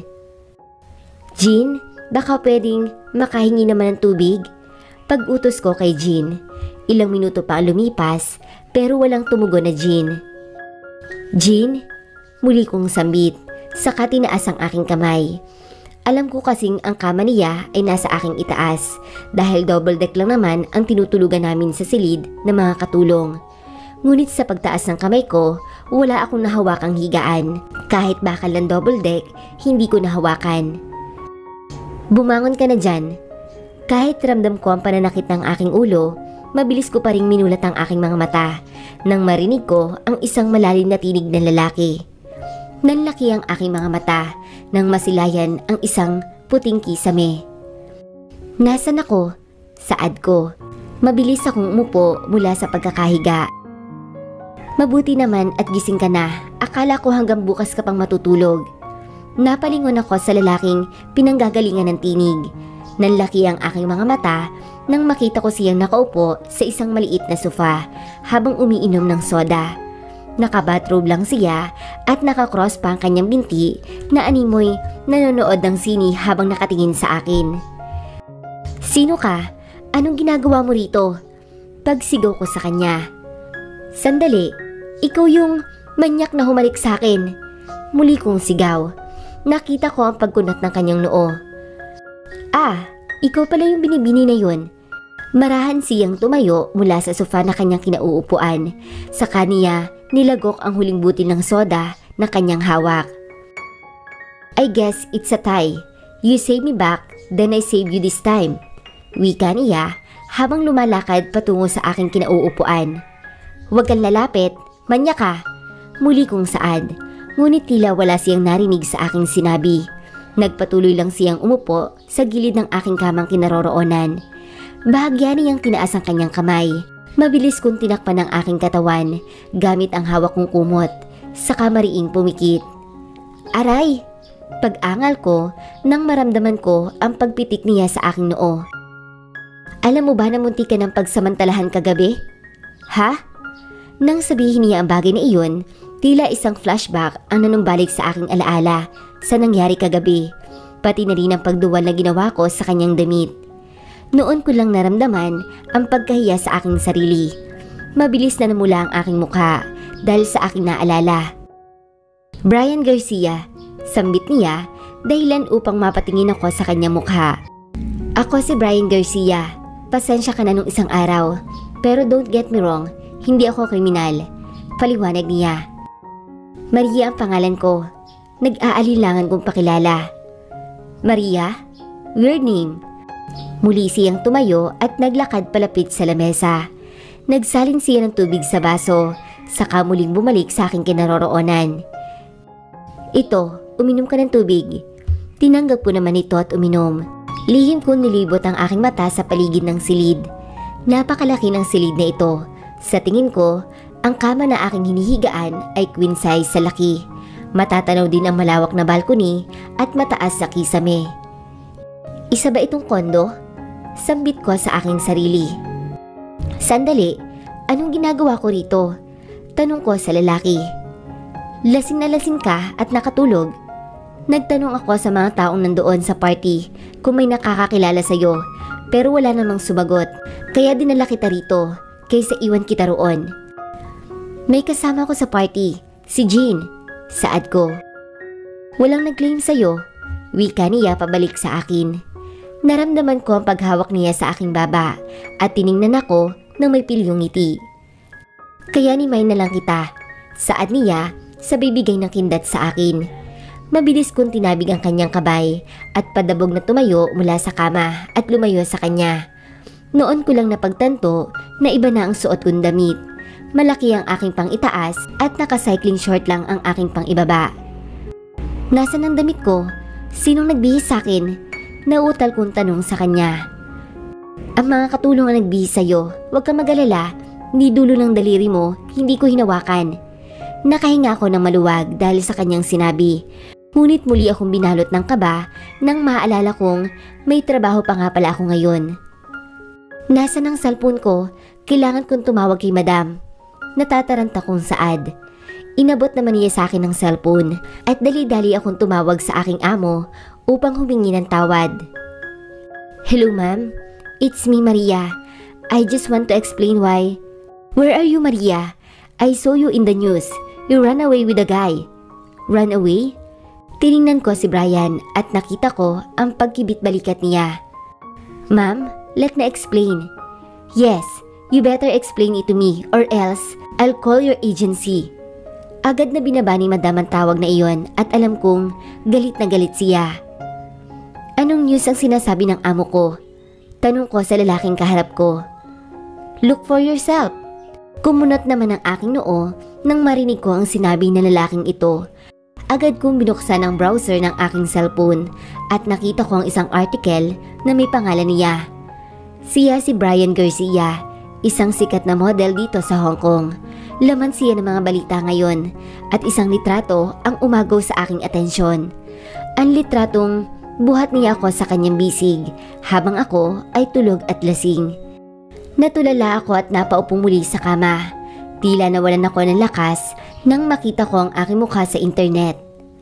Jean, baka pwedeng makahingi naman ng tubig? Pag-utos ko kay Jean. Ilang minuto pa ang lumipas pero walang tumugon na Jean. Jean, muli kong sambit, saka tinaas ang aking kamay. Alam ko kasing ang kama niya ay nasa aking itaas dahil double deck lang naman ang tinutulugan namin sa silid ng mga katulong. Ngunit sa pagtaas ng kamay ko, wala akong nahawakang higaan. Kahit bakal ng double deck, hindi ko nahawakan. Bumangon ka na dyan. Kahit ramdam ko ang pananakit ng aking ulo, mabilis ko pa ring minulat ang aking mga mata nang marinig ko ang isang malalim na tinig ng lalaki. Nanlaki ang aking mga mata nang masilayan ang isang puting kisame. Nasaan ako? Saad ko. Mabilis akong umupo mula sa pagkakahiga. Mabuti naman at gising ka na. Akala ko hanggang bukas ka pang matutulog. Napalingon ako sa lalaking pinanggagalingan ng tinig. Nanlaki ang aking mga mata nang makita ko siyang nakaupo sa isang maliit na sofa habang umiinom ng soda. Naka-bathrobe lang siya at naka-cross pa ang kanyang binti na animoy nanonood ng sini habang nakatingin sa akin. Sino ka? Anong ginagawa mo rito? Pagsigaw ko sa kanya. Sandali, ikaw yung manyak na humalik sa akin. Muli kong sigaw. Nakita ko ang pagkunat ng kanyang noo. Ah, ikaw pala yung binibini na yun. Marahan siyang tumayo mula sa sofa na kanyang kinauupuan. Sa kaniya, nilagok ang huling butil ng soda na kanyang hawak. I guess it's a tie. You save me back, then I save you this time. Wika niya habang lumalakad patungo sa aking kinauupuan. Huwag kang lalapit, manya ka. Muli kong saad, ngunit tila wala siyang narinig sa aking sinabi. Nagpatuloy lang siyang umupo sa gilid ng aking kamang kinaroroonan. Bahagya niyang tinaas ang kanyang kamay. Mabilis kong tinakpan ang aking katawan gamit ang hawak kong kumot, saka mariing pumikit. Aray! Pag-angal ko nang maramdaman ko ang pagpitik niya sa aking noo. Alam mo ba na munti ka ng pagsamantalahan kagabi? Ha? Nang sabihin niya ang bagay na iyon, tila isang flashback ang nanumbalik sa aking alaala sa nangyari kagabi, pati na rin ang pagduwal na ginawa ko sa kanyang damit. Noon ko lang naramdaman ang pagkahiya sa aking sarili. Mabilis na namula ang aking mukha dahil sa aking naalala. Brian Garcia, sambit niya dahilan upang mapatingin ako sa kanyang mukha. Ako si Brian Garcia. Pasensya ka na nung isang araw. Pero don't get me wrong, hindi ako kriminal. Paliwanag niya. Maria ang pangalan ko. Nag-aalilangan kong pakilala. Maria? Weird name. Muli siyang tumayo at naglakad palapit sa lamesa. Nagsalin siya ng tubig sa baso, saka muling bumalik sa aking kinaroroonan. Ito, uminom ka ng tubig. Tinanggap ko naman ito at uminom. Lihim ko nilibot ang aking mata sa paligid ng silid. Napakalaki ng silid na ito. Sa tingin ko, ang kama na aking hinihigaan ay queen size sa laki. Matatanaw din ang malawak na balcony at mataas sa kisame. Isa ba itong kondo? Sambit ko sa aking sarili. Sandali, anong ginagawa ko rito? Tanong ko sa lalaki. Lasing na lasing ka at nakatulog? Nagtanong ako sa mga taong nandoon sa party kung may nakakakilala sa'yo, pero wala namang sumagot. Kaya dinala kita rito kaysa iwan kita roon. May kasama ko sa party, si Jean. Saad ko. Walang nag-claim sa'yo. Wika niya pabalik sa akin. Naramdaman ko ang paghawak niya sa aking baba at tiningnan ako ng may pilyong ngiti. Kaya nimay na lang kita. Saad niya sa bibigay ng kindat sa akin. Mabilis kong tinabig ang kanyang kabay at padabog na tumayo mula sa kama at lumayo sa kanya. Noon ko lang napagtanto na iba na ang suot kong damit. Malaki ang aking pang-itaas at naka-cycling short lang ang aking pang-ibaba. Nasaan ang damit ko? Sinong nagbihis sa akin? Nauutal kong tanong sa kanya. Ang mga katulong ang nagbihis sa'yo. Huwag kang mag-alala. Ni dulo ng daliri mo, hindi ko hinawakan. Nakahinga ako ng maluwag dahil sa kanyang sinabi. Ngunit muli akong binalot ng kaba nang maalala kong may trabaho pa nga pala ako ngayon. Nasaan ang cellphone ko? Kailangan kong tumawag kay madam. Natataranta kong saad. Inabot naman niya sa akin ng cellphone at dali-dali akong tumawag sa aking amo upang humingi ng tawad. Hello ma'am, it's me Maria. I just want to explain why. Where are you Maria? I saw you in the news. You ran away with a guy. Run away? Tiningnan ko si Brian at nakita ko ang pagkibit-balikat niya. Ma'am, let me explain. Yes, you better explain it to me or else I'll call your agency. Agad na binaba ni madam ang tawag na iyon at alam kong galit na galit siya. Anong news ang sinasabi ng amo ko? Tanong ko sa lalaking kaharap ko. Look for yourself. Kumunot naman ang aking noo nang marinig ko ang sinabi ng lalaking ito. Agad kong binuksan ang browser ng aking cellphone at nakita ko ang isang article na may pangalan niya. Siya si Brian Garcia, isang sikat na model dito sa Hong Kong. Laman siya ng mga balita ngayon at isang litrato ang umagaw sa aking atensyon. Ang litratong buhat niya ako sa kanyang bisig habang ako ay tulog at lasing. Natulala ako at napaupong muli sa kama. Tila nawalan ako ng lakas nang makita ko ang aking mukha sa internet.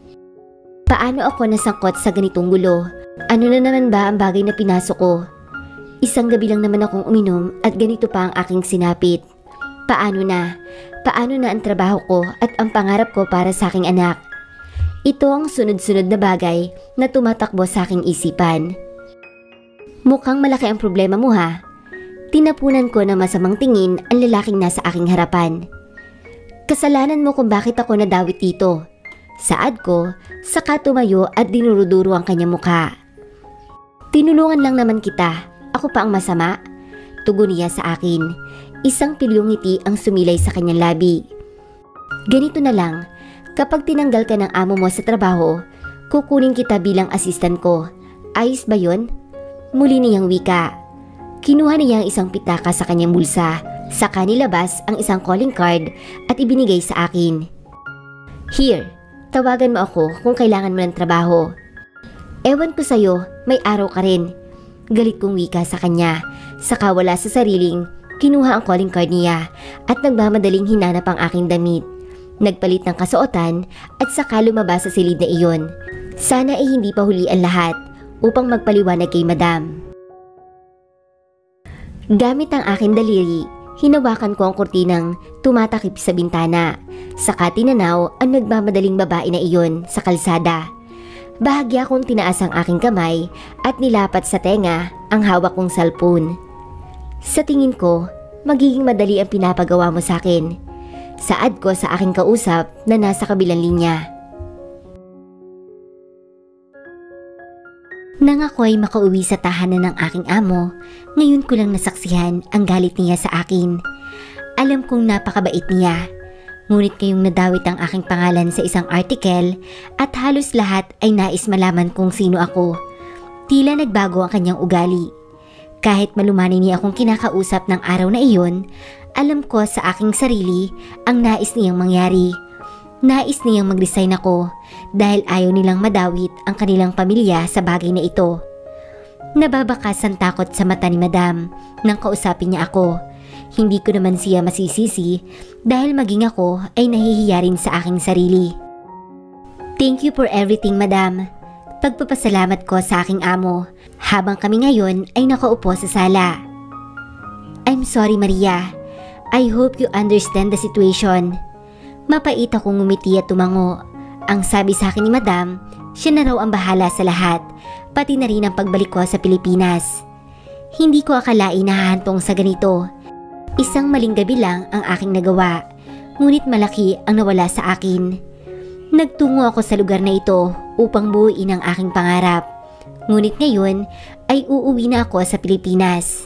Paano ako nasangkot sa ganitong gulo? Ano na naman ba ang bagay na pinasok ko? Isang gabi lang naman akong uminom at ganito pa ang aking sinapit. Paano na? Paano na ang trabaho ko at ang pangarap ko para sa aking anak? Ito ang sunod-sunod na bagay na tumatakbo sa aking isipan. Mukhang malaki ang problema mo ha? Tinapunan ko na masamang tingin ang lalaking nasa aking harapan. Kasalanan mo kung bakit ako nadawit dito. Saad ko, saka tumayo at dinuruduro ang kanyang mukha. Tinulungan lang naman kita. Ako pa ang masama? Tugon niya sa akin. Isang pilyong ngiti ang sumilay sa kanyang labi. Ganito na lang, kapag tinanggal ka ng amo mo sa trabaho, kukunin kita bilang assistant ko. Ayos ba yun? Muli niyang wika. Kinuha niya ang isang pitaka sa kanyang bulsa, saka nilabas ang isang calling card at ibinigay sa akin. Here, tawagan mo ako kung kailangan mo ng trabaho. Ewan ko sa'yo, may araw ka rin. Galit kong wika sa kanya, saka wala sa sariling kinuha ang calling card niya at nagmamadaling hinanap ang aking damit. Nagpalit ng kasuotan at saka lumabas sa silid na iyon. Sana ay hindi pa huli ang lahat upang magpaliwanag kay madam. Gamit ang aking daliri, hinawakan ko ang kurtinang tumatakip sa bintana. Saka tinanaw ang nagmamadaling babae na iyon sa kalsada. Bahagya kong tinaas ang aking kamay at nilapat sa tenga ang hawak kong cellphone. Sa tingin ko, magiging madali ang pinapagawa mo sa akin. Saad ko sa aking kausap na nasa kabilang linya. Nang ako'y makauwi sa tahanan ng aking amo, ngayon ko lang nasaksihan ang galit niya sa akin. Alam kong napakabait niya. Ngunit ngayong nadawit ang aking pangalan sa isang article at halos lahat ay nais malaman kung sino ako. Tila nagbago ang kanyang ugali. Kahit malumanay niya akong kinakausap ng araw na iyon, alam ko sa aking sarili ang nais niyang mangyari. Nais niyang mag-resign ako dahil ayaw nilang madawit ang kanilang pamilya sa bagay na ito. Nababakas ang takot sa mata ni Madam nang kausapin niya ako. Hindi ko naman siya masisisi dahil maging ako ay nahihiya rin sa aking sarili. Thank you for everything, Madam. Pagpapasalamat ko sa aking amo habang kami ngayon ay nakaupo sa sala. I'm sorry, Maria. I hope you understand the situation. Mapait akong ngumiti at tumango. Ang sabi sa akin ni Madam, siya na raw ang bahala sa lahat, pati na rin ang pagbalik ko sa Pilipinas. Hindi ko akalain na hahantong sa ganito. Isang maling gabi lang ang aking nagawa, ngunit malaki ang nawala sa akin. Nagtungo ako sa lugar na ito upang buuin ang aking pangarap. Ngunit ngayon ay uuwi na ako sa Pilipinas.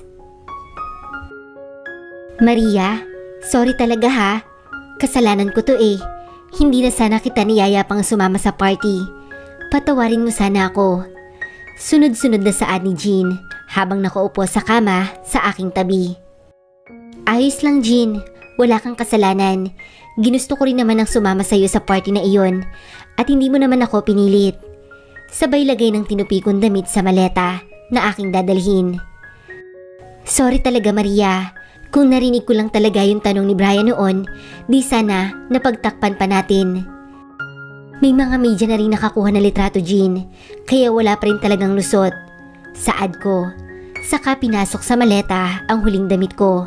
Maria, sorry talaga ha. Kasalanan ko to eh. Hindi na sana kita niyaya pang sumama sa party. Patawarin mo sana ako. Sunod-sunod na saad ni Jean habang nakaupo sa kama sa aking tabi. Ayos lang, Jean. Wala kang kasalanan. Ginusto ko rin naman ang sumama sa iyo sa party na iyon at hindi mo naman ako pinilit. Sabay lagay ng tinupi kong damit sa maleta na aking dadalhin. Sorry talaga, Maria. Kung narinig ko lang talaga yung tanong ni Brian noon, di sana napagtakpan pa natin. May mga media na rin nakakuha na litrato, Jean, kaya wala pa rin talagang lusot. Saad ko. Saka pinasok sa maleta ang huling damit ko.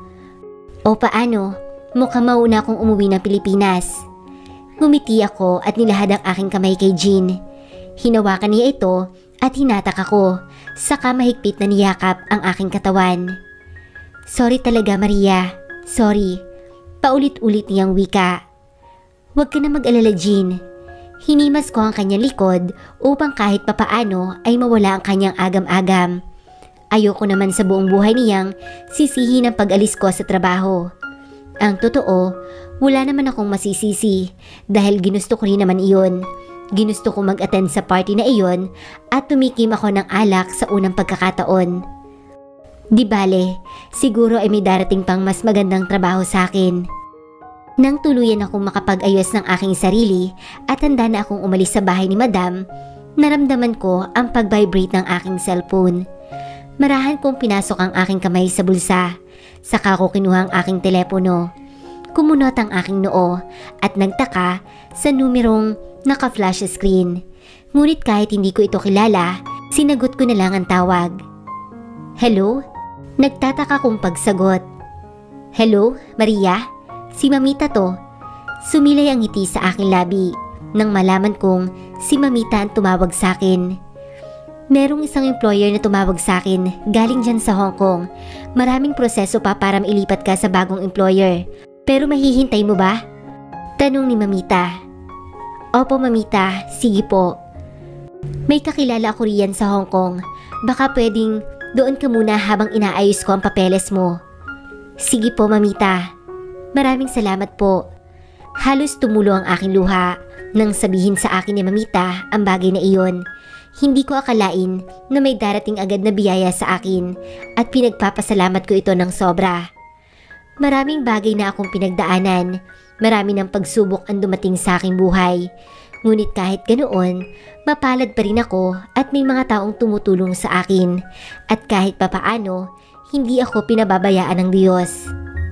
O paano? Mukhang mauna akong umuwi ng Pilipinas. Ngumiti ako at nilahad ang aking kamay kay Jean. Hinawakan niya ito at hinatak ako, saka mahigpit na niyakap ang aking katawan. Sorry talaga, Maria. Sorry. Paulit-ulit niyang wika. Huwag ka na mag-alala, Jean. Hinimas ko ang kanyang likod upang kahit papaano ay mawala ang kanyang agam-agam. Ayoko naman sa buong buhay niyang sisihin ang pag-alis ko sa trabaho. Ang totoo, wala naman akong masisisi dahil ginusto ko rin naman iyon. Ginusto ko mag-attend sa party na iyon at tumikim ako ng alak sa unang pagkakataon. Di bale, siguro ay may darating pang mas magandang trabaho sa akin. Nang tuluyan akong makapag-ayos ng aking sarili at handa na akong umalis sa bahay ni Madam, naramdaman ko ang pag-vibrate ng aking cellphone. Marahan kong pinasok ang aking kamay sa bulsa. Saka ko kinuha ang aking telepono. Kumunot ang aking noo at nagtaka sa numerong naka-flash screen. Ngunit kahit hindi ko ito kilala, sinagot ko na lang ang tawag. Hello? Nagtataka kong pagsagot. Hello, Maria? Si Mamita to. Sumilay ang ngiti sa aking labi nang malaman kong si Mamita ang tumawag sa akin. Merong isang employer na tumawag sa akin galing dyan sa Hong Kong. Maraming proseso pa para mailipat ka sa bagong employer. Pero mahihintay mo ba? Tanong ni Mamita. Opo, Mamita. Sige po. May kakilala ako riyan sa Hong Kong. Baka pwedeng doon ka muna habang inaayos ko ang papeles mo. Sige po, Mamita. Maraming salamat po. Halos tumulo ang aking luha nang sabihin sa akin ni Mamita ang bagay na iyon. Hindi ko akalain na may darating agad na biyaya sa akin at pinagpapasalamat ko ito ng sobra. Maraming bagay na akong pinagdaanan, marami ng pagsubok ang dumating sa aking buhay. Ngunit kahit ganoon, mapalad pa rin ako at may mga taong tumutulong sa akin. At kahit papaano, hindi ako pinababayaan ng Diyos.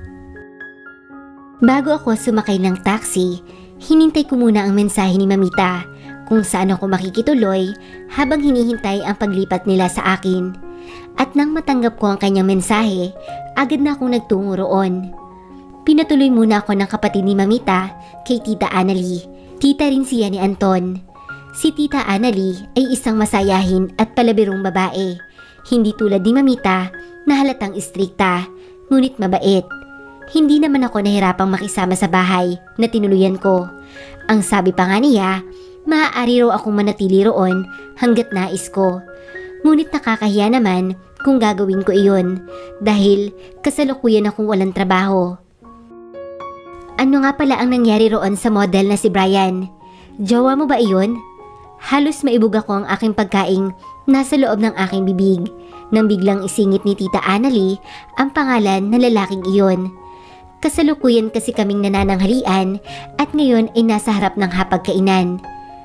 Bago ako sumakay ng taxi, hinintay ko muna ang mensahe ni Mamita kung saan ako makikituloy habang hinihintay ang paglipat nila sa akin. At nang matanggap ko ang kanyang mensahe, agad na akong nagtungo roon. Pinatuloy muna ako ng kapatid ni Mamita kay Tita Annalie. Tita rin siya ni Anton. Si Tita Annalie ay isang masayahin at palabirong babae. Hindi tulad ni Mamita na halatang istrikta, ngunit mabait. Hindi naman ako nahirapang makisama sa bahay na tinuluyan ko. Ang sabi pa nga niya, maaari raw akong manatili roon hanggat nais ko. Ngunit nakakahiya naman kung gagawin ko iyon dahil kasalukuyan akong walang trabaho. Ano nga pala ang nangyari roon sa model na si Brian? Jowa mo ba iyon? Halos maibog ako ang aking pagkaing nasa loob ng aking bibig nang biglang isingit ni Tita Annalie ang pangalan ng lalaking iyon. Kasalukuyan kasi kaming nanananghalian at ngayon ay nasa harap ng hapagkainan.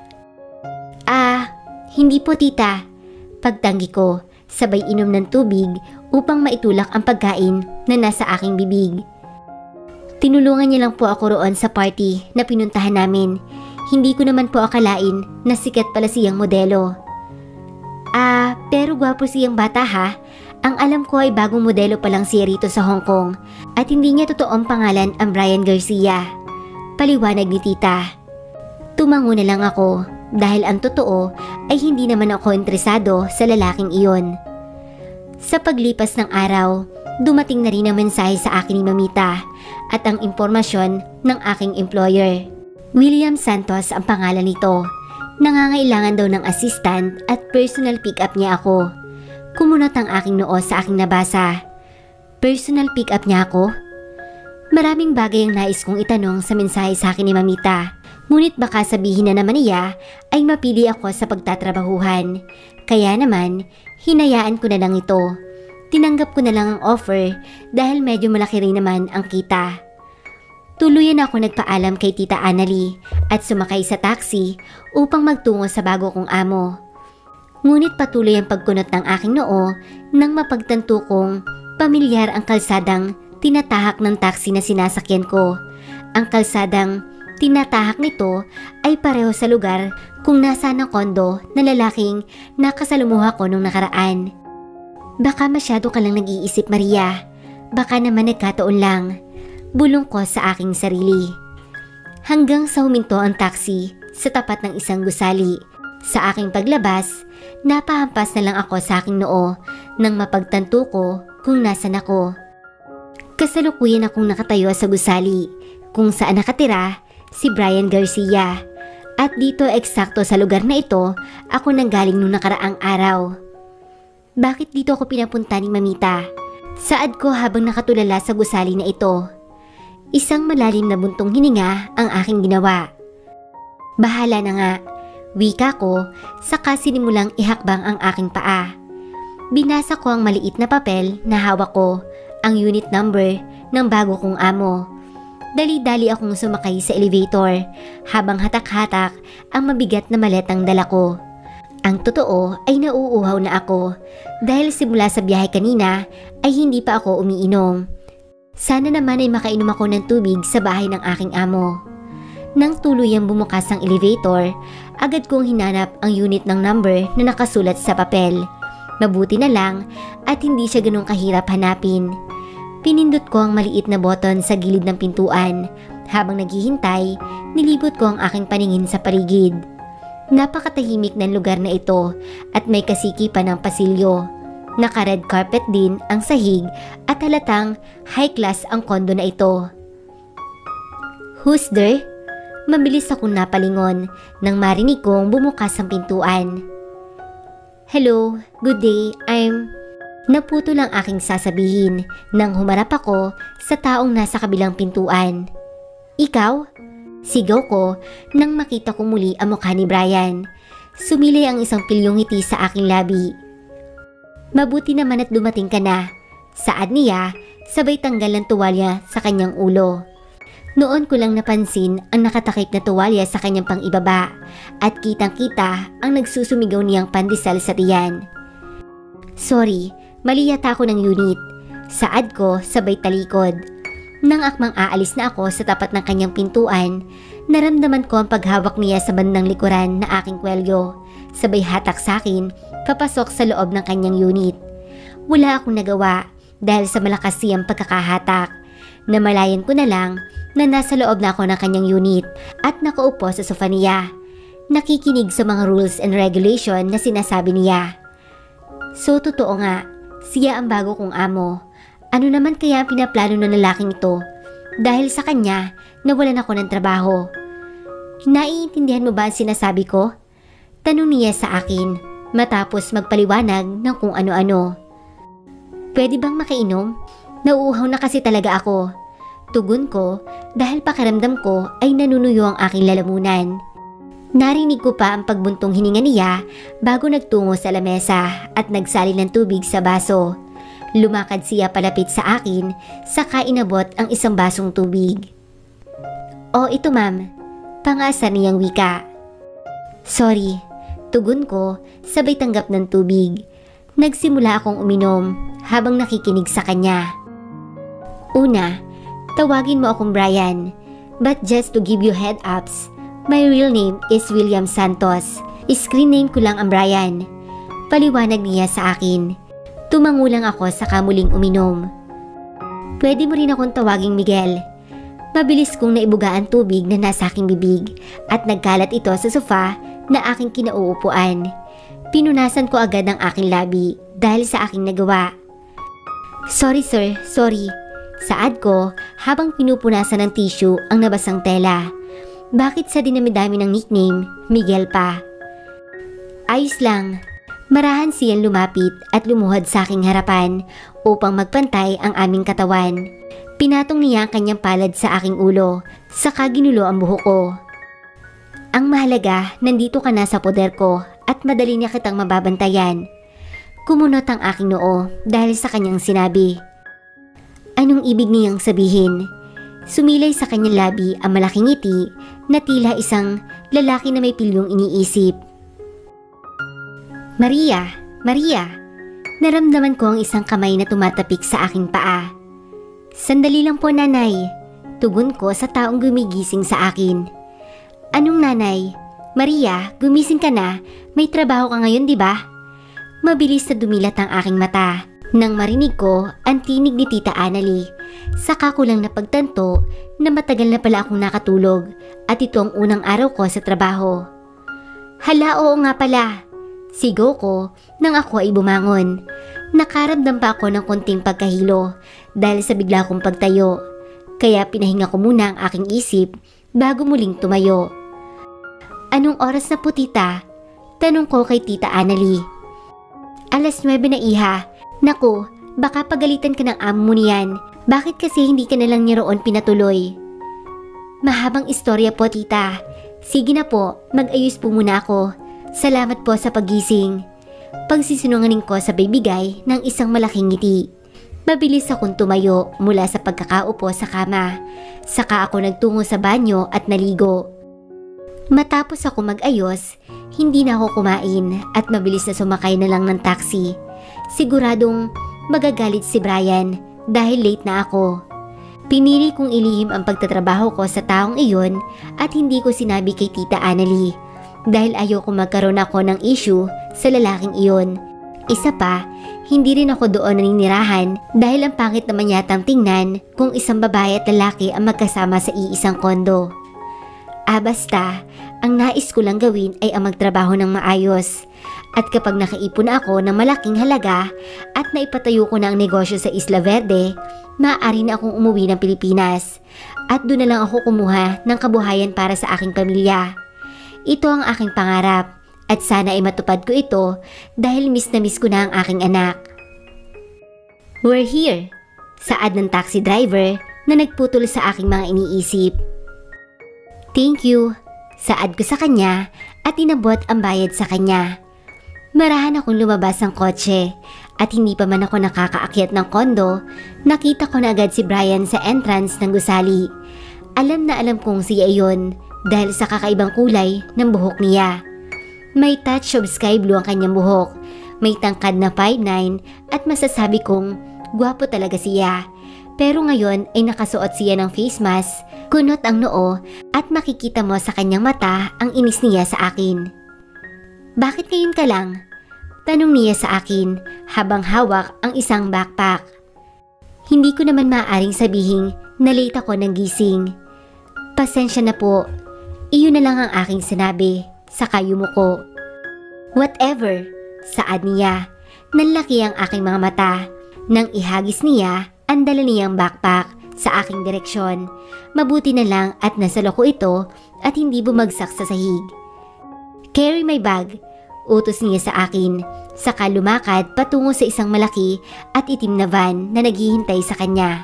Ah, hindi po tita. Pagtanggi ko, sabay inom ng tubig upang maitulak ang pagkain na nasa aking bibig. Tinulungan niya lang po ako roon sa party na pinuntahan namin. Hindi ko naman po akalain na sikat pala siyang modelo. Ah, pero gwapo siyang bata ha. Ang alam ko ay bagong modelo pa lang siya rito sa Hong Kong at hindi niya totoong pangalan ang Brian Garcia. Paliwanag ni tita. Tumango na lang ako dahil ang totoo ay hindi naman ako interesado sa lalaking iyon. Sa paglipas ng araw, dumating na rin ang mensahe sa akin ni Mamita at ang impormasyon ng aking employer. William Santos ang pangalan nito. Nangangailangan daw ng assistant at personal pick-up niya ako. Kumunot ang aking noo sa aking nabasa. Personal pick-up niya ako? Maraming bagay ang nais kong itanong sa mensahe sa akin ni Mamita. Ngunit baka sabihin na naman niya ay mapili ako sa pagtatrabahuhan. Kaya naman, hinayaan ko na lang ito. Tinanggap ko na lang ang offer dahil medyo malaki rin naman ang kita. Tuluyan ako nagpaalam kay Tita Annalie at sumakay sa taxi upang magtungo sa bago kong amo. Ngunit patuloy ang pagkunot ng aking noo nang mapagtanto kong pamilyar ang kalsadang tinatahak ng taxi na sinasakyan ko. Ang kalsadang tinatahak nito ay pareho sa lugar kung nasaan ang kondo na lalaking nakasalumuha ko nung nakaraan. Baka masyado ka lang nag-iisip, Maria. Baka naman nagkataon lang. Bulong ko sa aking sarili. Hanggang sa huminto ang taxi sa tapat ng isang gusali. Sa aking paglabas, napahampas na lang ako sa aking noo nang mapagtanto ko kung nasan ako. Kasalukuyan akong nakatayo sa gusali kung saan nakatira si Brian Garcia. At dito eksakto sa lugar na ito ako nanggaling nung nakaraang araw. Bakit dito ako pinapunta ni Mamita? Saad ko habang nakatulala sa gusali na ito. Isang malalim na buntong hininga ang aking ginawa. Bahala na nga, wika ko, saka sinimulang ihakbang ang aking paa. Binasa ko ang maliit na papel na hawak ko, ang unit number ng bago kong amo. Dali-dali akong sumakay sa elevator habang hatak-hatak ang mabigat na maletang dala ko. Ang totoo ay nauuhaw na ako dahil simula sa biyahe kanina ay hindi pa ako umiinom. Sana naman ay makainom ako ng tubig sa bahay ng aking amo. Nang tuluyang bumukas ang elevator, agad kong hinanap ang unit ng number na nakasulat sa papel. Mabuti na lang at hindi siya ganun kahirap hanapin. Pinindot ko ang maliit na button sa gilid ng pintuan. Habang naghihintay, nilibot ko ang aking paningin sa paligid. Napakatahimik ng lugar na ito at may kasikipan ng pasilyo. Naka-red carpet din ang sahig at halatang high class ang kondo na ito. Who's there? Mabilis akong napalingon nang marinig kong bumukas ang pintuan. Hello, good day, I'm... Naputo lang aking sasabihin nang humarap ako sa taong nasa kabilang pintuan. Ikaw? Sigaw ko nang makita ko muli ang mukha ni Brian. Sumilay ang isang pilyong ngiti sa aking labi. Mabuti naman at dumating ka na. Saad niya, sabay tanggal ng tuwalya sa kanyang ulo. Noon ko lang napansin ang nakatakip na tuwalya sa kanyang pang-ibaba at kitang-kita ang nagsusumigaw niyang pandesal sa tiyan. Sorry, mali yata ako ng unit. Saad ko sabay talikod. Nang akmang aalis na ako sa tapat ng kanyang pintuan, naramdaman ko ang paghawak niya sa bandang likuran na aking kwelyo. Sabay hatak sa akin, papasok sa loob ng kanyang unit. Wala akong nagawa dahil sa malakas siyang pagkakahatak. Namalayan ko na lang na nasa loob na ako ng kanyang unit at nakaupo sa sofa niya. Nakikinig sa mga rules and regulation na sinasabi niya. So totoo nga, siya ang bago kong amo. Ano naman kaya ang pinaplano ng lalaking ito? Dahil sa kanya, nawalan ako ng trabaho. Naiintindihan mo ba ang sinasabi ko? Tanong niya sa akin matapos magpaliwanag ng kung ano-ano. Pwede bang makainom? Nauuhaw na kasi talaga ako. Tugon ko dahil pakiramdam ko ay nanunuyo ang aking lalamunan. Narinig ko pa ang pagbuntong hininga niya bago nagtungo sa lamesa at nagsali ng tubig sa baso. Lumakad siya palapit sa akin, saka inabot ang isang basong tubig. "Oh, ito ma'am," pangasar niyang wika. "Sorry," tugon ko sabay tanggap ng tubig. Nagsimula akong uminom habang nakikinig sa kanya. "Una, tawagin mo akong Brian, but just to give you head-ups, my real name is William Santos. Screen name ko lang ang Brian," paliwanag niya sa akin. Tumango lang ako sa kamuling uminom. "Pwede mo rin akong tawaging Miguel." Mabilis kong naibuga ang tubig na nasa aking bibig at nagkalat ito sa sofa na aking kinauupuan. Pinunasan ko agad ang aking labi dahil sa aking nagawa. "Sorry sir, sorry," saad ko habang pinupunasan ng tissue ang nabasang tela. Bakit sa dinami-dami ng nickname, Miguel pa? "Ayos lang." Marahan siyang lumapit at lumuhod sa aking harapan upang magpantay ang aming katawan. Pinatong niya ang kanyang palad sa aking ulo, saka ginulo ang buhok ko. "Ang mahalaga, nandito ka na sa poder ko at madali niya kitang mababantayan." Kumunot ang aking noo dahil sa kanyang sinabi. Anong ibig niyang sabihin? Sumilay sa kanyang labi ang malaking ngiti na tila isang lalaki na may pilyong iniisip. "Maria, Maria!" Naramdaman ko ang isang kamay na tumatapik sa aking paa. "Sandali lang po nanay," tugon ko sa taong gumigising sa akin. "Anong nanay? Maria, gumising ka na. May trabaho ka ngayon, di ba?" Mabilis na dumilat ang aking mata nang marinig ko ang tinig ni Tita Annalie. Saka ko lang napagtanto na matagal na pala akong nakatulog at ito ang unang araw ko sa trabaho. "Hala, oo nga pala," sigaw ko nang ako ay bumangon. Nakaramdam pa ako ng konting pagkahilo dahil sa bigla kong pagtayo. Kaya pinahinga ko muna ang aking isip bago muling tumayo. "Anong oras na po tita?" tanong ko kay Tita Annalie. "Alas nuwebe na iha." "Naku, baka pagalitan ka ng amo mo niyan. Bakit kasi hindi ka na lang niya roon pinatuloy?" "Mahabang istorya po tita. Sige na po, mag-ayos po muna ako. Salamat po sa pagising." Pagsisinungaling ko sa bibigay ng isang malaking ngiti. Mabilis akong tumayo mula sa pagkakaupo sa kama. Saka ako nagtungo sa banyo at naligo. Matapos ako mag-ayos, hindi na ako kumain at mabilis na sumakay na lang ng taxi. Siguradong magagalit si Brian dahil late na ako. Pinili kong ilihim ang pagtatrabaho ko sa taong iyon at hindi ko sinabi kay Tita Annalie. Dahil ayoko magkaroon ako ng issue sa lalaking iyon. Isa pa, hindi rin ako doon naninirahan dahil ang pangit naman yatang tingnan kung isang babae at lalaki ang magkasama sa iisang kondo. Ah basta, ang nais ko lang gawin ay ang magtrabaho ng maayos. At kapag nakaipon ako ng malaking halaga at naipatayo ko na ang negosyo sa Isla Verde, maaari na akong umuwi ng Pilipinas. At doon na lang ako kumuha ng kabuhayan para sa aking pamilya. Ito ang aking pangarap at sana ay matupad ko ito dahil miss na miss ko na ang aking anak. "We're here," saad ng taxi driver na nagputol sa aking mga iniisip. "Thank you," saad ko sa kanya at inabot ang bayad sa kanya. Marahan akong lumabas ng kotse at hindi pa man ako nakakaakyat ng kondo, nakita ko na agad si Brian sa entrance ng gusali. Alam na alam kong siya iyon dahil sa kakaibang kulay ng buhok niya. May touch of sky blue ang kanyang buhok, may tangkad na five nine at masasabi kong gwapo talaga siya. Pero ngayon ay nakasuot siya ng face mask, kunot ang noo at makikita mo sa kanyang mata ang inis niya sa akin. "Bakit ngayon ka lang?" tanong niya sa akin habang hawak ang isang backpack. Hindi ko naman maaaring sabihin na late ako ng gising. "Pasensya na po." Iyon na lang ang aking sinabi, saka yumuko. "Whatever," saad niya. Nanlaki ang aking mga mata. Nang ihagis niya ang dala niyang backpack sa aking direksyon. Mabuti na lang at nasalo ko ito at hindi bumagsak sa sahig. "Carry my bag," utos niya sa akin. Saka lumakad patungo sa isang malaki at itim na van na naghihintay sa kanya.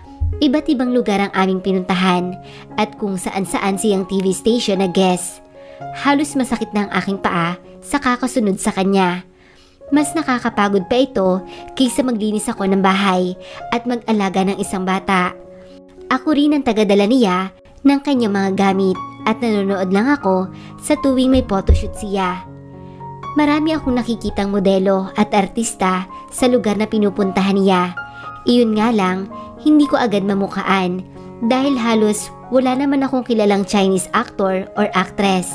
Iba't ibang lugar ang aming pinuntahan at kung saan-saan siyang T V station na guest. Halos masakit na ang aking paa sa kakasunod sa kanya. Mas nakakapagod pa ito kaysa maglinis ako ng bahay at mag-alaga ng isang bata. Ako rin ang tagadala niya ng kanyang mga gamit at nanonood lang ako sa tuwing may photoshoot siya. Marami akong nakikitang modelo at artista sa lugar na pinupuntahan niya. Iyon nga lang, hindi ko agad mamukhaan dahil halos wala naman akong kilalang Chinese actor or actress.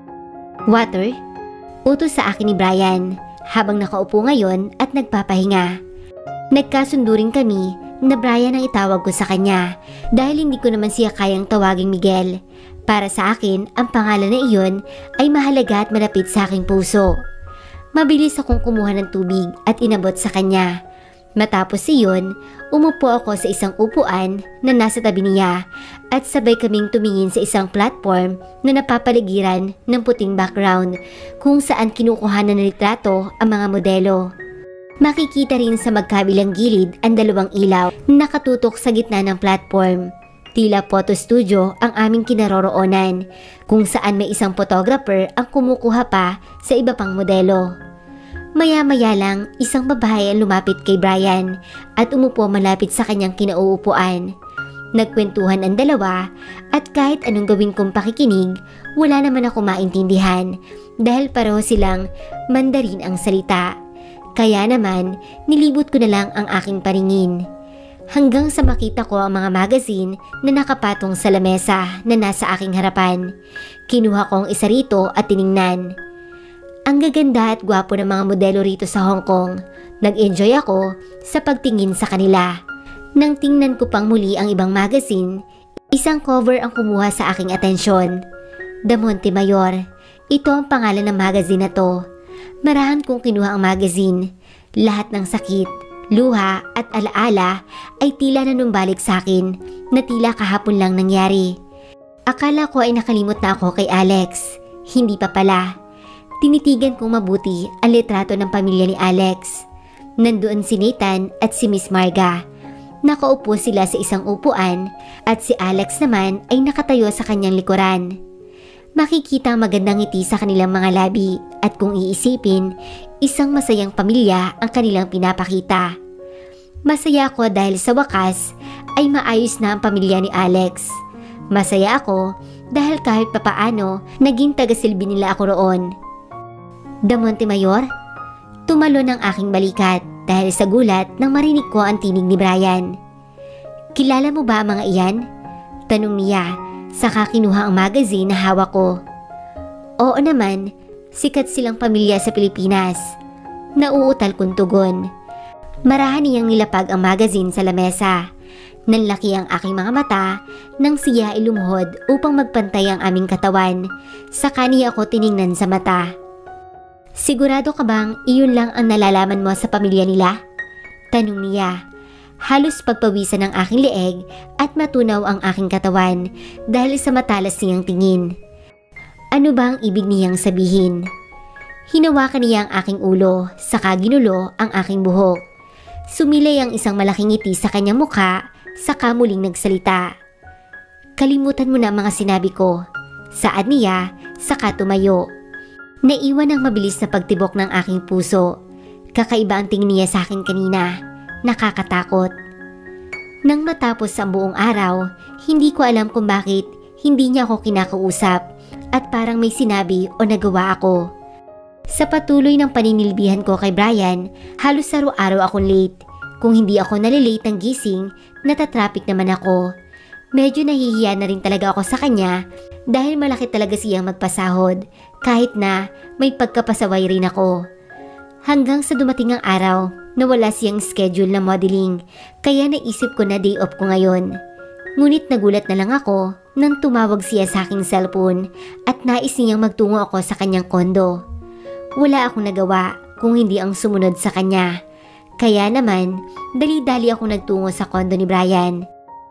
Water? Utos sa akin ni Brian habang nakaupo ngayon at nagpapahinga. Nagkasundo rin kami na Brian ang itawag ko sa kanya dahil hindi ko naman siya kayang tawaging Miguel. Para sa akin, ang pangalan na iyon ay mahalaga at malapit sa aking puso. Mabilis akong kumuha ng tubig at inabot sa kanya. Matapos iyon, umupo ako sa isang upuan na nasa tabi niya at sabay kaming tumingin sa isang platform na napapaligiran ng puting background kung saan kinukuhanan ng litrato ang mga modelo. Makikita rin sa magkabilang gilid ang dalawang ilaw na nakatutok sa gitna ng platform. Tila photo studio ang aming kinaroroonan kung saan may isang photographer ang kumukuha pa sa iba pang modelo. Maya-maya lang, isang babae ang lumapit kay Brian at umupo malapit sa kanyang kinauupuan. Nagkwentuhan ang dalawa at kahit anong gawin kong pakikinig, wala naman ako maintindihan dahil pareho silang Mandarin ang salita. Kaya naman, nilibot ko na lang ang aking paningin. Hanggang sa makita ko ang mga magazine na nakapatong sa lamesa na nasa aking harapan. Kinuha ko ang isa rito at tiningnan. Ang gaganda at gwapo ng mga modelo rito sa Hong Kong. Nag-enjoy ako sa pagtingin sa kanila. Nang tingnan ko pang muli ang ibang magazine, isang cover ang kumuha sa aking atensyon. The Montemayor. Ito ang pangalan ng magazine na to. Marahan kong kinuha ang magazine. Lahat ng sakit, luha at alaala ay tila nanumbalik sa akin na tila kahapon lang nangyari. Akala ko ay nakalimot na ako kay Alex. Hindi pa pala. Tinitigan kong mabuti ang litrato ng pamilya ni Alex. Nandoon si Nathan at si Miss Marga. Nakaupo sila sa isang upuan at si Alex naman ay nakatayo sa kanyang likuran. Makikita ang magandang ngiti sa kanilang mga labi at kung iisipin, isang masayang pamilya ang kanilang pinapakita. Masaya ako dahil sa wakas ay maayos na ang pamilya ni Alex. Masaya ako dahil kahit papaano naging tagasilbi nila ako roon. The Montemayor? Tumalo ng aking balikat dahil sa gulat nang marinig ko ang tinig ni Brian. Kilala mo ba ang mga iyan? Tanong niya, saka kinuha ang magazine na hawak ko. Oo naman, sikat silang pamilya sa Pilipinas. Nauutal kong tugon. Marahan niyang nilapag ang magazine sa lamesa. Nanlaki ang aking mga mata nang siya ay lumuhod upang magpantay ang aming katawan. Saka niya ako tiningnan sa mata. Sigurado ka bang iyon lang ang nalalaman mo sa pamilya nila? Tanong niya. Halos pagpawisan ng aking leeg at matunaw ang aking katawan dahil sa matalas niyang tingin. Ano ba ang ibig niyang sabihin? Hinawakan niya ang aking ulo, saka ginulo ang aking buhok. Sumilay ang isang malaking ngiti sa kanyang mukha, saka muling nagsalita. Kalimutan mo na ang mga sinabi ko. Saad niya, saka tumayo. Naiwan ang mabilis na pagtibok ng aking puso. Kakaiba ang tingin niya sa akin kanina. Nakakatakot. Nang matapos ang buong araw, hindi ko alam kung bakit hindi niya ako kinakausap at parang may sinabi o nagawa ako. Sa patuloy ng paninilbihan ko kay Brian, halos araw-araw akong late. Kung hindi ako nalilate ng gising, natatraffic naman ako. Medyo nahihiya na rin talaga ako sa kanya dahil malaki talaga siyang magpasahod kahit na may pagkapasaway rin ako. Hanggang sa dumating ang araw na wala siyang schedule na modeling kaya naisip ko na day off ko ngayon. Ngunit nagulat na lang ako nang tumawag siya sa aking cellphone at nais niyang magtungo ako sa kanyang kondo. Wala akong nagawa kung hindi ang sumunod sa kanya. Kaya naman, dali-dali ako nagtungo sa kondo ni Brian.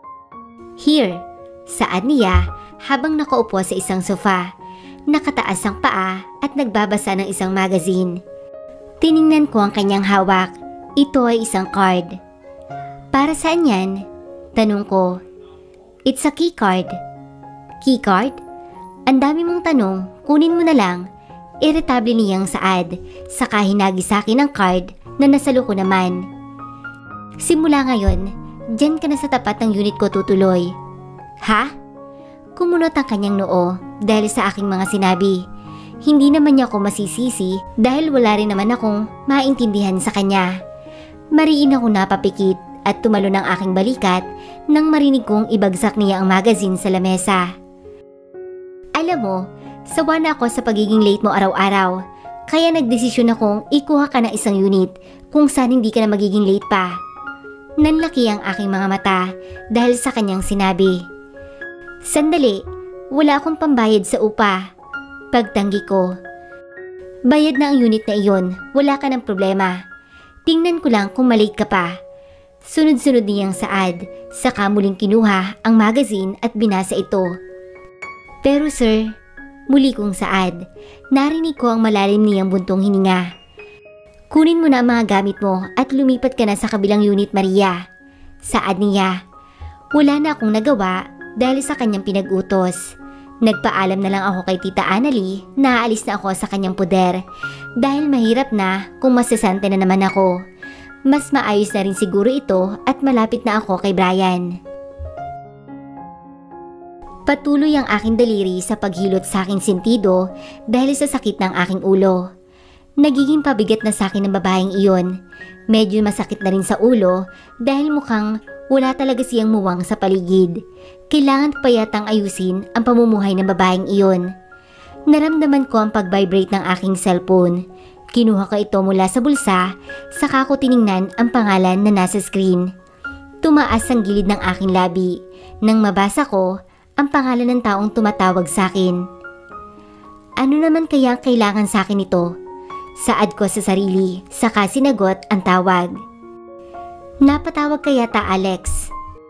Here, saad niya habang nakaupo sa isang sofa. Nakataas ang paa at nagbabasa ng isang magazine. Tiningnan ko ang kanyang hawak. Ito ay isang card. Para saan yan? Tanong ko. It's a key card. Key card? Ang dami mong tanong, kunin mo na lang. Irritable niyang saad, saka hinagi sa akin ang card na nasalo ko naman. Simula ngayon, dyan ka na sa tapat ng unit ko tutuloy. Ha? Kumunot ang kanyang noo dahil sa aking mga sinabi. Hindi naman niya ako masisisi dahil wala rin naman akong maintindihan sa kanya. Mariin ako napapikit at tumalo ng aking balikat nang marinig kong ibagsak niya ang magazine sa lamesa. Alam mo, sawa na ako sa pagiging late mo araw-araw, kaya nagdesisyon akong ikuha ka ng isang unit kung saan hindi ka na magiging late pa. Nanlaki ang aking mga mata dahil sa kanyang sinabi. Sandali, wala akong pambayad sa upa. Pagtanggi ko. Bayad na ang unit na iyon, wala ka ng problema. Tingnan ko lang kung malate ka pa. Sunod-sunod niyang saad, saka muling kinuha ang magazine at binasa ito. Pero sir, muli kong saad, narinig ko ang malalim niyang buntong hininga. Kunin mo na ang mga gamit mo at lumipat ka na sa kabilang unit, Maria. Saad niya. Wala na akong nagawa dahil sa kanyang pinag-utos. Nagpaalam na lang ako kay Tita Annalie na aalis na ako sa kanyang poder dahil mahirap na kung masasante na naman ako. Mas maayos na rin siguro ito at malapit na ako kay Brian. Patuloy ang aking daliri sa paghilot sa aking sentido dahil sa sakit ng aking ulo. Nagiging pabigat na sa akin ng babaeng iyon. Medyo masakit na rin sa ulo dahil mukhang wala talaga siyang muwang sa paligid. Kailangan pa yatang ayusin ang pamumuhay ng babaeng iyon. Naramdaman ko ang pag-vibrate ng aking cellphone. Kinuha ko ito mula sa bulsa, saka ko tiningnan ang pangalan na nasa screen. Tumaas ang gilid ng aking labi nang mabasa ko ang pangalan ng taong tumatawag sa akin. Ano naman kaya ang kailangan sa akin ito? Saad ko sa sarili, saka sinagot ang tawag. Napatawag ka yata, Alex.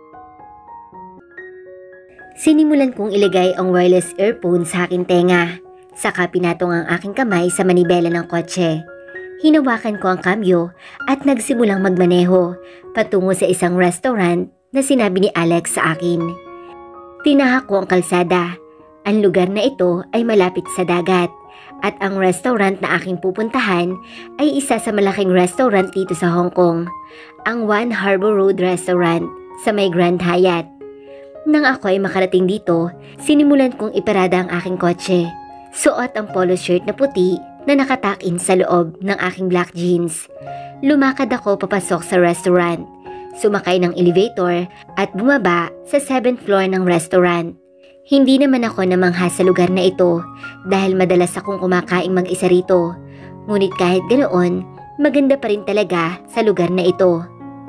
Sinimulan kong ilagay ang wireless earphone sa aking tenga, saka pinatong ang aking kamay sa manibela ng kotse. Hinawakan ko ang kamyo at nagsimulang magmaneho patungo sa isang restaurant na sinabi ni Alex sa akin. Tinahak ko ang kalsada. Ang lugar na ito ay malapit sa dagat at ang restaurant na aking pupuntahan ay isa sa malaking restaurant dito sa Hong Kong, ang One Harbor Road Restaurant sa may Grand Hyatt. Nang ako ay makarating dito, sinimulan kong iparada ang aking kotse. Suot ang polo shirt na puti na nakatakin sa loob ng aking black jeans. Lumakad ako papasok sa restaurant, sumakay ng elevator at bumaba sa seventh floor ng restaurant. Hindi naman ako namangha sa lugar na ito dahil madalas akong kumakain mag-isa rito. Ngunit kahit ganoon, maganda pa rin talaga sa lugar na ito.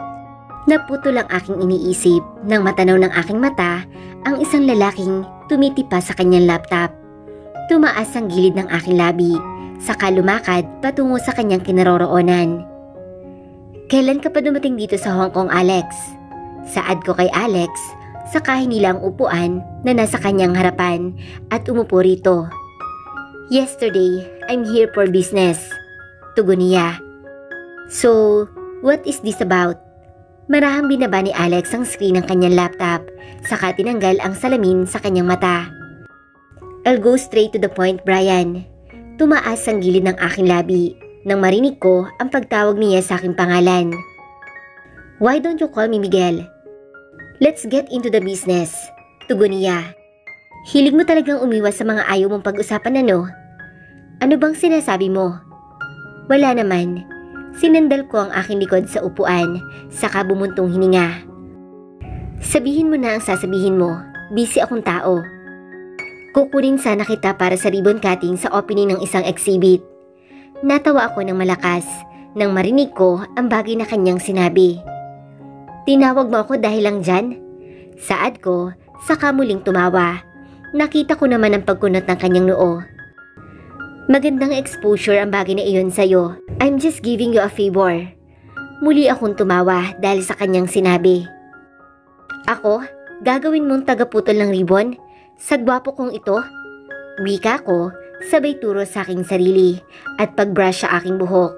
Naputol ang aking iniisip nang matanaw ng aking mata ang isang lalaking tumitipa sa kanyang laptop. Tumaas ang gilid ng aking labi, saka lumakad patungo sa kanyang kinaroroonan. Kailan ka pa dumating dito sa Hong Kong, Alex? Saad ko kay Alex, saka hinila ang upuan na nasa kanyang harapan at umupo rito. Yesterday, I'm here for business. Tugon niya. So, what is this about? Marahang binaba ni Alex ang screen ng kanyang laptop, saka tinanggal ang salamin sa kanyang mata. I'll go straight to the point, Brian. Tumaas ang gilid ng aking labi nang marinig ko ang pagtawag niya sa aking pangalan. Why don't you call me Miguel? Let's get into the business. Tugon niya. Hilig mo talagang umiwas sa mga ayaw mong pag-usapan, ano? Ano bang sinasabi mo? Wala naman. Sinandal ko ang aking likod sa upuan, saka bumuntong hininga. Sabihin mo na ang sasabihin mo. Busy akong tao. Kukunin sana kita para sa ribbon cutting sa opening ng isang exhibit. Natawa ako ng malakas nang marinig ko ang bagay na kanyang sinabi. Tinawag mo ako dahil lang dyan? Saad ko, saka muling tumawa. Nakita ko naman ang pagkunot ng kanyang noo. Magandang exposure ang bagay na iyon sa'yo. I'm just giving you a favor. Muli akong tumawa dahil sa kanyang sinabi. Ako? Gagawin mong tagaputol ng ribbon? Sa gwapo kong ito? Wika ko, sabay turo sa aking sarili at pagbrush sa aking buhok.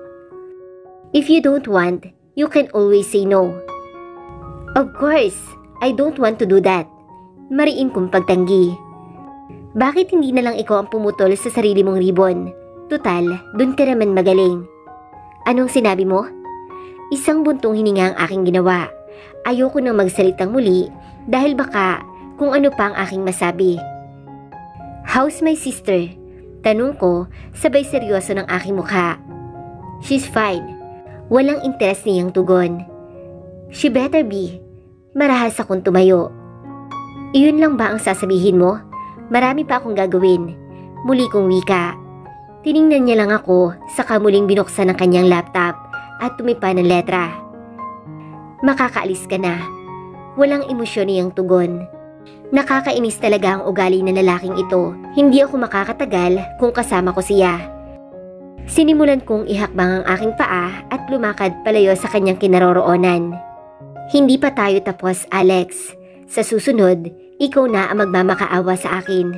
If you don't want, you can always say no. Of course, I don't want to do that. Mariin kong pagtanggi. Bakit hindi na lang ikaw ang pumutol sa sarili mong ribbon? Tutal, dun ka naman magaling. Anong sinabi mo? Isang buntong hininga ang aking ginawa. Ayoko nang magsalitang muli dahil baka kung ano pa ang aking masabi. How's my sister? Tanong ko, sabay seryoso ng aking mukha. She's fine. Walang interes niyang tugon. She better be. Marahas akong tumayo. Iyon lang ba ang sasabihin mo? Marami pa akong gagawin. Muli kong wika. Tiningnan niya lang ako, saka muling binuksan ang kanyang laptop at tumipa ng letra. Makakaalis ka na. Walang emosyon niyang tugon. Nakakainis talaga ang ugali ng lalaking ito. Hindi ako makakatagal kung kasama ko siya. Sinimulan kong ihakbang ang aking paa at lumakad palayo sa kanyang kinaroroonan. Hindi pa tayo tapos, Alex. Sa susunod, ikaw na ang magmamakaawa sa akin.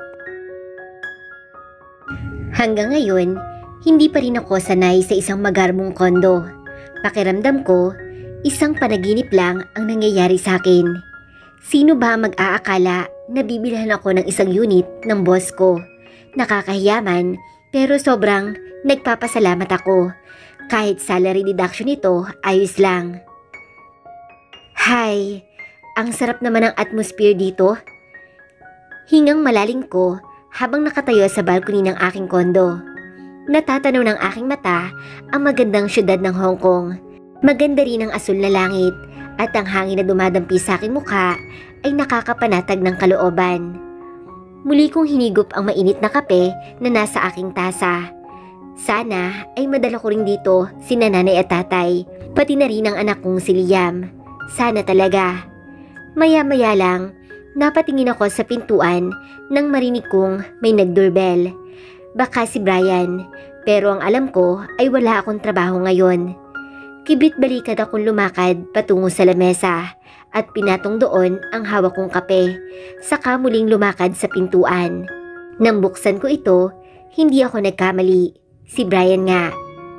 Hanggang ngayon, hindi pa rin ako sanay sa isang magarbong kondo. Pakiramdam ko, isang panaginip lang ang nangyayari sa akin. Sino ba mag-aakala na bibilhan ako ng isang unit ng boss ko? Nakakahiyaman, pero sobrang nagpapasalamat ako. Kahit salary deduction ito, ayos lang. Hay, ang sarap naman ng atmosphere dito. Hingang malalim ko habang nakatayo sa balcony ng aking kondo. Natatanaw ng aking mata ang magandang syudad ng Hong Kong. Maganda rin ang asul na langit at ang hangin na dumadampi sa aking mukha ay nakakapanatag ng kalooban. Muli kong hinigop ang mainit na kape na nasa aking tasa. Sana ay madala ko rin dito si nanay at tatay, pati na rin ang anak kong si Liam. Sana talaga. Maya-maya lang, napatingin ako sa pintuan nang marinig kong may nag-doorbell. Baka si Brian, pero ang alam ko ay wala akong trabaho ngayon. Kibit-balikad akong lumakad patungo sa lamesa at pinatong doon ang hawak kong kape, saka muling lumakad sa pintuan. Nang buksan ko ito, hindi ako nagkamali. Si Brian nga.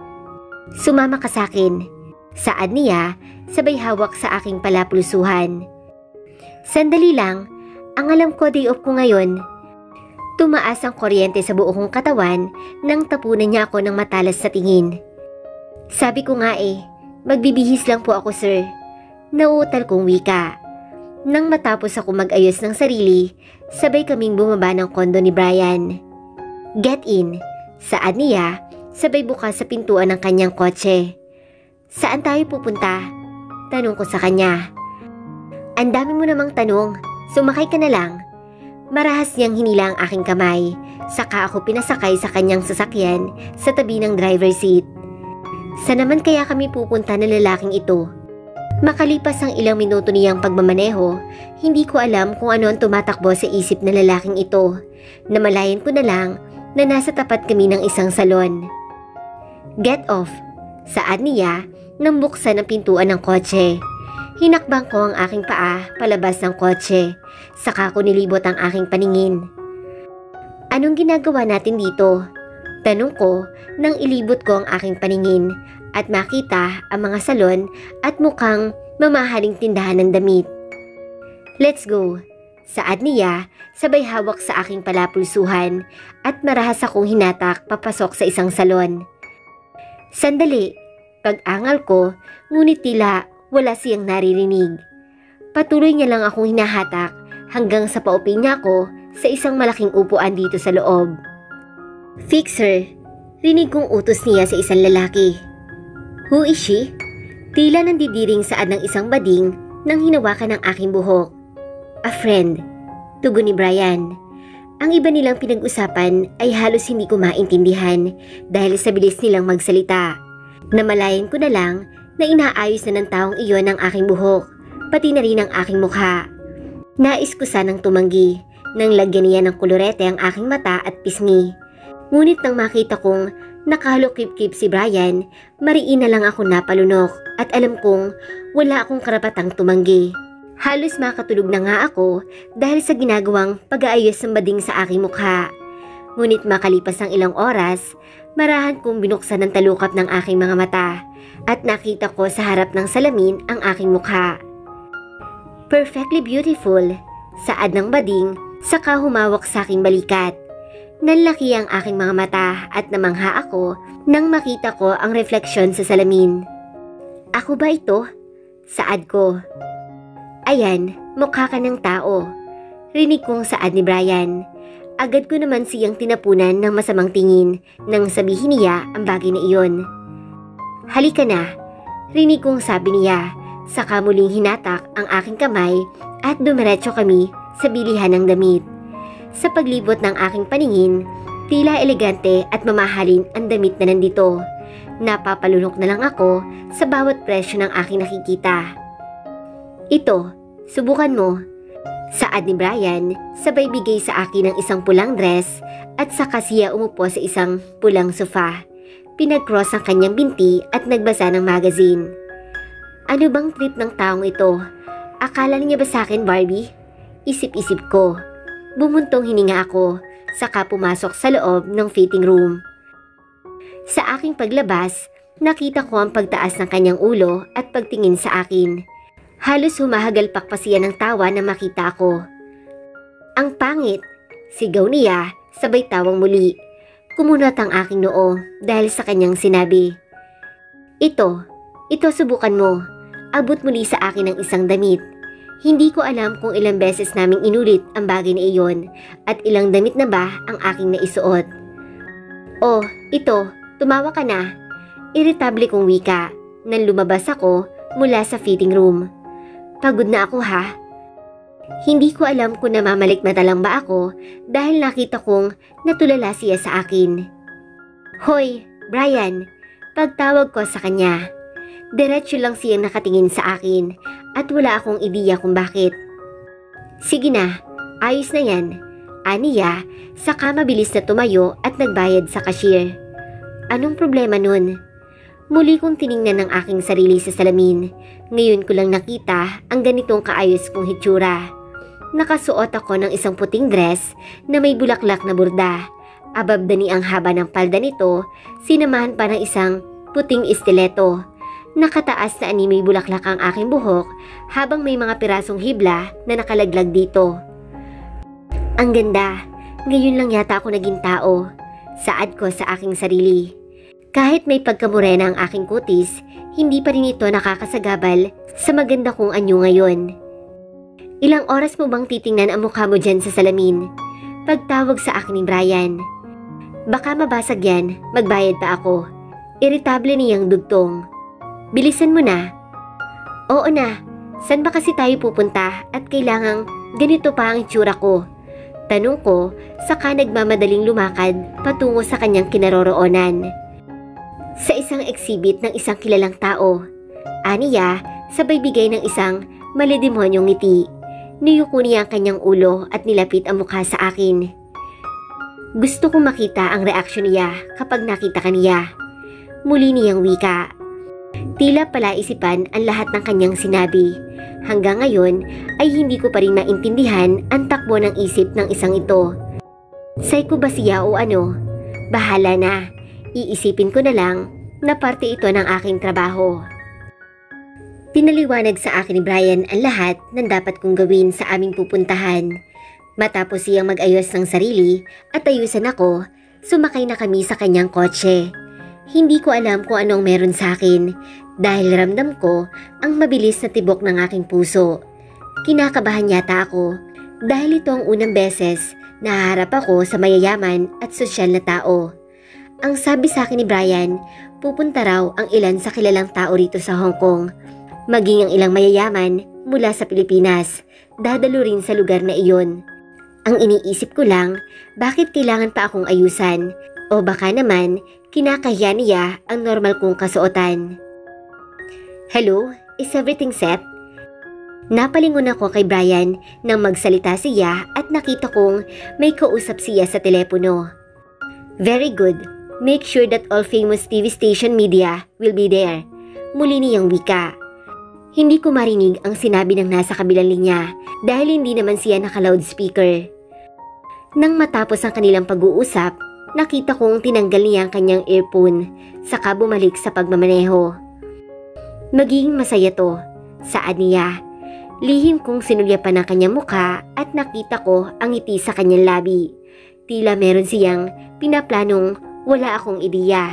Sumama ka sa akin. Saad niya, sabay hawak sa aking palapulusuhan. Sandali lang, ang alam ko day off ko ngayon. Tumaas ang kuryente sa buo kong katawan nang tapunan niya ako ng matalas sa tingin. Sabi ko nga eh, magbibihis lang po ako, sir. Nauutal kong wika. Nang matapos ako mag-ayos ng sarili, sabay kaming bumaba ng kondo ni Brian. Get in, saad niya, sabay bukas sa pintuan ng kanyang kotse. Saan tayo pupunta? Tanong ko sa kanya. Ang dami mo namang tanong, sumakay ka na lang. Marahas niyang hinila ang aking kamay, saka ako pinasakay sa kanyang sasakyan sa tabi ng driver seat. Saan naman kaya kami pupunta ng lalaking ito? Makalipas ang ilang minuto niyang pagmamaneho, hindi ko alam kung ano ang tumatakbo sa isip ng lalaking ito. Namalayan ko na lang na nasa tapat kami ng isang salon. Get off, saad niya nang buksan ang pintuan ng kotse. Hinakbang ko ang aking paa palabas ng kotse, saka ko nilibot ang aking paningin. Anong ginagawa natin dito? Tanong ko nang ilibot ko ang aking paningin at makita ang mga salon at mukhang mamahaling tindahan ng damit. Let's go, saad niya sabay hawak sa aking palapulsuhan at marahas akong hinatak papasok sa isang salon. Sandali, pag-angal ko, ngunit tila wala siyang naririnig. Patuloy niya lang akong hinahatak hanggang sa paupi niya ako sa isang malaking upuan dito sa loob. Fixer, rinig kong utos niya sa isang lalaki. Who is she? Tila nandidiring saad ng isang bading nang hinawakan ng aking buhok. A friend, tugon ni Brian. Ang iba nilang pinag-usapan ay halos hindi ko maintindihan dahil sa bilis nilang magsalita. Namalayan ko na lang na inaayos na ng taong iyon ang aking buhok, pati na rin ang aking mukha. Nais ko sanang tumanggi nang lagyan niya ng kolorete ang aking mata at pisngi. Ngunit nang makita kong nakahalokip-kip si Brian, mariin na lang ako napalunok at alam kong wala akong karapatang tumanggi. Halos makatulog na nga ako dahil sa ginagawang pag-aayos ng bading sa aking mukha. Ngunit makalipas ang ilang oras, marahan kong binuksan ng talukap ng aking mga mata at nakita ko sa harap ng salamin ang aking mukha. Perfectly beautiful, saad ng bading Saka humawak sa aking balikat. Nanlaki ang aking mga mata at namangha ako nang makita ko ang refleksyon sa salamin. Ako ba ito? Saad ko. Ayan, mukha ka ng tao. Rinig kong saad ni Brian. Agad ko naman siyang tinapunan ng masamang tingin nang sabihin niya ang bagay na iyon. Halika na, rinig kong sabi niya. Saka muling hinatak ang aking kamay at dumiretso kami sa bilihan ng damit. Sa paglibot ng aking paningin, tila elegante at mamahalin ang damit na nandito. Napapalunok na lang ako sa bawat presyo ng aking nakikita. Ito, subukan mo. Saad ni Brian, sabay bigay sa akin ng isang pulang dress at saka siya umupo sa isang pulang sofa. Pinag-cross ang kanyang binti at nagbasa ng magazine. Ano bang trip ng taong ito? Akala niya ba sa akin, Barbie? Isip-isip ko. Bumuntong hininga ako, saka pumasok sa loob ng fitting room. Sa aking paglabas, nakita ko ang pagtaas ng kanyang ulo at pagtingin sa akin. Halos humahagalpak pa siya ng tawa na makita ako. Ang pangit! Sigaw niya, sabay tawang muli. Kumunot ang aking noo dahil sa kanyang sinabi. Ito, ito subukan mo. Abot muli sa akin ng isang damit. Hindi ko alam kung ilang beses naming inulit ang bagay na iyon at ilang damit na ba ang aking naisuot. Oh, ito, tumawa ka na. Irritable kong wika nang lumabas ako mula sa fitting room. Pagod na ako ha. Hindi ko alam kung namamalikmata lang ba ako dahil nakita kong natulala siya sa akin. Hoy, Brian, pagtawag ko sa kanya. Diretso lang siyang nakatingin sa akin at wala akong ideya kung bakit. Sige na, ayos na yan. Aniya, saka mabilis na tumayo at nagbayad sa cashier. Anong problema nun? Muli kong tiningnan ng aking sarili sa salamin. Ngayon ko lang nakita ang ganitong kaayos kong hitsura. Nakasuot ako ng isang puting dress na may bulaklak na burda. Ababdani ang haba ng palda nito, sinamahan pa ng isang puting estileto. Nakataas na ani may bulaklak ang aking buhok habang may mga pirasong hibla na nakalaglag dito. Ang ganda, ngayon lang yata ako naging tao. Saad ko sa aking sarili. Kahit may pagkamurena ang aking kutis, hindi pa rin ito nakakasagabal sa maganda kong anyo ngayon. Ilang oras mo bang titingnan ang mukha mo dyan sa salamin? Pagtawag sa akin ni Brian. Baka mabasag yan, magbayad pa ako. Irritable niyang dugtong. Bilisan mo na. Oo na, saan ba kasi tayo pupunta at kailangang ganito pa ang itsura ko? Tanong ko, saka nagmamadaling lumakad patungo sa kanyang kinaroroonan. Sa isang exhibit ng isang kilalang tao. Aniya, sabay bigay ng isang malidemonyong ngiti. Niyuko niya ang kanyang ulo at nilapit ang mukha sa akin. Gusto kong makita ang reaksyon niya kapag nakita ka niya. Muli niyang wika. Tila palaisipan ang lahat ng kanyang sinabi. Hanggang ngayon ay hindi ko pa rin maintindihan ang takbo ng isip ng isang ito. Psycho ba siya o ano? Bahala na. Iisipin ko na lang na parte ito ng aking trabaho. Pinaliwanag sa akin ni Brian ang lahat ng dapat kong gawin sa aming pupuntahan. Matapos siyang mag-ayos ng sarili at ayusan ako, sumakay na kami sa kanyang kotse. Hindi ko alam kung anong meron sa akin dahil ramdam ko ang mabilis na tibok ng aking puso. Kinakabahan yata ako dahil ito ang unang beses na haharap ako sa mayayaman at sosyal na tao. Ang sabi sa akin ni Brian, pupunta raw ang ilan sa kilalang tao rito sa Hong Kong. Maging ang ilang mayayaman mula sa Pilipinas, dadalo rin sa lugar na iyon. Ang iniisip ko lang, bakit kailangan pa akong ayusan? O baka naman, kinakahiya niya ang normal kong kasuotan. Hello, is everything set? Napalingon ako kay Brian nang magsalita siya at nakita kong may kausap siya sa telepono. Very good. Make sure that all famous T V station media will be there. Muli niyang wika. Hindi ko marinig ang sinabi ng nasa kabilang linya dahil hindi naman siya naka-loudspeaker. Nang matapos ang kanilang pag-uusap, nakita kong tinanggal niya ang kanyang earphone saka bumalik sa pagmamaneho. Magiging masaya to, saad niya. Lihim kong sinulyapan ang kanyang mukha at nakita ko ang ngiti sa kanyang labi. Tila meron siyang pinaplanong wala akong ideya.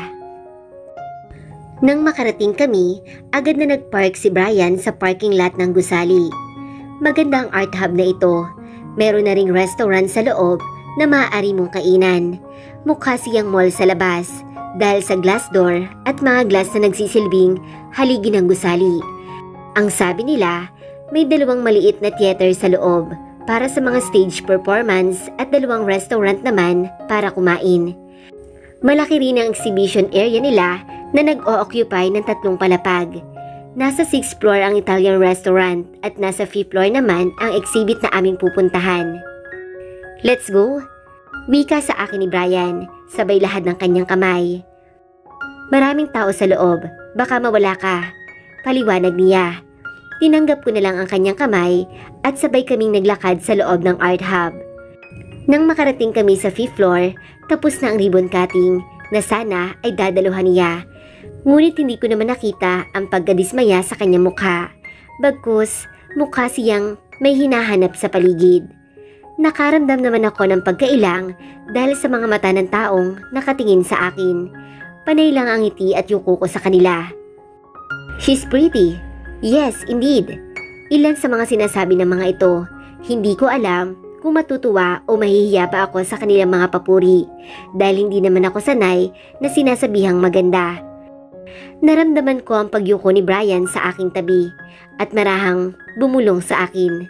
Nang makarating kami, agad na nagpark si Brian sa parking lot ng gusali. Magandang art hub na ito. Meron na ring restaurant sa loob na maaari mong kainan. Mukha siyang mall sa labas dahil sa glass door at mga glass na nagsisilbing haligi ng gusali. Ang sabi nila, may dalawang maliit na theater sa loob para sa mga stage performance at dalawang restaurant naman para kumain. Malaki rin ang exhibition area nila na nag-o-occupy ng tatlong palapag. Nasa sixth floor ang Italian restaurant at nasa fifth floor naman ang exhibit na aming pupuntahan. Let's go! Wika sa akin ni Brian, sabay lahad ng kanyang kamay. Maraming tao sa loob, baka mawala ka. Paliwanag niya. Tinanggap ko na lang ang kanyang kamay at sabay kaming naglakad sa loob ng art hub. Nang makarating kami sa fifth floor, tapos na ang ribbon cutting na sana ay dadaluhan niya. Ngunit hindi ko naman nakita ang pagkadismaya sa kanyang mukha. Bagkus, mukha siyang may hinahanap sa paligid. Nakaramdam naman ako ng pagkailang dahil sa mga mata ng taong nakatingin sa akin. Panay lang ang ngiti at yuko ko sa kanila. She's pretty. Yes, indeed. Ilan sa mga sinasabi ng mga ito, hindi ko alam kung matutuwa o mahihiya pa ako sa kanilang mga papuri dahil hindi naman ako sanay na sinasabihang maganda. Naramdaman ko ang pagyuko ni Brian sa aking tabi at marahang bumulong sa akin.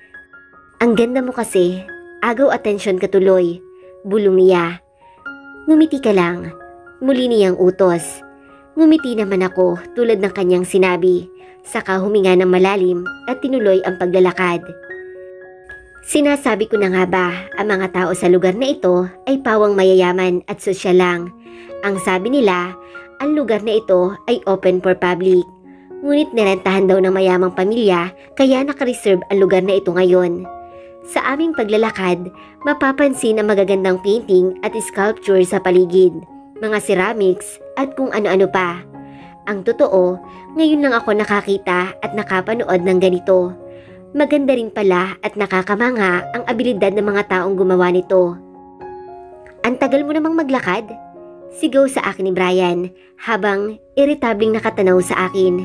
Ang ganda mo kasi, agaw atensyon ka tuloy, bulong niya. Ngumiti ka lang, muli niyang utos. Ngumiti naman ako tulad ng kanyang sinabi. Saka huminga ng malalim at tinuloy ang paglalakad. Sinasabi ko na nga ba, ang mga tao sa lugar na ito ay pawang mayayaman at sosyal lang. Ang sabi nila, ang lugar na ito ay open for public. Ngunit nirentahan daw ng mayamang pamilya kaya nakareserve ang lugar na ito ngayon. Sa aming paglalakad, mapapansin ang magagandang painting at sculpture sa paligid, mga ceramics at kung ano-ano pa. Ang totoo, ngayon lang ako nakakita at nakapanood ng ganito. Maganda rin pala at nakakamangha ang abilidad ng mga taong gumawa nito. Ang tagal mo namang maglakad? Sigaw sa akin ni Brian habang irritabling nakatanaw sa akin.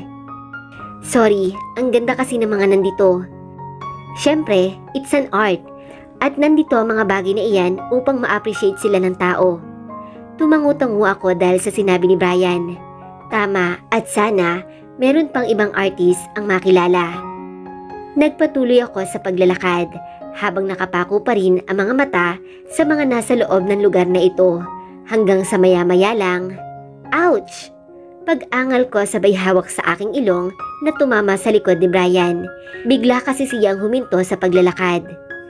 Sorry, ang ganda kasi ng mga nandito. Siyempre, it's an art at nandito ang mga bagay na iyan upang ma-appreciate sila ng tao. Tumangutango ako dahil sa sinabi ni Brian. Tama at sana meron pang ibang artist ang makilala. Nagpatuloy ako sa paglalakad habang nakapako pa rin ang mga mata sa mga nasa loob ng lugar na ito hanggang sa maya-maya lang. Ouch! Pag-angal ko sabay hawak sa aking ilong na tumama sa likod ni Brian. Bigla kasi siyang huminto sa paglalakad.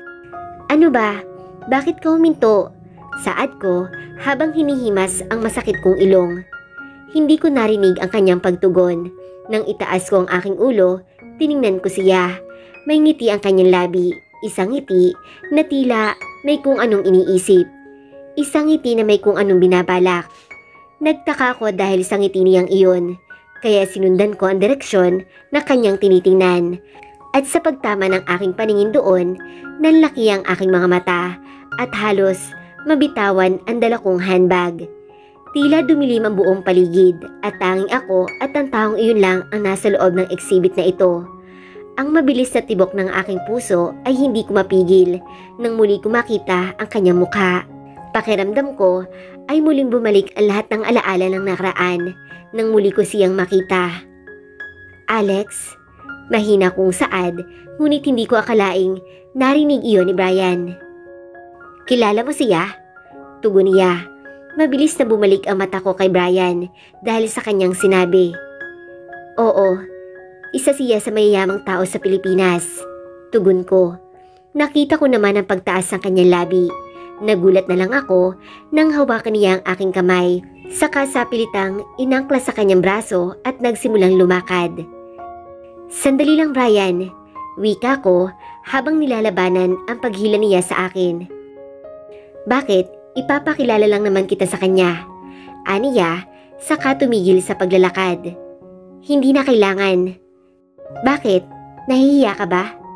Ano ba? Bakit ka huminto? Saad ko habang hinihimas ang masakit kong ilong. Hindi ko narinig ang kanyang pagtugon. Nang itaas ko ang aking ulo, tiningnan ko siya. May ngiti ang kanyang labi. Isang ngiti na tila may kung anong iniisip. Isang ngiti na may kung anong binabalak. Nagtaka ako dahil sa ngiti niyang iyon. Kaya sinundan ko ang direksyon na kanyang tinitingnan. At sa pagtama ng aking paningin doon, nanlaki ang aking mga mata at halos mabitawan ang dala kong handbag. Tila dumilim ang buong paligid at tanging ako at ang taong iyon lang ang nasa loob ng exhibit na ito. Ang mabilis na tibok ng aking puso ay hindi ko mapigil nang muli ko makita ang kanyang mukha. Pakiramdam ko ay muling bumalik ang lahat ng alaala ng nakaraan nang muli ko siyang makita. Alex, mahina kong saad ngunit hindi ko akalaing narinig iyon ni Brian. Kilala mo siya? Tugon niya. Mabilis na bumalik ang mata ko kay Brian dahil sa kanyang sinabi. Oo, isa siya sa mayayamang tao sa Pilipinas. Tugon ko. Nakita ko naman ang pagtaas ng kanyang labi. Nagulat na lang ako nang hawakan niya ang aking kamay. Saka sa pilitang inangkla sa kanyang braso at nagsimulang lumakad. Sandali lang Brian, wika ko habang nilalabanan ang paghila niya sa akin. Bakit? Ipapakilala lang naman kita sa kanya. Aniya, saka tumigil sa paglalakad. Hindi na kailangan. Bakit? Nahihiya ka ba?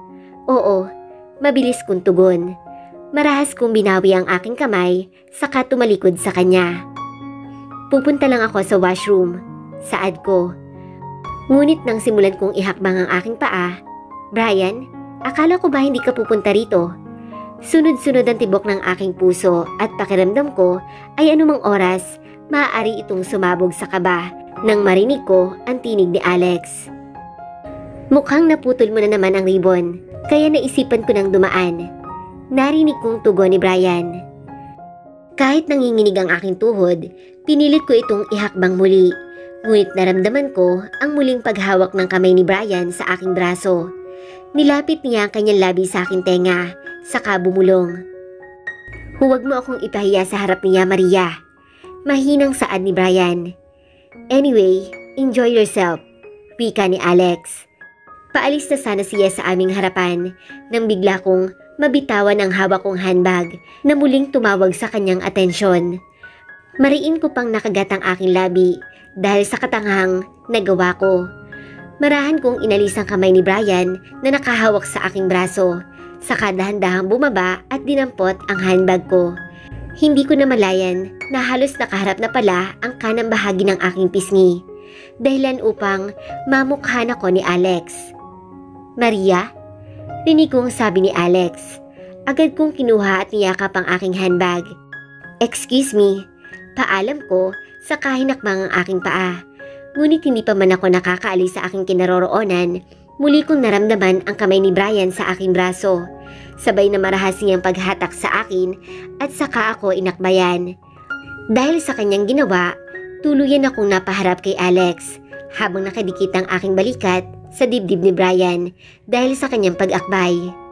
Oo, mabilis kong tugon. Marahas kong binawi ang aking kamay, saka tumalikod sa kanya. Pupunta lang ako sa washroom, saad ko. Ngunit nang simulan kong ihakbang ang aking paa, Brian, akala ko ba hindi ka pupunta rito? Sunod-sunod ang tibok ng aking puso at pakiramdam ko ay anumang oras maaari itong sumabog sa kaba nang marinig ko ang tinig ni Alex. Mukhang naputol mo na naman ang ribbon, kaya naisipan ko nang dumaan. Narinig kong tugon ni Brian. Kahit nanginginig ang aking tuhod, pinilit ko itong ihakbang muli. Ngunit naramdaman ko ang muling paghawak ng kamay ni Brian sa aking braso. Nilapit niya ang kanyang labi sa aking tenga, saka bumulong. Huwag mo akong ipahiya sa harap niya, Maria. Mahinang saad ni Brian. Anyway, enjoy yourself, wika ni Alex. Paalis na sana siya sa aming harapan nang bigla kong mabitawan ang hawak kong handbag na muling tumawag sa kanyang atensyon. Mariin ko pang nakagat ang aking labi dahil sa katanghang nagawa ko. Marahan kong inalis ang kamay ni Brian na nakahawak sa aking braso, saka dahan-dahang bumaba at dinampot ang handbag ko. Hindi ko namalayan na halos nakaharap na pala ang kanang bahagi ng aking pisngi, dahilan upang mamukhaan ako ni Alex. Maria? Rinig kong sabi ni Alex. Agad kong kinuha at niyakap ang aking handbag. Excuse me, paalam ko, saka hinakbang ang aking paa. Ngunit hindi pa man ako nakakaalis sa aking kinaroroonan, muli kong naramdaman ang kamay ni Brian sa aking braso. Sabay na marahas niyang paghatak sa akin at saka ako inakbayan. Dahil sa kanyang ginawa, tuluyan akong napaharap kay Alex habang nakadikit ang aking balikat sa dibdib ni Brian dahil sa kanyang pag-akbay.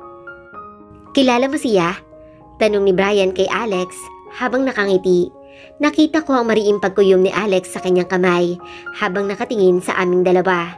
Kilala mo siya? Tanong ni Brian kay Alex habang nakangiti. Nakita ko ang mariing pagkuyom ni Alex sa kanyang kamay habang nakatingin sa aming dalawa.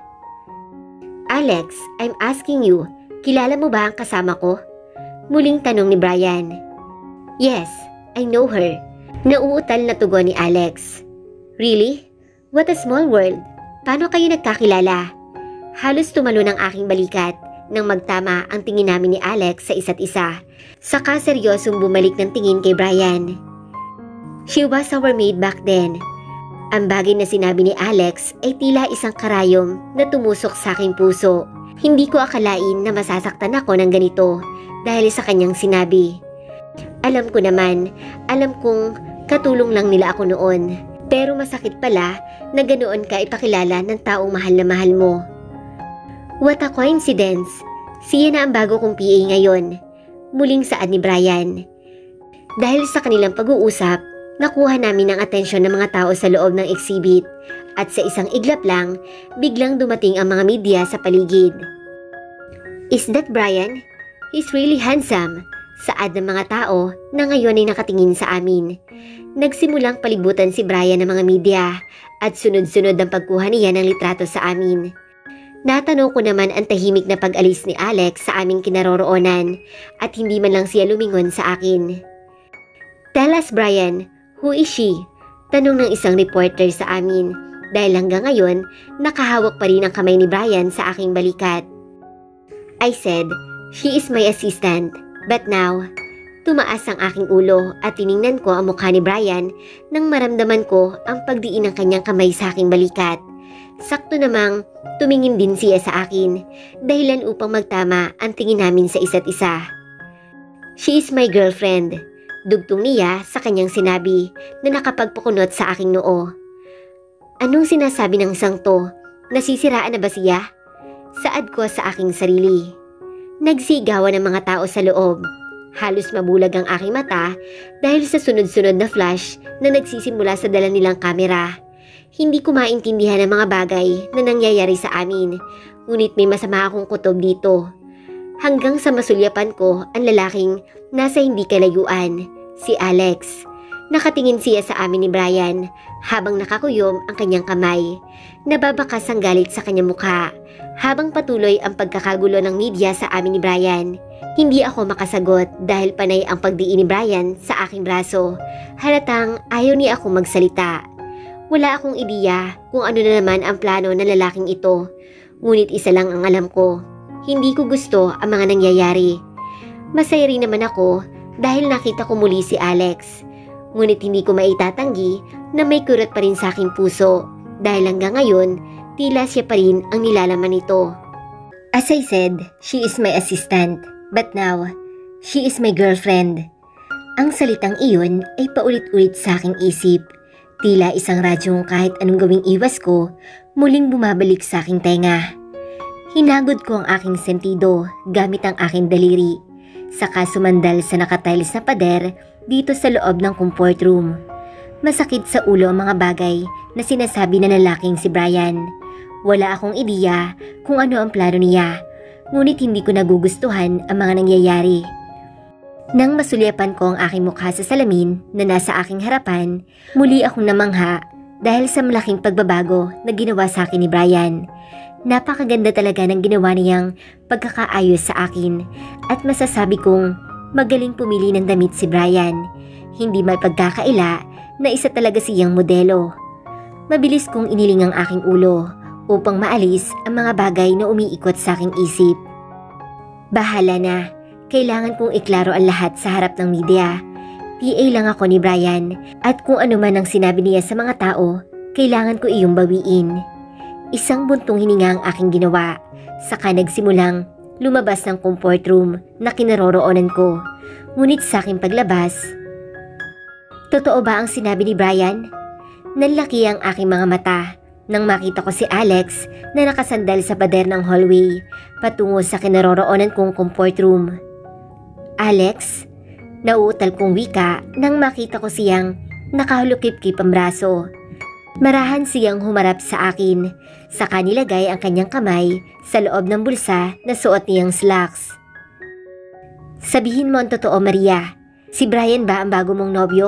Alex, I'm asking you, kilala mo ba ang kasama ko? Muling tanong ni Brian. Yes, I know her. Nauutal na tugon ni Alex. Really? What a small world. Paano kayo nagkakilala? Halos tumalo ng aking balikat nang magtama ang tingin namin ni Alex sa isa't isa. Saka seryosong bumalik ng tingin kay Brian. She was our maid back then. Ang bagay na sinabi ni Alex ay tila isang karayom na tumusok sa aking puso. Hindi ko akalain na masasaktan ako ng ganito dahil sa kanyang sinabi. Alam ko naman, alam kong katulong lang nila ako noon. Pero masakit pala na ganoon ka ipakilala ng taong mahal na mahal mo. What a coincidence. Siya na ang bago kong P A ngayon. Muling saad ni Brian. Dahil sa kanilang pag-uusap, nakuha namin ang atensyon ng mga tao sa loob ng exhibit at sa isang iglap lang, biglang dumating ang mga media sa paligid. Is that Brian? He's really handsome, saad ng mga tao na ngayon ay nakatingin sa amin. Nagsimulang palibutan si Brian ng mga media at sunod-sunod ang pagkuha niya ng litrato sa amin. Natanong ko naman ang tahimik na pag-alis ni Alex sa aming kinaroroonan at hindi man lang siya lumingon sa akin. Tell us, Brian, who is she? Tanong ng isang reporter sa amin dahil hanggang ngayon nakahawak pa rin ang kamay ni Brian sa aking balikat. I said, she is my assistant, but now, tumaas ang aking ulo at tiningnan ko ang mukha ni Brian nang maramdaman ko ang pagdiin ng kanyang kamay sa aking balikat. Sakto namang tumingin din siya sa akin dahilan upang magtama ang tingin namin sa isa't isa. She is my girlfriend. Dugtong niya sa kanyang sinabi na nakapagpakunot sa aking noo. Anong sinasabi ng isang to? Nasisiraan na ba siya? Saad ko sa aking sarili. Nagsigawan ng mga tao sa loob. Halos mabulag ang aking mata dahil sa sunod-sunod na flash na nagsisimula sa dala nilang kamera. Hindi ko maintindihan ang mga bagay na nangyayari sa amin, ngunit may masama akong kutob dito. Hanggang sa masulyapan ko ang lalaking nasa hindi kalayuan, si Alex. Nakatingin siya sa amin ni Brian habang nakakuyom ang kanyang kamay. Nababakas ang galit sa kanyang mukha habang patuloy ang pagkakagulo ng media sa amin ni Brian. Hindi ako makasagot dahil panay ang pagdiin ni Brian sa aking braso. Halatang ayaw niya akong magsalita. Wala akong ideya kung ano na naman ang plano ng lalaking ito. Ngunit isa lang ang alam ko. Hindi ko gusto ang mga nangyayari. Masaya rin naman ako dahil nakita ko muli si Alex. Ngunit hindi ko maitatanggi na may kurot pa rin sa aking puso dahil hanggang ngayon tila siya pa rin ang nilalaman nito. As I said, she is my assistant, but now, she is my girlfriend. Ang salitang iyon ay paulit-ulit sa aking isip. Tila isang radyong kahit anong gawing iwas ko, muling bumabalik sa aking tenga. Hinagod ko ang aking sentido gamit ang aking daliri, saka sumandal sa nakatiles na pader dito sa loob ng comfort room. Masakit sa ulo ang mga bagay na sinasabi na lalaking si Brian. Wala akong ideya kung ano ang plano niya, ngunit hindi ko nagugustuhan ang mga nangyayari. Nang masulyapan ko ang aking mukha sa salamin na nasa aking harapan, muli akong namangha dahil sa malaking pagbabago na ginawa sa akin ni Brian. Napakaganda talaga ng ginawa niyang pagkakaayos sa akin at masasabi kong magaling pumili ng damit si Brian. Hindi may pagkakaila na isa talaga siyang modelo. Mabilis kong iniling ang aking ulo upang maalis ang mga bagay na umiikot sa aking isip. Bahala na, kailangan kong iklaro ang lahat sa harap ng media. P A lang ako ni Brian at kung ano man ang sinabi niya sa mga tao, kailangan ko iyong bawiin. Isang buntong hininga ang aking ginawa, saka nagsimulang lumabas ng comfort room na kinaroroonan ko. Ngunit sa aking paglabas, totoo ba ang sinabi ni Brian? Nanlaki ang aking mga mata nang makita ko si Alex na nakasandal sa pader ng hallway patungo sa kinaroroonan kong comfort room. Alex? Nauutal kong wika nang makita ko siyang nakahulukip-kip ang braso. Marahan siyang humarap sa akin, saka nilagay ang kanyang kamay sa loob ng bulsa na suot niyang slacks. Sabihin mo ang totoo, Maria. Si Brian ba ang bago mong nobyo?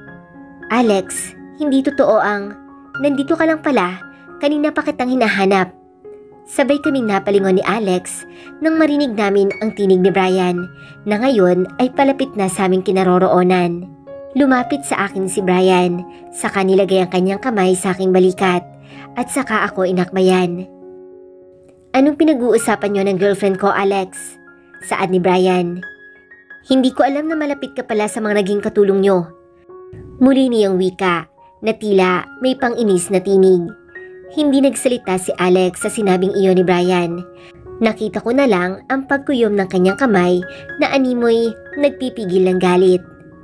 Alex, hindi totoo ang... Nandito ka lang pala, kanina pa kitang hinahanap. Sabay kaming napalingon ni Alex nang marinig namin ang tinig ni Brian na ngayon ay palapit na sa aming kinaroroonan. Lumapit sa akin si Brian, saka nilagay ang kanyang kamay sa aking balikat at saka ako inakbayan. Anong pinag-uusapan niyo ng girlfriend ko, Alex? Saad ni Brian. Hindi ko alam na malapit ka pala sa mga naging katulong niyo. Muli niyang wika na tila may pang-inis na tinig. Hindi nagsalita si Alex sa sinabing iyon ni Brian. Nakita ko na lang ang pagkuyom ng kanyang kamay na animoy nagpipigil ng galit.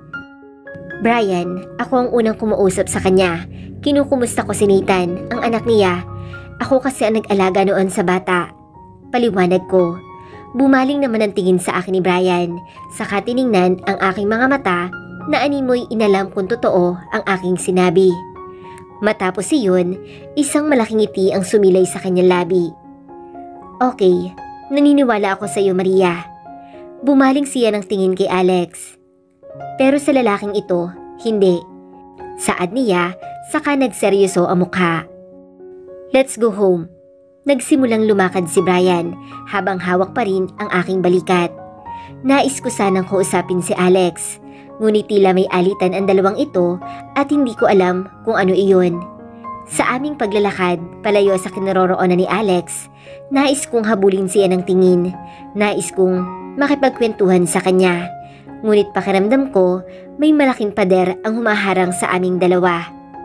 Brian, ako ang unang kumausap sa kanya. Kinukumusta ko si Nathan, ang anak niya. Ako kasi ang nag-alaga noon sa bata. Paliwanag ko. Bumaling naman ang tingin sa akin ni Brian, saka tiningnan ang aking mga mata na animoy inalam kung totoo ang aking sinabi. Matapos iyon, isang malaking ngiti ang sumilay sa kanyang labi. Okay, naniniwala ako sa iyo, Maria. Bumaling siya ng tingin kay Alex. Pero sa lalaking ito, hindi. Saad niya, saka nagseryoso ang mukha. Let's go home. Nagsimulang lumakad si Brian habang hawak pa rin ang aking balikat. Nais ko sanang kausapin si Alex. Ngunit tila may alitan ang dalawang ito at hindi ko alam kung ano iyon. Sa aming paglalakad, palayo sa kinaroroonan ni Alex, nais kong habulin siya ng tingin. Nais kong makipagkwentuhan sa kanya. Ngunit pakiramdam ko, may malaking pader ang humaharang sa aming dalawa.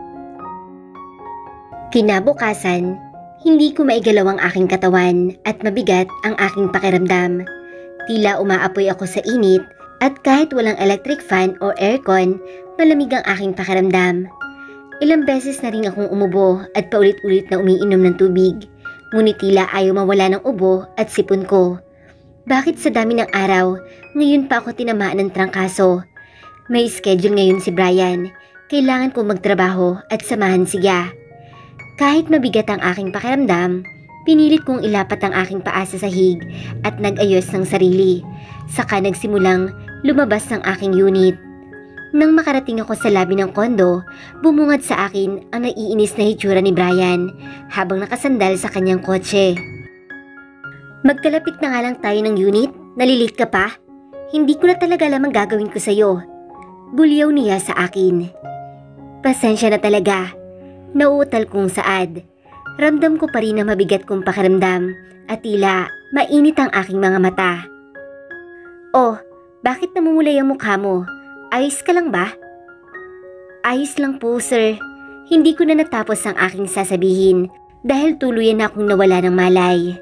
Kinabukasan, hindi ko maigalaw ang aking katawan at mabigat ang aking pakiramdam. Tila umaapoy ako sa init. At kahit walang electric fan o aircon, malamig ang aking pakiramdam. Ilang beses na rin akong umubo at paulit-ulit na umiinom ng tubig. Ngunit tila ayaw mawala ng ubo at sipon ko. Bakit sa dami ng araw, ngayon pa ako tinamaan ng trangkaso? May schedule ngayon si Brian. Kailangan kong magtrabaho at samahan siya. Kahit mabigat ang aking pakiramdam, pinilit kong ilapat ang aking paa sa sahig at nag-ayos ng sarili. Saka nagsimulang lumabas ng aking unit. Nang makarating ako sa labi ng kondo, bumungad sa akin ang naiinis na hitsura ni Brian habang nakasandal sa kanyang kotse. Magkalapit na nga lang tayo ng unit, nalilit ka pa? Hindi ko na talaga alam ang gagawin ko sa'yo. Bulyaw niya sa akin. Pasensya na talaga. Nauutal kong saad. Ramdam ko pa rin na mabigat kong pakiramdam at tila mainit ang aking mga mata. Oh, bakit namumulay ang mukha mo? Ayos ka lang ba? Ayos lang po, sir. Hindi ko na natapos ang aking sasabihin dahil tuluyan na akong nawala ng malay.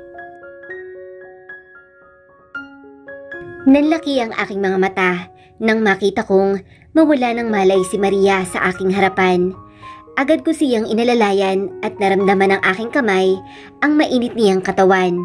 Nanlaki ang aking mga mata nang makita kong mawala ng malay si Maria sa aking harapan. Agad ko siyang inalalayan at naramdaman ng aking kamay ang mainit niyang katawan.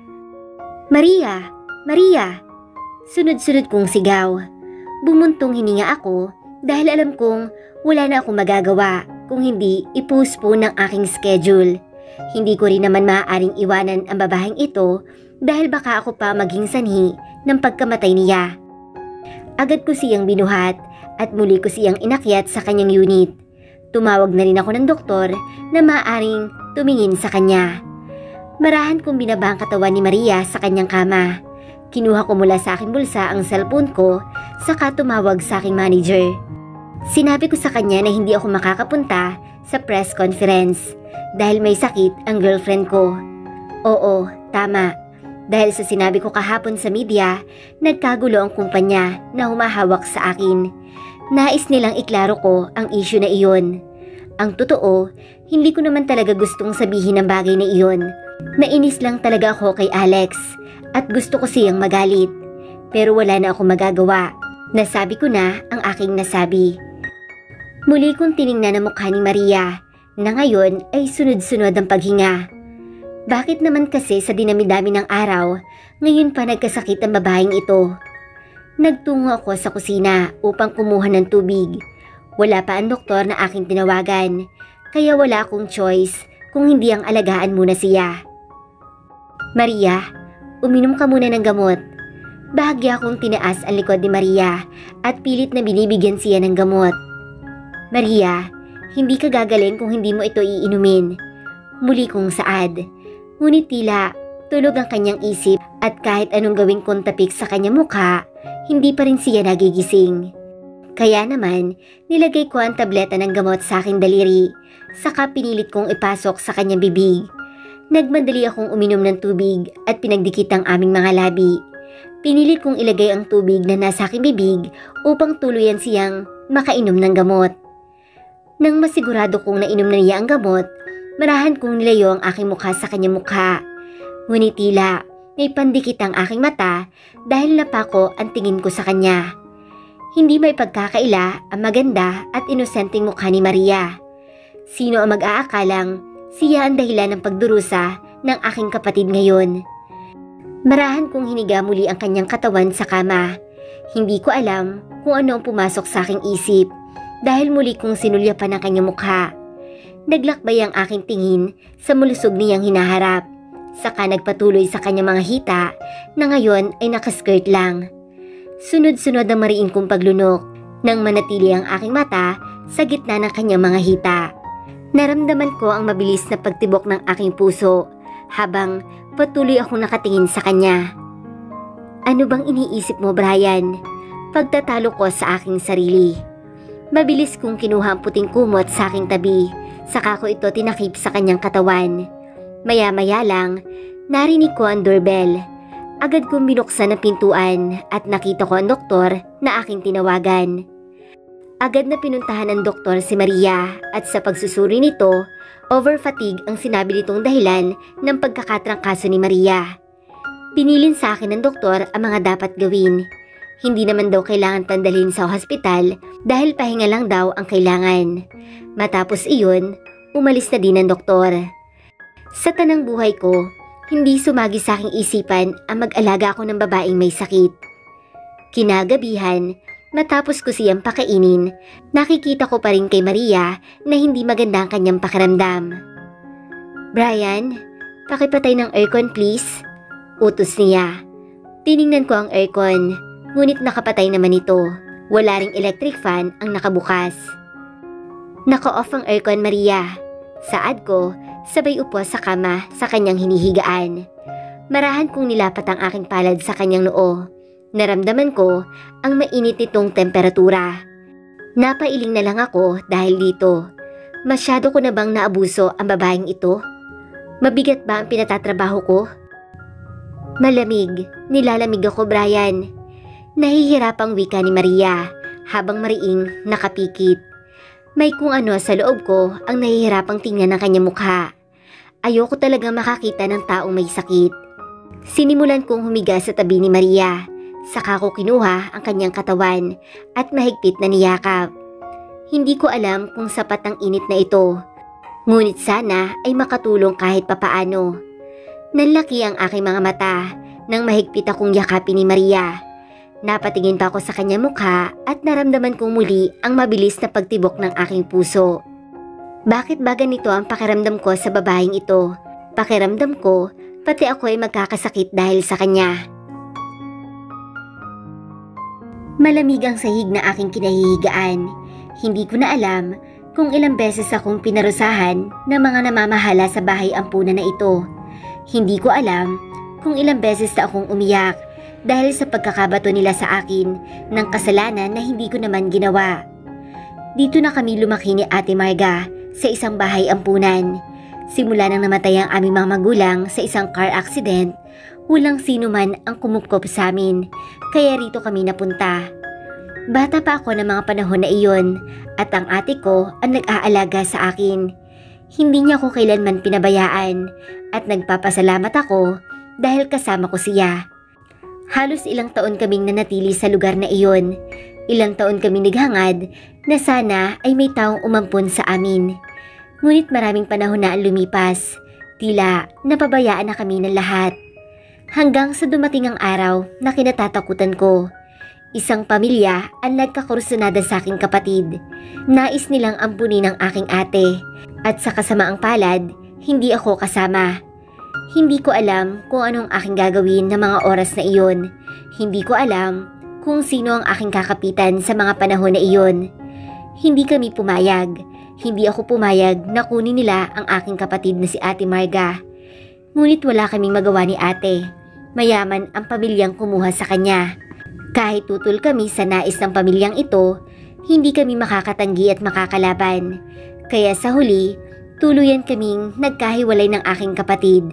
Maria! Maria! Sunod-sunod kong sigaw. Bumuntong hininga ako dahil alam kong wala na akong magagawa kung hindi i-postpone ng aking schedule. Hindi ko rin naman maaaring iwanan ang babaeng ito dahil baka ako pa maging sanhi ng pagkamatay niya. Agad ko siyang binuhat at muli ko siyang inakyat sa kanyang unit. Tumawag na rin ako ng doktor na maaaring tumingin sa kanya. Marahan kong binaba ang katawan ni Maria sa kanyang kama. Kinuha ko mula sa aking bulsa ang cellphone ko saka tumawag sa aking manager. Sinabi ko sa kanya na hindi ako makakapunta sa press conference dahil may sakit ang girlfriend ko. Oo, tama. Dahil sa sinabi ko kahapon sa media, nagkagulo ang kumpanya na humahawak sa akin. Nais nilang iklaro ko ang issue na iyon. Ang totoo, hindi ko naman talaga gustong sabihin ang bagay na iyon. Nainis lang talaga ako kay Alex at gusto ko siyang magalit. Pero wala na akong magagawa. Nasabi ko na ang aking nasabi. Muli kong tiningnan ang mukha ni Maria na ngayon ay sunod-sunod ang paghinga. Bakit naman kasi sa dinami-dami ng araw, ngayon pa nagkasakit ang babaeng ito? Nagtungo ako sa kusina upang kumuha ng tubig. Wala pa ang doktor na aking tinawagan, kaya wala akong choice kung hindi ang alagaan muna siya. Maria, uminom ka muna ng gamot. Bahagya akong tinaas ang likod ni Maria at pilit na binibigyan siya ng gamot. Maria, hindi ka gagaling kung hindi mo ito iinumin. Muli kong saad. Ngunit tila tulog ang kanyang isip at kahit anong gawing kong tapik sa kanyang mukha, hindi pa rin siya nagigising. Kaya naman, nilagay ko ang tableta ng gamot sa aking daliri, saka pinilit kong ipasok sa kanyang bibig. Nagmadali akong uminom ng tubig at pinagdikit ang aming mga labi. Pinilit kong ilagay ang tubig na nasa aking bibig upang tuluyan siyang makainom ng gamot. Nang masigurado kong nainom na niya ang gamot, marahan kong nilayo ang aking mukha sa kanyang mukha. Ngunit tila may pandikit ang aking mata dahil napako ang tingin ko sa kanya. Hindi may pagkakaila ang maganda at inosenteng mukha ni Maria. Sino ang mag-aakalang siya ang dahilan ng pagdurusa ng aking kapatid ngayon? Marahan kong hiniga muli ang kanyang katawan sa kama. Hindi ko alam kung ano ang pumasok sa aking isip dahil muli kong sinulyapan ang kanyang mukha. Naglakbay ang aking tingin sa malusog niyang hinaharap. Saka nagpatuloy sa kanyang mga hita na ngayon ay nakaskirt lang. Sunod-sunod ang mariin kong paglunok nang manatili ang aking mata sa gitna ng kanyang mga hita. Naramdaman ko ang mabilis na pagtibok ng aking puso habang patuloy akong nakatingin sa kanya. Ano bang iniisip mo, Brian? Pagtatalo ko sa aking sarili. Mabilis kong kinuha ang puting kumot sa aking tabi, saka ko ito tinakip sa kanyang katawan. Maya-maya lang, narinig ko ang doorbell. Agad kong binuksan ang pintuan at nakita ko ang doktor na aking tinawagan. Agad na pinuntahan ng doktor si Maria at sa pagsusuri nito, over-fatigue ang sinabi nitong dahilan ng pagkakatrangkaso ni Maria. Pinilin sa akin ng doktor ang mga dapat gawin. Hindi naman daw kailangan pandalhin sa hospital dahil pahinga lang daw ang kailangan. Matapos iyon, umalis na din ang doktor. Sa tanang buhay ko, hindi sumagi sa aking isipan ang mag-alaga ako ng babaeng may sakit. Kinagabihan, matapos ko siyang pakainin, nakikita ko pa rin kay Maria na hindi maganda ang kanyang pakiramdam. Brian, pakipatay ng aircon please. Utos niya. Tiningnan ko ang aircon, ngunit nakapatay naman ito. Wala ring electric fan ang nakabukas. Naka-off ang aircon, Maria. Saad ko, sabay upo sa kama sa kanyang hinihigaan. Marahan kong nilapat ang aking palad sa kanyang noo. Naramdaman ko ang mainit nitong temperatura. Napailing na lang ako dahil dito. Masyado ko na bang naabuso ang babaeng ito? Mabigat ba ang pinatatrabaho ko? Malamig, nilalamig ako, Brian. Nahihirapang wika ni Maria habang mariing nakapikit. May kung ano sa loob ko ang nahihirapang tingnan ng kanyang mukha. Ayoko talagang makakita ng taong may sakit. Sinimulan kong humiga sa tabi ni Maria. Saka ko kinuha ang kanyang katawan at mahigpit na niyakap. Hindi ko alam kung sapat ang init na ito. Ngunit sana ay makatulong kahit papaano. Nanlaki ang aking mga mata nang mahigpit akong yakapin ni Maria. Napatingin pa ako sa kanyang mukha at naramdaman kong muli ang mabilis na pagtibok ng aking puso. Bakit ba ganito ang pakiramdam ko sa babaeng ito? Pakiramdam ko, pati ako ay magkakasakit dahil sa kanya. Malamig ang sahig na aking kinahihigaan. Hindi ko na alam kung ilang beses akong pinarusahan ng mga namamahala sa bahay ampunan na ito. Hindi ko alam kung ilang beses na akong umiyak dahil sa pagkakabato nila sa akin ng kasalanan na hindi ko naman ginawa. Dito na kami lumaki ni Ate Marga sa isang bahay ampunan. Simula nang namatay ang aming mga magulang sa isang car accident, walang sino man ang kumupkop sa amin, kaya rito kami napunta. Bata pa ako ng mga panahon na iyon at ang ate ko ang nag-aalaga sa akin. Hindi niya ako kailanman pinabayaan at nagpapasalamat ako dahil kasama ko siya. Halos ilang taon kaming nanatili sa lugar na iyon. Ilang taon kaming naghangad na sana ay may taong umampun sa amin. Ngunit maraming panahon na ang lumipas. Tila napabayaan na kami ng lahat. Hanggang sa dumating ang araw na kinatatakutan ko. Isang pamilya ang nagkakursunada sa aking kapatid. Nais nilang ampunin ang aking ate at sa kasamaang palad, hindi ako kasama. Hindi ko alam kung anong aking gagawin ng mga oras na iyon. Hindi ko alam kung sino ang aking kakapitan sa mga panahon na iyon. Hindi kami pumayag. Hindi ako pumayag na kunin nila ang aking kapatid na si Ate Marga. Ngunit wala kaming magawa ni ate. Mayaman ang pamilyang kumuha sa kanya. Kahit tutol kami sa nais ng pamilyang ito, hindi kami makakatanggi at makakalaban. Kaya sa huli, tuluyan kaming nagkahiwalay ng aking kapatid.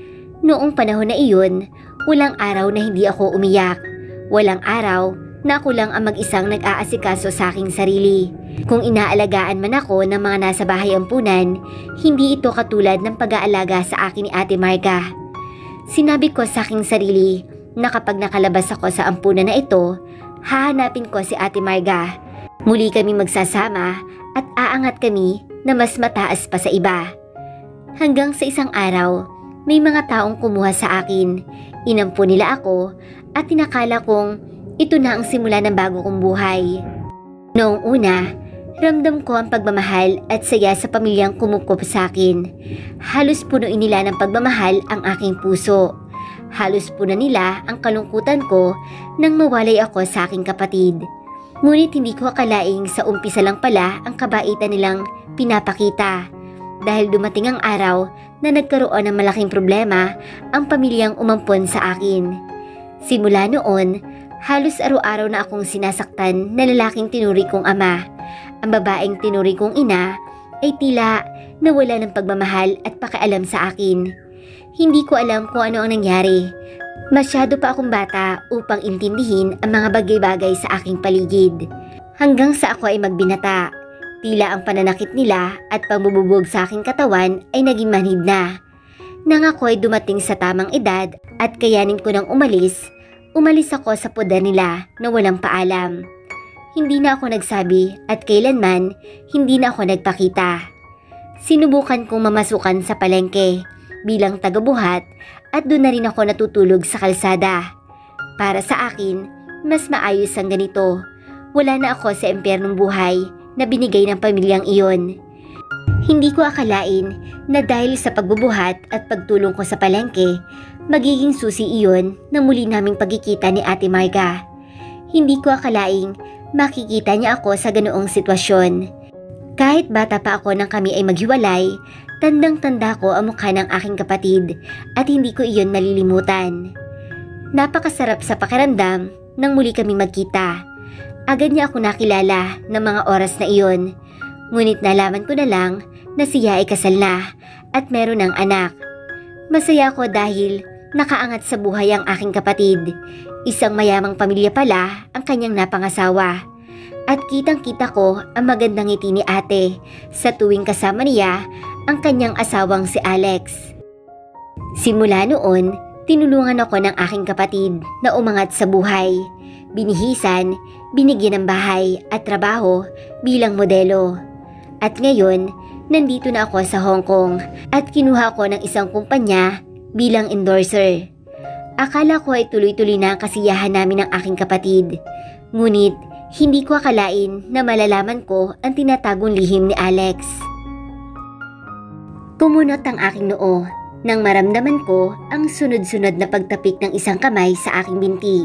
Noong panahon na iyon, walang araw na hindi ako umiyak. Walang araw na ako lang ang mag-isang nag-aasikaso sa aking sarili. Kung inaalagaan man ako ng mga nasa bahay ampunan, hindi ito katulad ng pag-aalaga sa akin ni Ate Marga. Sinabi ko sa aking sarili na kapag nakalabas ako sa ampunan na ito, hahanapin ko si Ate Marga. Muli kami magsasama at aangat kami na mas mataas pa sa iba. Hanggang sa isang araw, may mga taong kumuha sa akin. Inampun nila ako at tinakala kong ito na ang simula ng bago kong buhay. Noong una, ramdam ko ang pagmamahal at saya sa pamilyang kumukop sa akin. Halos punuin nila ng pagmamahal ang aking puso. Halos puno nila ang kalungkutan ko nang mawalay ako sa aking kapatid. Ngunit hindi ko akalaing sa umpisa lang pala ang kabaitan nilang pinapakita. Dahil dumating ang araw na nagkaroon ng malaking problema ang pamilyang umampon sa akin. Simula noon, halos araw-araw na akong sinasaktan na lalaking tinuri kong ama. Ang babaeng tinuri kong ina ay tila nawala ng pagmamahal at pakialam sa akin. Hindi ko alam kung ano ang nangyari. Masyado pa akong bata upang intindihin ang mga bagay-bagay sa aking paligid. Hanggang sa ako ay magbinata, tila ang pananakit nila at pagbububog sa aking katawan ay naging manhid na. Nang ako ay dumating sa tamang edad at kayanin ko nang umalis, umalis ako sa poder nila na walang paalam. Hindi na ako nagsabi at kailanman hindi na ako nagpakita. Sinubukan kong mamasukan sa palengke bilang tagabuhat at doon na rin ako natutulog sa kalsada. Para sa akin, mas maayos ang ganito. Wala na ako sa impyernong buhay na binigay ng pamilyang iyon. Hindi ko akalain na dahil sa pagbubuhat at pagtulong ko sa palengke, magiging susi iyon na muli naming pagkikita ni Ate Marga. Hindi ko akalaing makikita niya ako sa ganoong sitwasyon. Kahit bata pa ako nang kami ay maghiwalay, tandang-tanda ko ang mukha ng aking kapatid at hindi ko iyon malilimutan. Napakasarap sa pakiramdam nang muli kami magkita. Agad niya ako nakilala ng mga oras na iyon. Ngunit nalaman ko na lang na siya ay kasal na at meron ng anak. Masaya ako dahil nakaangat sa buhay ang aking kapatid. Isang mayamang pamilya pala ang kanyang napangasawa. At kitang-kita ko ang magandang ngiti ni ate sa tuwing kasama niya ang kanyang asawang si Alex. Simula noon, tinulungan ako ng aking kapatid na umangat sa buhay. Binihisan, binigyan ng bahay at trabaho bilang modelo. At ngayon, nandito na ako sa Hong Kong at kinuha ko ng isang kumpanya bilang endorser. Akala ko ay tuloy-tuloy na ang kasiyahan namin ng aking kapatid. Ngunit, hindi ko akalain na malalaman ko ang tinatagong lihim ni Alex. Kumunot ang aking noo nang maramdaman ko ang sunod-sunod na pagtapik ng isang kamay sa aking binti.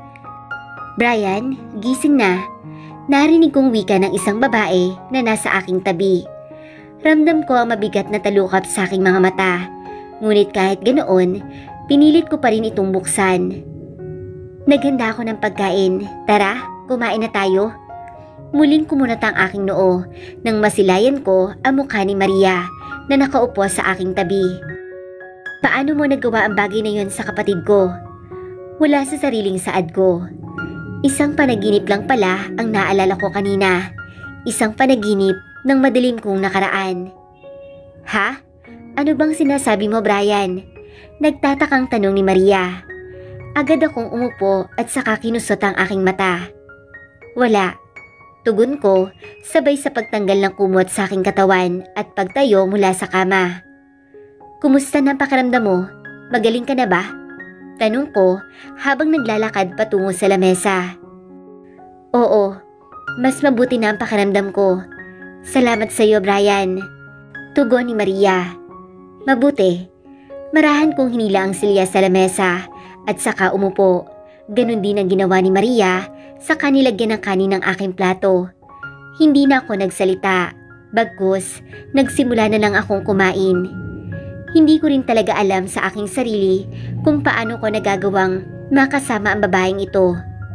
"Brian, gising na." Narinig kong wika ng isang babae na nasa aking tabi. Ramdam ko ang mabigat na talukap sa aking mga mata. Ngunit kahit ganoon, pinilit ko pa rin itong buksan. "Naghanda ako ng pagkain. Tara, kumain na tayo." Muling kumunot ang aking noo nang masilayan ko ang mukha ni Maria na nakaupo sa aking tabi. "Paano mo nagawa ang bagay na yon sa kapatid ko?" Wala sa sariling saad ko. Isang panaginip lang pala ang naalala ko kanina. Isang panaginip ng madilim kong nakaraan. "Ha? Ano bang sinasabi mo, Brian?" Nagtatakang tanong ni Maria. Agad akong umupo at saka kinusot ang aking mata. "Wala." Tugon ko, sabay sa pagtanggal ng kumot sa aking katawan at pagtayo mula sa kama. "Kumusta na ang pakiramdam mo? Magaling ka na ba?" Tanong ko habang naglalakad patungo sa lamesa. "Oo, mas mabuti na ang pakiramdam ko. Salamat sa iyo, Brian." Tugon ni Maria. "Mabuti." Marahan kong hinila ang silya sa lamesa at saka umupo. Ganon din ang ginawa ni Maria sa kanilagyan ng kanin ng aking plato. Hindi na ako nagsalita. Bagkus, nagsimula na lang akong kumain. Hindi ko rin talaga alam sa aking sarili kung paano ko nagagawang makasama ang babaeng ito.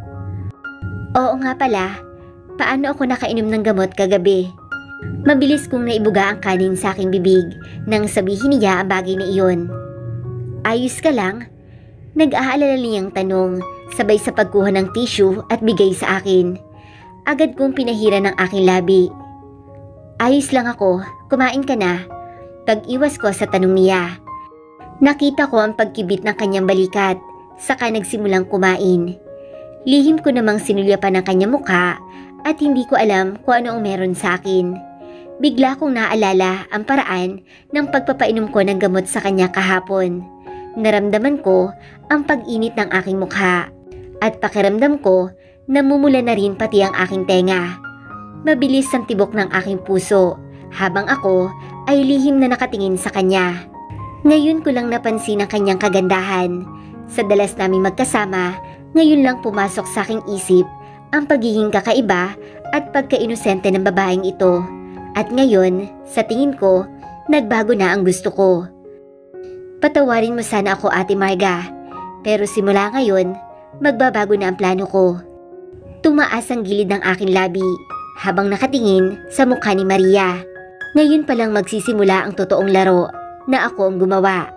Oo nga pala, paano ako nakainom ng gamot kagabi? Mabilis kong naibuga ang kanin sa aking bibig nang sabihin niya ang bagay na iyon. "Ayos ka lang?" Nag-aalala niyang tanong sabay sa pagkuha ng tissue at bigay sa akin. Agad kong pinahira ng aking labi. "Ayos lang ako, kumain ka na?" Pag-iwas ko sa tanong niya. Nakita ko ang pagkibit ng kanyang balikat, saka nagsimulang kumain. Lihim ko namang sinulyapan ang kanyang mukha at hindi ko alam kung ano ang meron sa akin. Bigla kong naalala ang paraan ng pagpapainom ko ng gamot sa kanya kahapon. Naramdaman ko ang pag-init ng aking mukha at pakiramdam ko namumula na rin pati ang aking tenga. Mabilis ang tibok ng aking puso habang ako ay lihim na nakatingin sa kanya. Ngayon ko lang napansin ang kanyang kagandahan. Sa dalas naming magkasama, ngayon lang pumasok sa aking isip ang pagiging kakaiba at pagka-inosente ng babaeng ito. At ngayon, sa tingin ko, nagbago na ang gusto ko. Patawarin mo sana ako, Ate Marga, pero simula ngayon, magbabago na ang plano ko. Tumaas ang gilid ng aking labi habang nakatingin sa mukha ni Maria. Ngayon palang magsisimula ang totoong laro na ako ang gumawa.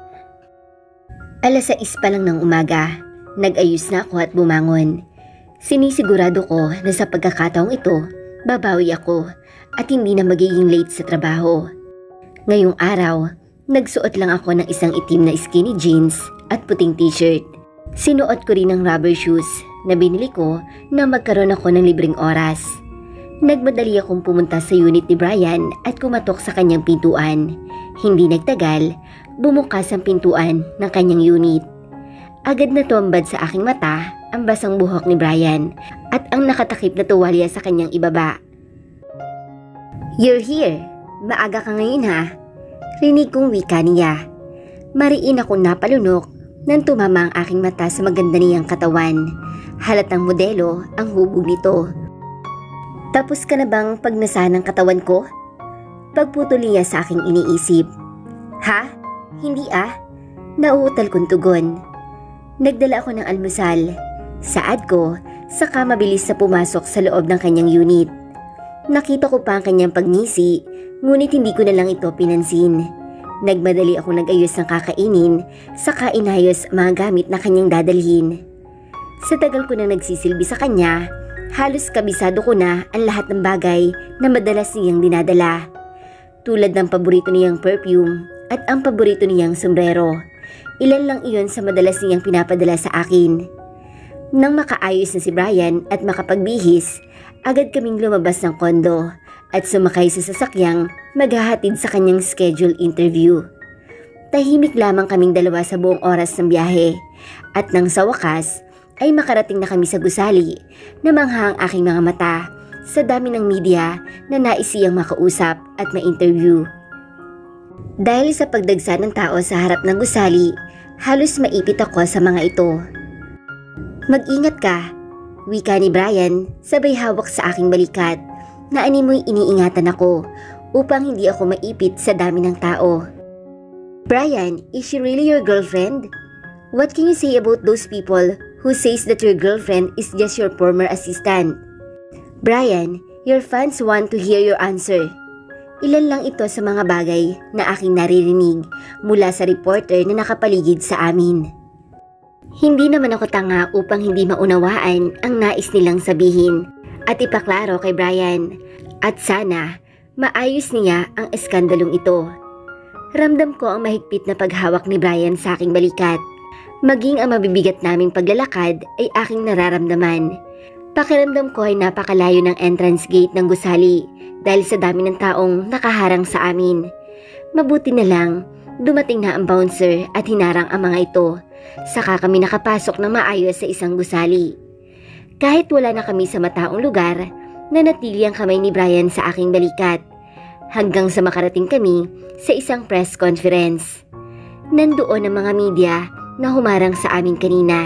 Alas sais pa lang ng umaga, nag-ayos na ako at bumangon. Sinisigurado ko na sa pagkakataong ito, babawi ako at hindi na magiging late sa trabaho. Ngayong araw, nagsuot lang ako ng isang itim na skinny jeans at puting t-shirt. Sinuot ko rin ng rubber shoes na binili ko na magkaroon ako ng libreng oras. Nagmadali akong pumunta sa unit ni Brian at kumatok sa kanyang pintuan. Hindi nagtagal, bumukas ang pintuan ng kanyang unit. Agad na tumbad sa aking mata ang basang buhok ni Brian at ang nakatakip na tuwalya sa kanyang ibaba. "You're here. Maaga ka ngayon ha?" Rinig kong wika niya. Mariin akong napalunok nang tumama ang aking mata sa maganda niyang katawan. Halatang modelo ang hubog nito. "Tapos ka na bang pagnasahan ng katawan ko?" Pagputol niya sa aking iniisip. "Ha? Hindi ah." Nauutal kong tugon. Nagdala ako ng almusal. Saad ko, saka mabilis na pumasok sa loob ng kanyang unit. Nakita ko pa ang kanyang pagngisi, ngunit hindi ko na lang ito pinansin. Nagmadali ako nag-ayos ng kakainin, saka inayos ang mga gamit na kanyang dadalhin. Sa tagal ko na nagsisilbi sa kanya, halos kabisado ko na ang lahat ng bagay na madalas niyang dinadala. Tulad ng paborito niyang perfume at ang paborito niyang sombrero. Ilan lang iyon sa madalas niyang pinapadala sa akin. Nang makaayos na si Brian at makapagbihis, agad kaming lumabas ng kondo at sumakay sa sasakyang maghahatid sa kanyang schedule interview. Tahimik lamang kaming dalawa sa buong oras ng biyahe at nang sa wakas ay makarating na kami sa gusali na mangha ang aking mga mata sa dami ng media na nais siyang makausap at ma-interview. Dahil sa pagdagsa ng tao sa harap ng gusali, halos maipit ako sa mga ito. "Mag-ingat ka," wika ni Brian sabay hawak sa aking balikat na animoy iniingatan ako upang hindi ako maipit sa dami ng tao. "Brian, is she really your girlfriend? What can you say about those people who says that your girlfriend is just your former assistant? Brian, your fans want to hear your answer." Ilan lang ito sa mga bagay na aking naririnig mula sa reporter na nakapaligid sa amin. Hindi naman ako tanga upang hindi maunawaan ang nais nilang sabihin at ipaklaro kay Brian, at sana maayos niya ang eskandalong ito. Ramdam ko ang mahigpit na paghawak ni Brian sa aking balikat. Maging ang mabibigat naming paglalakad ay aking nararamdaman. Pakiramdam ko ay napakalayo ng entrance gate ng gusali dahil sa dami ng taong nakaharang sa amin. Mabuti na lang, dumating na ang bouncer at hinarang ang mga ito. Saka kami nakapasok ng maayos sa isang gusali. Kahit wala na kami sa mataong lugar, nanatili ang kamay ni Brian sa aking balikat hanggang sa makarating kami sa isang press conference. Nandoon ang mga media na humarang sa amin kanina.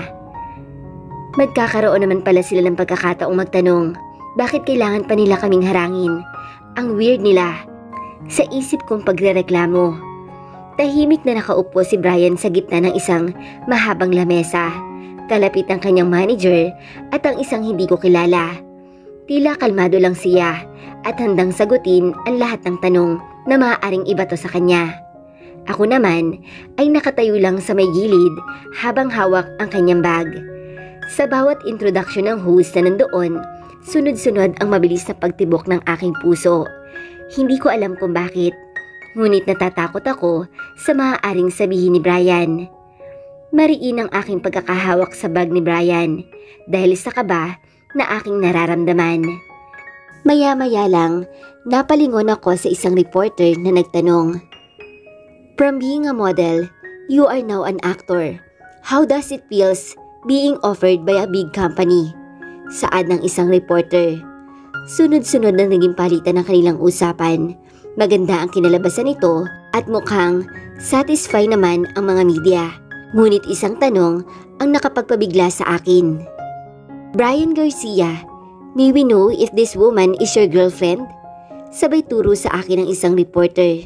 Magkakaroon naman pala sila ng pagkakataong magtanong, bakit kailangan pa nila kaming harangin? Ang weird nila. Sa isip kong pagrereklamo. Tahimik na nakaupo si Brian sa gitna ng isang mahabang lamesa. Kalapit ang kanyang manager at ang isang hindi ko kilala. Tila kalmado lang siya at handang sagutin ang lahat ng tanong na maaaring ibato sa kanya. Ako naman ay nakatayo lang sa may gilid habang hawak ang kanyang bag. Sa bawat introduction ng host na nandoon, sunod-sunod ang mabilis na pagtibok ng aking puso. Hindi ko alam kung bakit, ngunit natatakot ako sa maaaring sabihin ni Brian. Mariin ang aking pagkakahawak sa bag ni Brian dahil sa kaba na aking nararamdaman. Maya-maya lang, napalingon ako sa isang reporter na nagtanong, "From being a model, you are now an actor. How does it feels being offered by a big company?" Saad ng isang reporter. Sunod-sunod na naging palitan ng kanilang usapan. Maganda ang kinalabasan nito at mukhang satisfy naman ang mga media. Ngunit isang tanong ang nakapagpabigla sa akin. "Brian Garcia, may we know if this woman is your girlfriend?" Sabay turo sa akin ng isang reporter.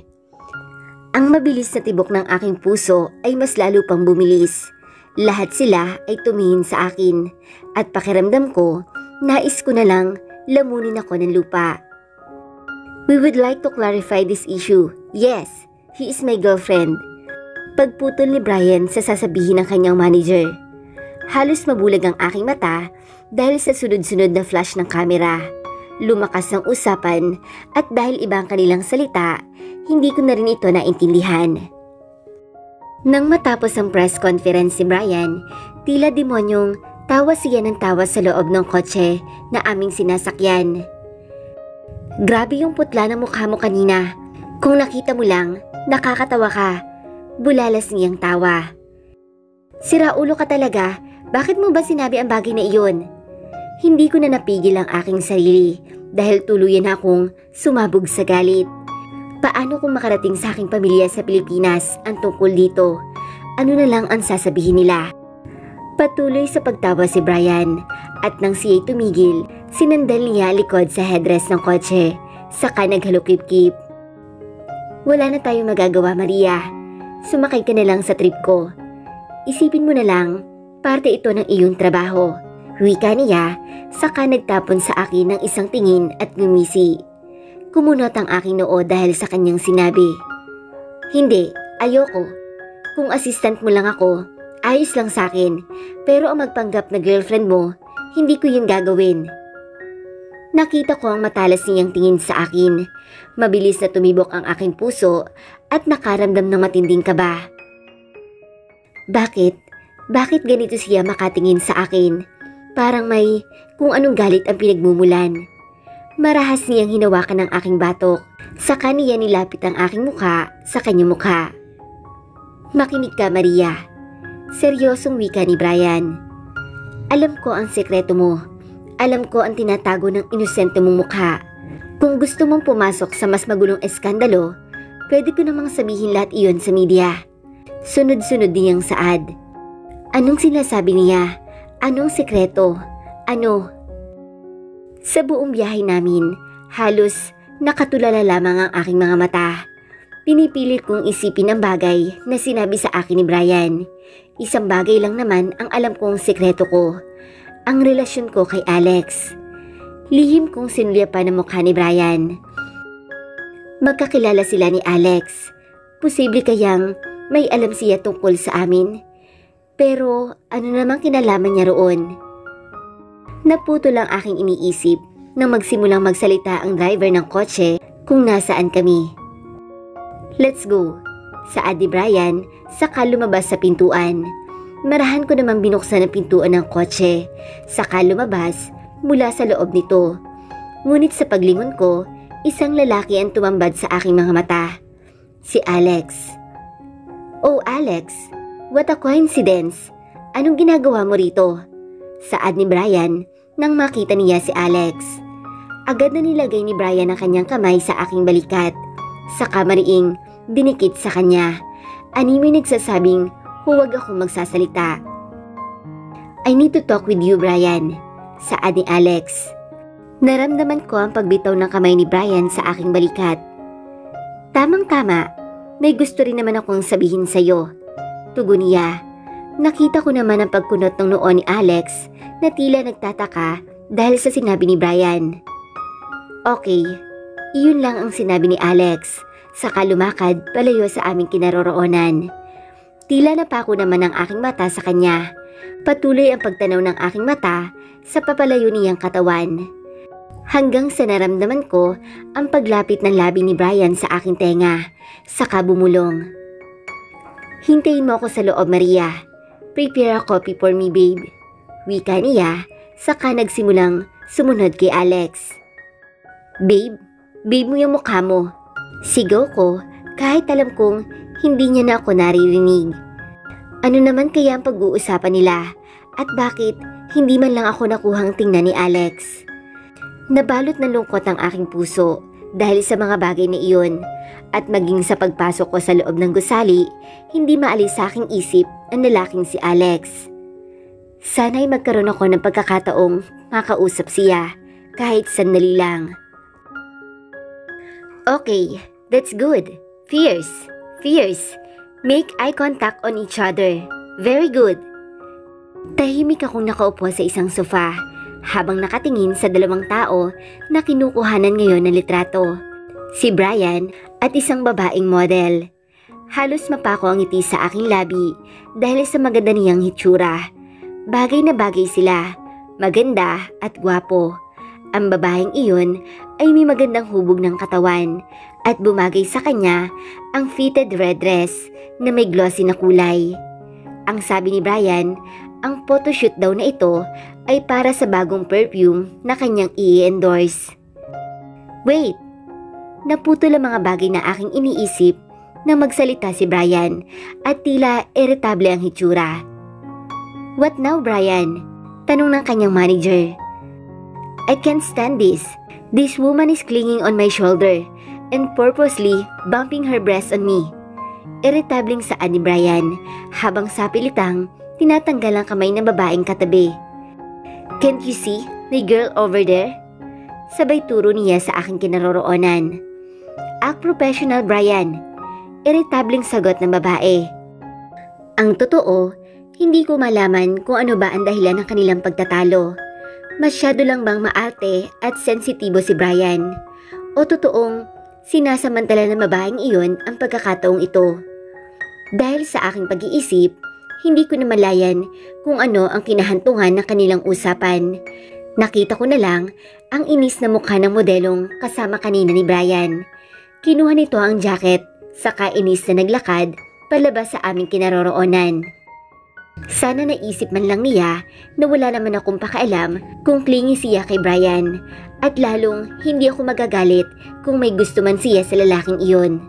Ang mabilis na tibok ng aking puso ay mas lalo pang bumilis. Lahat sila ay tumingin sa akin at pakiramdam ko, nais ko na lang lamunin ako ng lupa. "We would like to clarify this issue. Yes, he is my girlfriend." Pagputol ni Brian sa sasabihin ng kanyang manager. Halos mabulag ang aking mata dahil sa sunod-sunod na flash ng kamera. Lumakas ang usapan at dahil iba ang kanilang salita, hindi ko na rin ito naintindihan. Nang matapos ang press conference si Brian, tila demonyong tawa siya ng tawa sa loob ng kotse na aming sinasakyan. "Grabe yung putla ng mukha mo kanina. Kung nakita mo lang, nakakatawa ka." Bulalas niyang tawa. "Sira ulo ka talaga. Bakit mo ba sinabi ang bagay na iyon?" Hindi ko na napigil ang aking sarili dahil tuluyan akong sumabog sa galit. Paano kung makarating sa aking pamilya sa Pilipinas ang tungkol dito? Ano na lang ang sasabihin nila? Patuloy sa pagtawa si Brian at nang siya'y tumigil, sinandal niya likod sa headrest ng kotse, saka naghalukip-kip. "Wala na tayong magagawa, Maria. Sumakay ka na lang sa trip ko. Isipin mo na lang, parte ito ng iyong trabaho." Wika niya, saka nagtapon sa akin ng isang tingin at ngumisi. Kumunot ang aking noo dahil sa kanyang sinabi. Hindi, ayoko. Kung assistant mo lang ako, ayos lang sa akin. Pero ang magpanggap na girlfriend mo, hindi ko yun gagawin. Nakita ko ang matalas niyang tingin sa akin. Mabilis na tumibok ang aking puso at nakaramdam ng matinding kaba. Bakit? Bakit ganito siya makatingin sa akin? Parang may kung anong galit ang pinagmumulan. Marahas niyang hinawakan ang aking batok. Saka niya nilapit ang aking mukha sa kanyang mukha. Makinig ka, Maria. Seryosong wika ni Brian. Alam ko ang sekreto mo. Alam ko ang tinatago ng inosente mong mukha. Kung gusto mong pumasok sa mas magulong eskandalo, pwede ko namang sabihin lahat iyon sa media. Sunod-sunod niyang saad. Anong sinasabi niya? Anong sekreto? Ano? Sa buong biyahe namin, halos nakatulala lamang ang aking mga mata. Pinipilit kong isipin ang bagay na sinabi sa akin ni Brian. Isang bagay lang naman ang alam kong sekreto ko. Ang relasyon ko kay Alex. Lihim kong sinulyapan ang mukha ni Brian. Magkakilala sila ni Alex. Posible kayang may alam siya tungkol sa amin. Pero ano namang kinalaman niya roon? Naputo lang aking iniisip nang magsimulang magsalita ang driver ng kotse kung nasaan kami. Let's go, saad ni Brian saka lumabas sa pintuan. Marahan ko namang binuksan ang pintuan ng kotse, saka lumabas mula sa loob nito. Ngunit sa paglingon ko, isang lalaki ang tumambad sa aking mga mata. Si Alex. Oh Alex, what a coincidence. Anong ginagawa mo rito? Saad ni Brian nang makita niya si Alex. Agad na nilagay ni Brian ang kanyang kamay sa aking balikat. Saka mariing dinikit sa kanya. Animoy nagsasabing huwag akong magsasalita. I need to talk with you, Brian, saad ni Alex. Naramdaman ko ang pagbitaw ng kamay ni Brian sa aking balikat. Tamang-tama, may gusto rin naman akong sabihin sa'yo. Tugon niya. Nakita ko naman ang pagkunot ng noo ni Alex na tila nagtataka dahil sa sinabi ni Brian. Okay, iyon lang ang sinabi ni Alex, saka lumakad palayo sa aming kinaroroonan. Tila napako naman ang aking mata sa kanya. Patuloy ang pagtanaw ng aking mata sa papalayo niyang katawan. Hanggang sa naramdaman ko ang paglapit ng labi ni Brian sa aking tenga, saka bumulong. Hintayin mo ako sa loob, Maria. Prepare a coffee for me, babe. Wika niya, saka nagsimulang sumunod kay Alex. Babe, babe mo yung mukha mo. Sigaw ko kahit alam kong hindi niya na ako naririnig. Ano naman kaya ang pag-uusapan nila at bakit hindi man lang ako nakuhang tingnan ni Alex? Nabalot ng lungkot ang aking puso dahil sa mga bagay na iyon at maging sa pagpasok ko sa loob ng gusali, hindi maalis sa aking isip ang lalaking si Alex. Sana'y magkaroon ako ng pagkakataong makausap siya kahit sandali lang. Okay, that's good. Fierce. Fierce. Make eye contact on each other. Very good. Tahimik akong nakaupo sa isang sofa habang nakatingin sa dalawang tao na kinukuhanan ngayon ng litrato. Si Brian at isang babaeng model. Halos mapako ang ngiti sa aking labi dahil sa maganda niyang hitsura. Bagay na bagay sila, maganda at gwapo. Ang babaeng iyon ay may magandang hubog ng katawan at bumagay sa kanya ang fitted red dress na may glossy na kulay. Ang sabi ni Brian, ang photoshoot daw na ito ay para sa bagong perfume na kanyang i-endorse. Wait! Naputol ang mga bagay na aking iniisip na magsalita si Brian at tila irritable ang hitsura. What now, Brian? Tanong ng kanyang manager. I can't stand this. This woman is clinging on my shoulder and purposely bumping her breast on me. Irritableng saan ni Brian habang sapilitang tinatanggal ang kamay ng babaeng katabi. Can't you see the girl over there? Sabay turo niya sa aking kinaroroonan. Act professional, Brian. Irritableng sagot ng babae. Ang totoo, hindi ko malaman kung ano ba ang dahilan ng kanilang pagtatalo. Masyado lang bang maarte at sensitibo si Brian? O totoong Sinasamantala ng babaeng iyon ang pagkakataong ito. Dahil sa aking pag-iisip, hindi ko namalayan kung ano ang kinahantungan ng kanilang usapan. Nakita ko na lang ang inis na mukha ng modelong kasama kanina ni Brian. Kinuha nito ang jacket, saka inis na naglakad palabas sa aming kinaroroonan. Sana naisip man lang niya na wala naman akong pakaalam kung clingy siya kay Brian, at lalong hindi ako magagalit kung may gusto man siya sa lalaking iyon.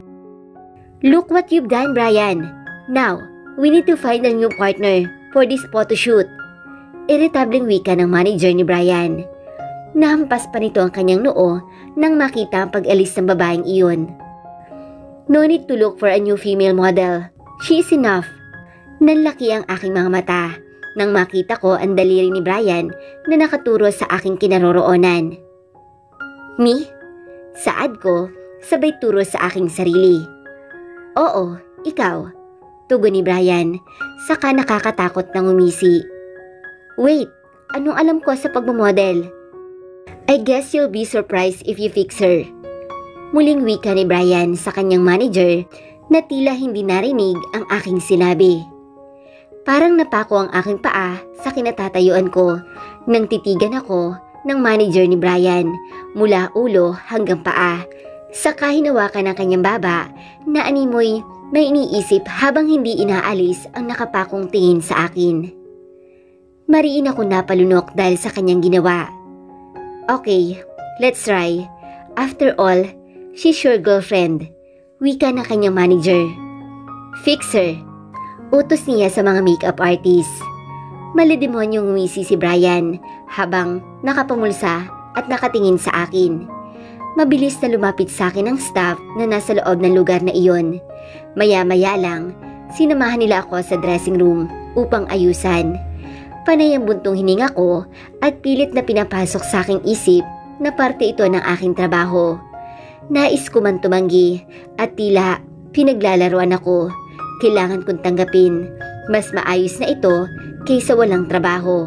"Look what you've done, Brian. Now, we need to find a new partner for this photo shoot." Irritableng wika ng manager ni Brian. Nahampas pa nito ang kanyang noo nang makita ang pag-alis ng babaeng iyon. "No need to look for a new female model. She is enough." Nanlaki ang aking mga mata nang makita ko ang daliri ni Brian na nakaturo sa aking kinaroroonan. "Me?" Saad ko, sabay turo sa aking sarili. "Oo, ikaw," tugon ni Brian, saka nakakatakot na ngumisi. "Wait, anong alam ko sa pagmamodel?" "I guess you'll be surprised if you fix her." Muling wika ni Brian sa kanyang manager na tila hindi narinig ang aking sinabi. Parang napako ang aking paa sa kinatatayuan ko nang titigan ako ng manager ni Brian mula ulo hanggang paa. Saka hinawakan ang kanyang baba na animoy may iniisip habang hindi inaalis ang nakapakong tingin sa akin. Mariin ako napalunok dahil sa kanyang ginawa. "Okay, let's try. After all, she's your girlfriend," wika na kanyang manager. "Fix her," utos niya sa mga makeup artist. Malademonyong ngumisi si Brian habang nakapamulsa at nakatingin sa akin. Mabilis na lumapit sa akin ang staff na nasa loob ng lugar na iyon. Maya-maya lang, sinamahan nila ako sa dressing room upang ayusan. Panay ang buntong hininga ko at pilit na pinapasok sa aking isip na parte ito ng aking trabaho. Nais ko man tumanggi at tila pinaglalaruan ako. Kailangan kong tanggapin. Mas maayos na ito kaysa walang trabaho.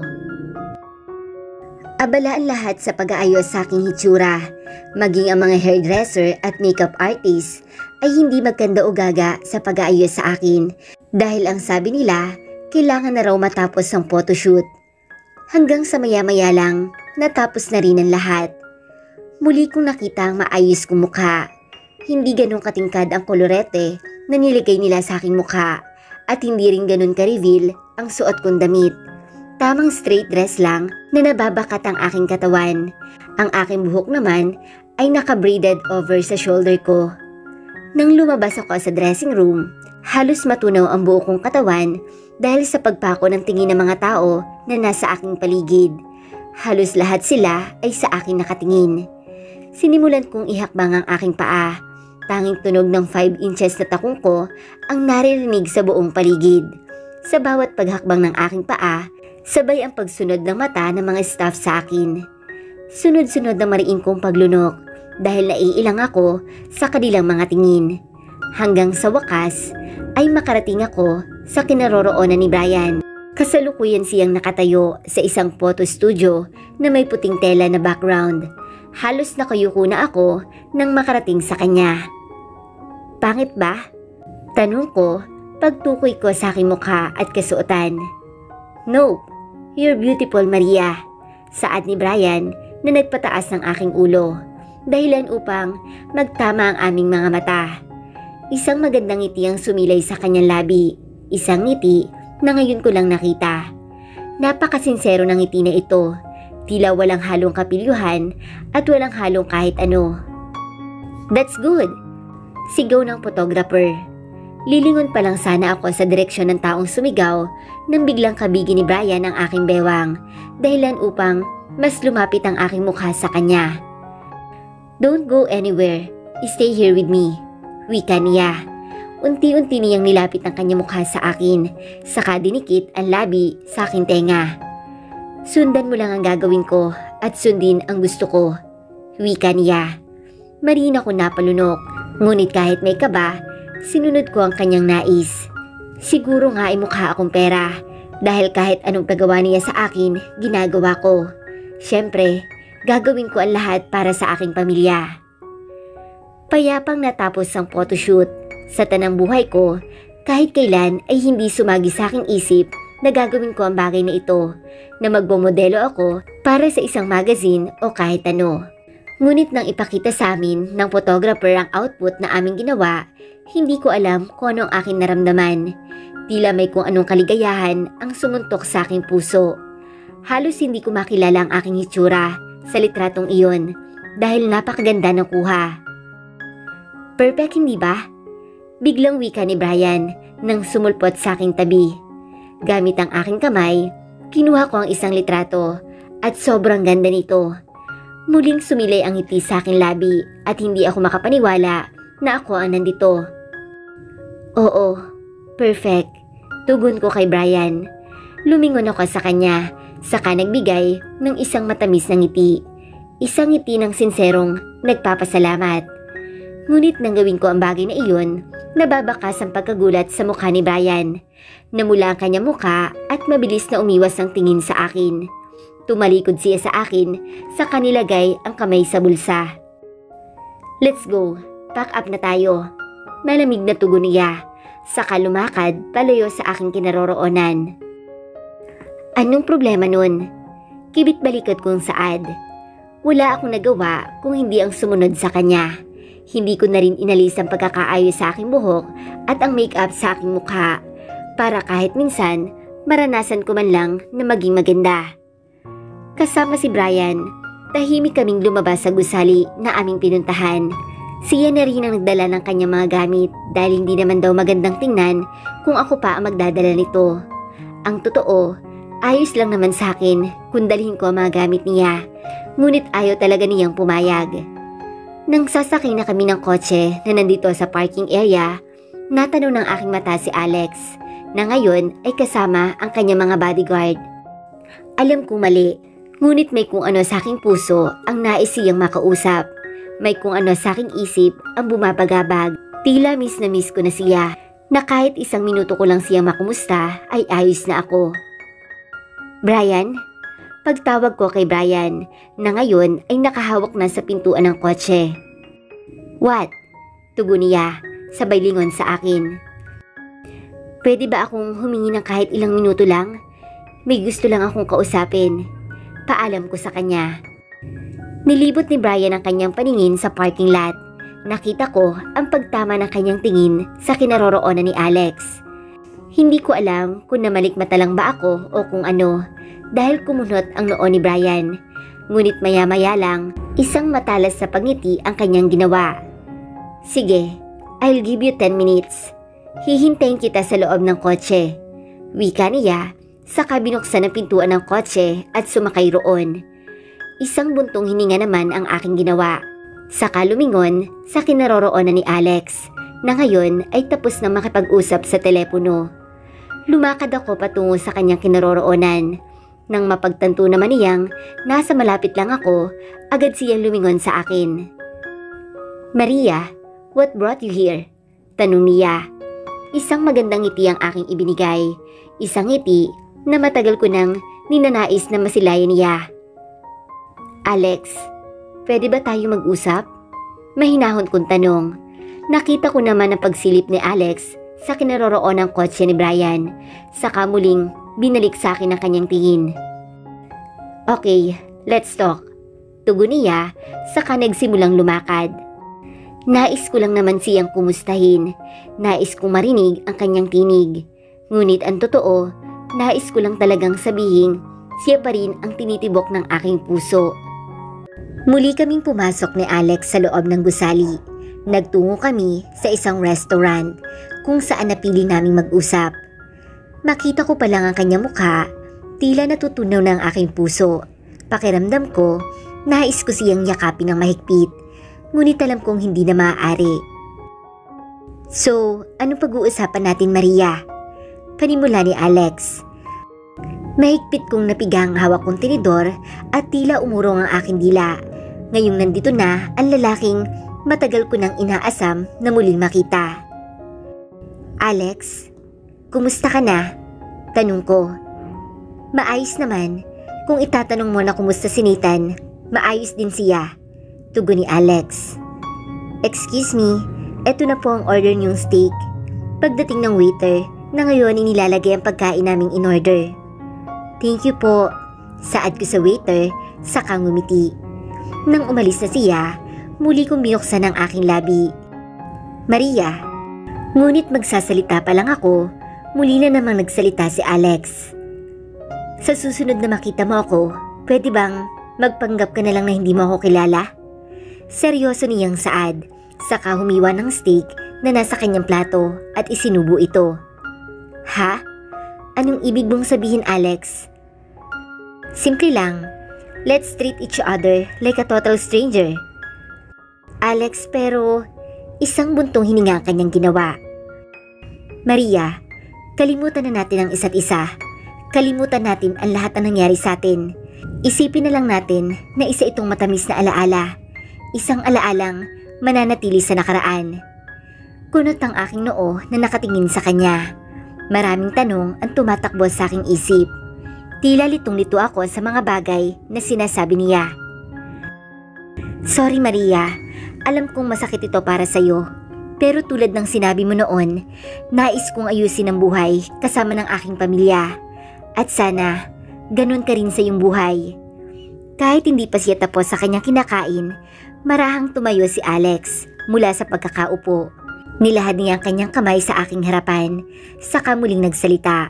Abala ang lahat sa pag-aayos sa aking hitsura. Maging ang mga hairdresser at makeup artist ay hindi magkanda o gaga sa pag-aayos sa akin dahil ang sabi nila, kailangan na raw matapos ang photoshoot. Hanggang sa maya-maya lang, natapos na rin ang lahat. Muli kong nakita ang maayos kong mukha. Hindi ganun katingkad ang kolorete na nilagay nila sa aking mukha at hindi rin ganun ka-reveal ang suot kong damit. Tamang straight dress lang na nababakat ang aking katawan. Ang aking buhok naman ay naka-braided over sa shoulder ko. Nang lumabas ako sa dressing room, halos matunaw ang buo kong katawan dahil sa pagpako ng tingin ng mga tao na nasa aking paligid. Halos lahat sila ay sa akin nakatingin. Sinimulan kong ihakbang ang aking paa. Tanging tunog ng five inches na takong ko ang naririnig sa buong paligid. Sa bawat paghakbang ng aking paa, sabay ang pagsunod ng mata ng mga staff sa akin. Sunod-sunod na mariin kong paglunok dahil naiilang ako sa kanilang mga tingin. Hanggang sa wakas ay makarating ako sa kinaroroonan ni Brian. Kasalukuyan siyang nakatayo sa isang photo studio na may puting tela na background. Halos nakayuko na ako nang makarating sa kanya. "Pangit ba?" tanong ko pagtukoy ko sa aking mukha at kasuotan. "Nope, you're beautiful, Maria," saad ni Brian na nagpataas ng aking ulo, dahilan upang magtama ang aming mga mata. Isang magandang ngiti ang sumilay sa kanyang labi, isang ngiti na ngayon ko lang nakita. Napakasinsero ng ngiti na ito, tila walang halong kapilyuhan at walang halong kahit ano. "That's good," sigaw ng photographer. Lilingon pa lang sana ako sa direksyon ng taong sumigaw nang biglang kabigi ni Brian ang aking bewang, dahilan upang mas lumapit ang aking mukha sa kanya. "Don't go anywhere, stay here with me," wika niya. Unti-unti niyang nilapit ang kanyang mukha sa akin, saka dinikit ang labi sa aking tenga. "Sundan mo lang ang gagawin ko at sundin ang gusto ko," wika niya. Marina ko napalunok, ngunit kahit may kaba, sinunod ko ang kanyang nais. Siguro nga ay mukha akong pera, dahil kahit anong pagawa niya sa akin, ginagawa ko. Siyempre, gagawin ko ang lahat para sa aking pamilya. Payapang natapos ang photoshoot. Sa tanang buhay ko, kahit kailan ay hindi sumagi sa aking isip na gagawin ko ang bagay na ito, na magbomodelo ako para sa isang magazine o kahit ano. Ngunit nang ipakita sa amin ng photographer ang output na aming ginawa, hindi ko alam kung ano ang aking naramdaman. Tila may kung anong kaligayahan ang sumuntok sa aking puso. Halos hindi ko makilala ang aking hitsura sa litratong iyon dahil napakaganda ng kuha. Perfect, hindi ba? Biglang wika ni Brian nang sumulpot sa aking tabi. Gamit ang aking kamay, kinuha ko ang isang litrato at sobrang ganda nito. Muling sumilay ang ngiti sa aking labi at hindi ako makapaniwala na ako ang nandito. Oo, perfect. Tugon ko kay Brian. Lumingon ako sa kanya, saka nagbigay ng isang matamis na ngiti. Isang ngiti ng sinserong nagpapasalamat. Ngunit nang gawin ko ang bagay na iyon, nababakas ang pagkagulat sa mukha ni Brian. Namula ang kanyang mukha at mabilis na umiwas ang tingin sa akin. Tumalikod siya sa akin, saka nilagay ang kamay sa bulsa. Let's go, pack up na tayo. Malamig na tugon niya, saka lumakad palayo sa aking kinaroroonan. Anong problema nun? Kibit balikat kong saad. Wala akong nagawa kung hindi ang sumunod sa kanya. Hindi ko na rin inalis ang pagkakaayos sa aking buhok at ang make-up sa aking mukha para kahit minsan maranasan ko man lang na maging maganda. Kasama si Brian, tahimik kaming lumabas sa gusali na aming pinuntahan. Siya na rin ang nagdala ng kanyang mga gamit dahil hindi naman daw magandang tingnan kung ako pa ang magdadala nito. Ang totoo, ayos lang naman sa akin kung dalhin ko ang mga gamit niya, ngunit ayaw talaga niyang pumayag. Nang sasakay na kami ng kotse na nandito sa parking area, natanaw ng aking mata si Alex, na ngayon ay kasama ang kanyang mga bodyguard. Alam kong mali, ngunit may kung ano sa aking puso ang nais siyang makausap. May kung ano sa aking isip ang bumabagabag. Tila miss na miss ko na siya, na kahit isang minuto ko lang siya makumusta ay ayos na ako. Brian? Pagtawag ko kay Brian, na ngayon ay nakahawak na sa pintuan ng kotse. What? Tugon niya, sabay lingon sa akin. Pwede ba akong humingi ng kahit ilang minuto lang? May gusto lang akong kausapin. Paalam ko sa kanya. Nilibot ni Brian ang kanyang paningin sa parking lot. Nakita ko ang pagtama ng kanyang tingin sa kinaroroonan ni Alex. Hindi ko alam kung namalikmata lang ba ako o kung ano, dahil kumunot ang noo ni Brian. Ngunit maya-maya lang, isang matalas sa pagngiti ang kanyang ginawa. Sige, I'll give you ten minutes. Hihintayin kita sa loob ng kotse. Wika niya, saka binuksan ang pintuan ng kotse at sumakay roon. Isang buntong hininga naman ang aking ginawa. Saka lumingon sa kinaroroonan ni Alex, na ngayon ay tapos na makipag-usap sa telepono. Lumakad ako patungo sa kanyang kinaroroonan. Nang mapagtanto naman niyang nasa malapit lang ako, agad siyang lumingon sa akin. Maria, what brought you here? Tanong niya. Isang magandang ngiti ang aking ibinigay. Isang ngiti na matagal ko nang ninanais na masilayan niya. Alex, pwede ba tayo mag-usap? Mahinahon kong tanong. Nakita ko naman ang pagsilip ni Alex sa kinaroroon ng kotse ni Brian, saka muling binalik sa akin ang kanyang tingin. Okay, let's talk. Tugon niya, saka nagsimulang lumakad. Nais ko lang naman siyang kumustahin. Nais kong marinig ang kanyang tinig. Ngunit ang totoo, nais ko lang talagang sabihin, siya pa rin ang tinitibok ng aking puso. Muli kaming pumasok ni Alex sa loob ng gusali. Nagtungo kami sa isang restaurant kung saan napili naming mag-usap. Makita ko pa lang ang kanyang mukha, tila natutunaw na ang aking puso. Pakiramdam ko, nais ko siyang yakapin ng mahigpit, ngunit alam kong hindi na maaari. So, anong pag-uusapan natin, Maria? Panimula ni Alex. Mahigpit kong napiga ang hawak kong tinidor at tila umurong ang aking dila. Ngayong nandito na ang lalaking matagal ko nang inaasam na muling makita. Alex, kumusta ka na? Tanong ko. Maayos naman. Kung itatanong mo na kumusta si Nathan, maayos din siya. Tugon ni Alex. Excuse me, eto na po ang order niyong steak. Pagdating ng waiter, na ngayon inilalagay ang pagkain naming in-order. Thank you po, saad ko sa waiter, saka ngumiti. Nang umalis na siya, muli kong binuksan ang aking labi. Maria. Ngunit magsasalita pa lang ako, muli na namang nagsalita si Alex. Sa susunod na makita mo ako, pwede bang magpanggap ka na lang na hindi mo ako kilala? Seryoso niyang saad, saka humiwa ng steak na nasa kanyang plato at isinubo ito. Ha? Anong ibig mong sabihin, Alex? Simple lang, let's treat each other like a total stranger. Alex, pero isang buntong hininga ang kanyang ginawa. Maria, kalimutan na natin ang isa't isa. Kalimutan natin ang lahat ng nangyari sa atin. Isipin na lang natin na isa itong matamis na alaala. Isang alaalang mananatili sa nakaraan. Kunot ang aking noo na nakatingin sa kanya. Maraming tanong ang tumatakbo sa aking isip. Tila litong-lito ako sa mga bagay na sinasabi niya. Sorry Maria, alam kong masakit ito para sa'yo. Pero tulad ng sinabi mo noon, nais kong ayusin ang buhay kasama ng aking pamilya. At sana, ganun ka rin sa iyong buhay. Kahit hindi pa siya tapos sa kanyang kinakain, marahang tumayo si Alex mula sa pagkakaupo. Nilahad niya ang kanyang kamay sa aking harapan, saka muling nagsalita.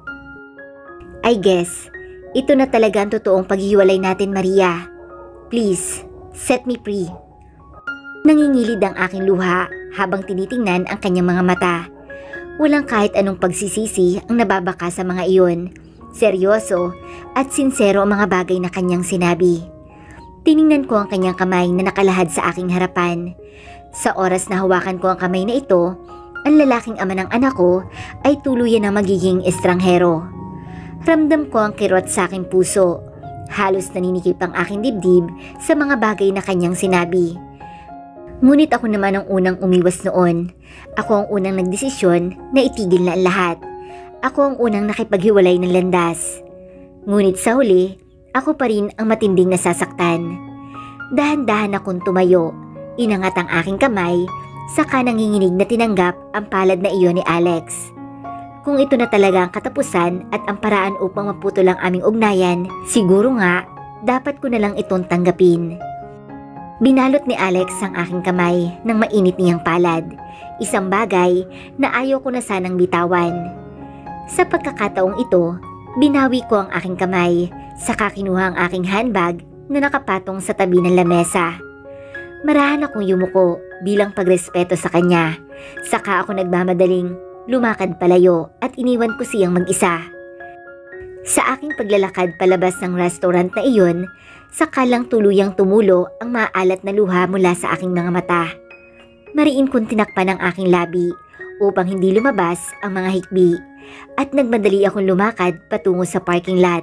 I guess, ito na talaga ang totoong paghiwalay natin, Maria. Please, set me free. Nangingilid ang aking luha habang tinitingnan ang kanyang mga mata. Walang kahit anong pagsisisi ang nababaka sa mga iyon. Seryoso at sinsero ang mga bagay na kanyang sinabi. Tiningnan ko ang kanyang kamay na nakalahad sa aking harapan. Sa oras na hawakan ko ang kamay na ito, ang lalaking ama ng anak ko ay tuluyan na magiging estranghero. Ramdam ko ang kirot sa aking puso. Halos naninikip ang aking dibdib sa mga bagay na kanyang sinabi. Ngunit ako naman ang unang umiwas noon. Ako ang unang nagdesisyon na itigil na ang lahat. Ako ang unang nakipaghiwalay ng landas. Ngunit sa huli, ako pa rin ang matinding nasasaktan. Dahan-dahan akong tumayo. Inangat ang aking kamay, saka nanginginig na tinanggap ang palad na iyon ni Alex. Kung ito na talaga ang katapusan at ang paraan upang maputol ang aming ugnayan, siguro nga, dapat ko na lang itong tanggapin. Binalot ni Alex ang aking kamay ng mainit niyang palad, isang bagay na ayaw ko na sanang bitawan. Sa pagkakataong ito, binawi ko ang aking kamay, saka kinuha ang aking handbag na nakapatong sa tabi ng lamesa. Marahan akong yumuko bilang pagrespeto sa kanya, saka ako nagmamadaling lumakad palayo at iniwan ko siyang mag-isa. Sa aking paglalakad palabas ng restaurant na iyon, saka lang tuluyang tumulo ang maalat na luha mula sa aking mga mata. Mariin kong tinakpan ang aking labi upang hindi lumabas ang mga hikbi at nagmadali akong lumakad patungo sa parking lot.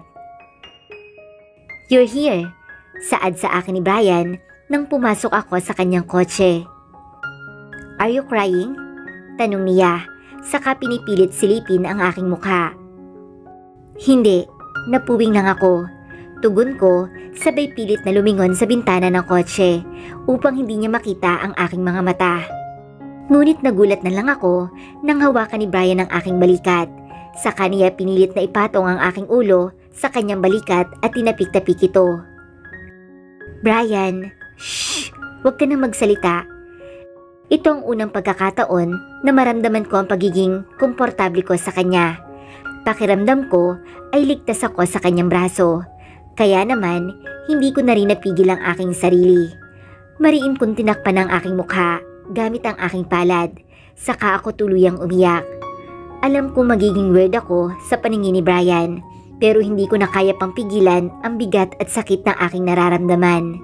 You're here, saad sa akin ni Brian nang pumasok ako sa kanyang kotse. Are you crying? Tanong niya, saka pinipilit silipin ang aking mukha. Hindi, napuwing lang ako. Tugon ko, sabay pilit na lumingon sa bintana ng kotse upang hindi niya makita ang aking mga mata. Ngunit nagulat na lang ako nang hawakan ni Brian ang aking balikat. Saka niya pinilit na ipatong ang aking ulo sa kanyang balikat at tinapik-tapik ito. Brian, shh, huwag ka na magsalita. Ito ang unang pagkakataon na maramdaman ko ang pagiging komportable ko sa kanya. Pakiramdam ko ay ligtas ako sa kanyang braso. Kaya naman, hindi ko na rin napigil ang aking sarili. Mariin kong tinakpan ang aking mukha gamit ang aking palad. Saka ako tuluyang umiyak. Alam kong magiging weird ako sa paningin ni Brian, pero hindi ko na kaya pang pigilan ang bigat at sakit ng aking nararamdaman.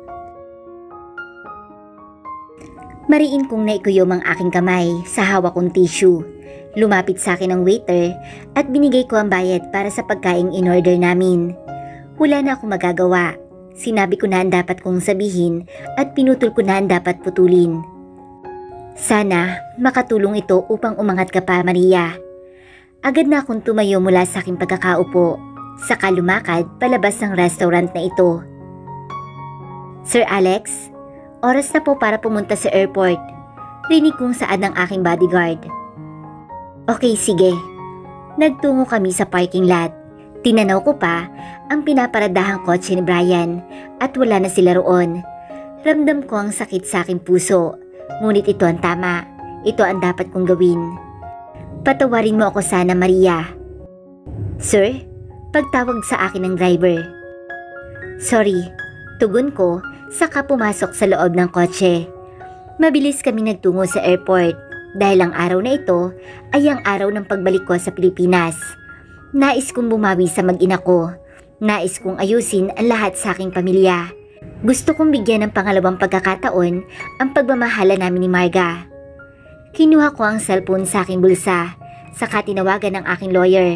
Mariin kong naikuyom ang aking kamay sa hawak kong tissue. Lumapit sa akin ang waiter at binigay ko ang bayad para sa pagkaing in-order namin. Wala na akong magagawa. Sinabi ko na ang dapat kong sabihin at pinutol ko na ang dapat putulin. Sana makatulong ito upang umangat ka pa, Maria. Agad na akong tumayo mula sa aking pagkakaupo, saka lumakad palabas ng restaurant na ito. Sir Alex, Oras na po para pumunta sa airport. Rinig kong saad ng aking bodyguard. Okay, sige. Nagtungo kami sa parking lot. Tinanaw ko pa ang pinaparadahang kotse ni Brian at wala na sila roon. Ramdam ko ang sakit sa aking puso. Ngunit ito ang tama. Ito ang dapat kong gawin. Patawarin mo ako sana, Maria. Sir? Pagtawag sa akin ng driver. Sorry. Tugon ko, saka pumasok sa loob ng kotse. Mabilis kami nagtungo sa airport dahil ang araw na ito ay ang araw ng pagbalik ko sa Pilipinas. Nais kong bumawi sa mag-ina ko. Nais kong ayusin ang lahat sa aking pamilya. Gusto kong bigyan ng pangalawang pagkakataon ang pagmamahala namin ni Marga. Kinuha ko ang cellphone sa aking bulsa, saka tinawagan ng aking lawyer.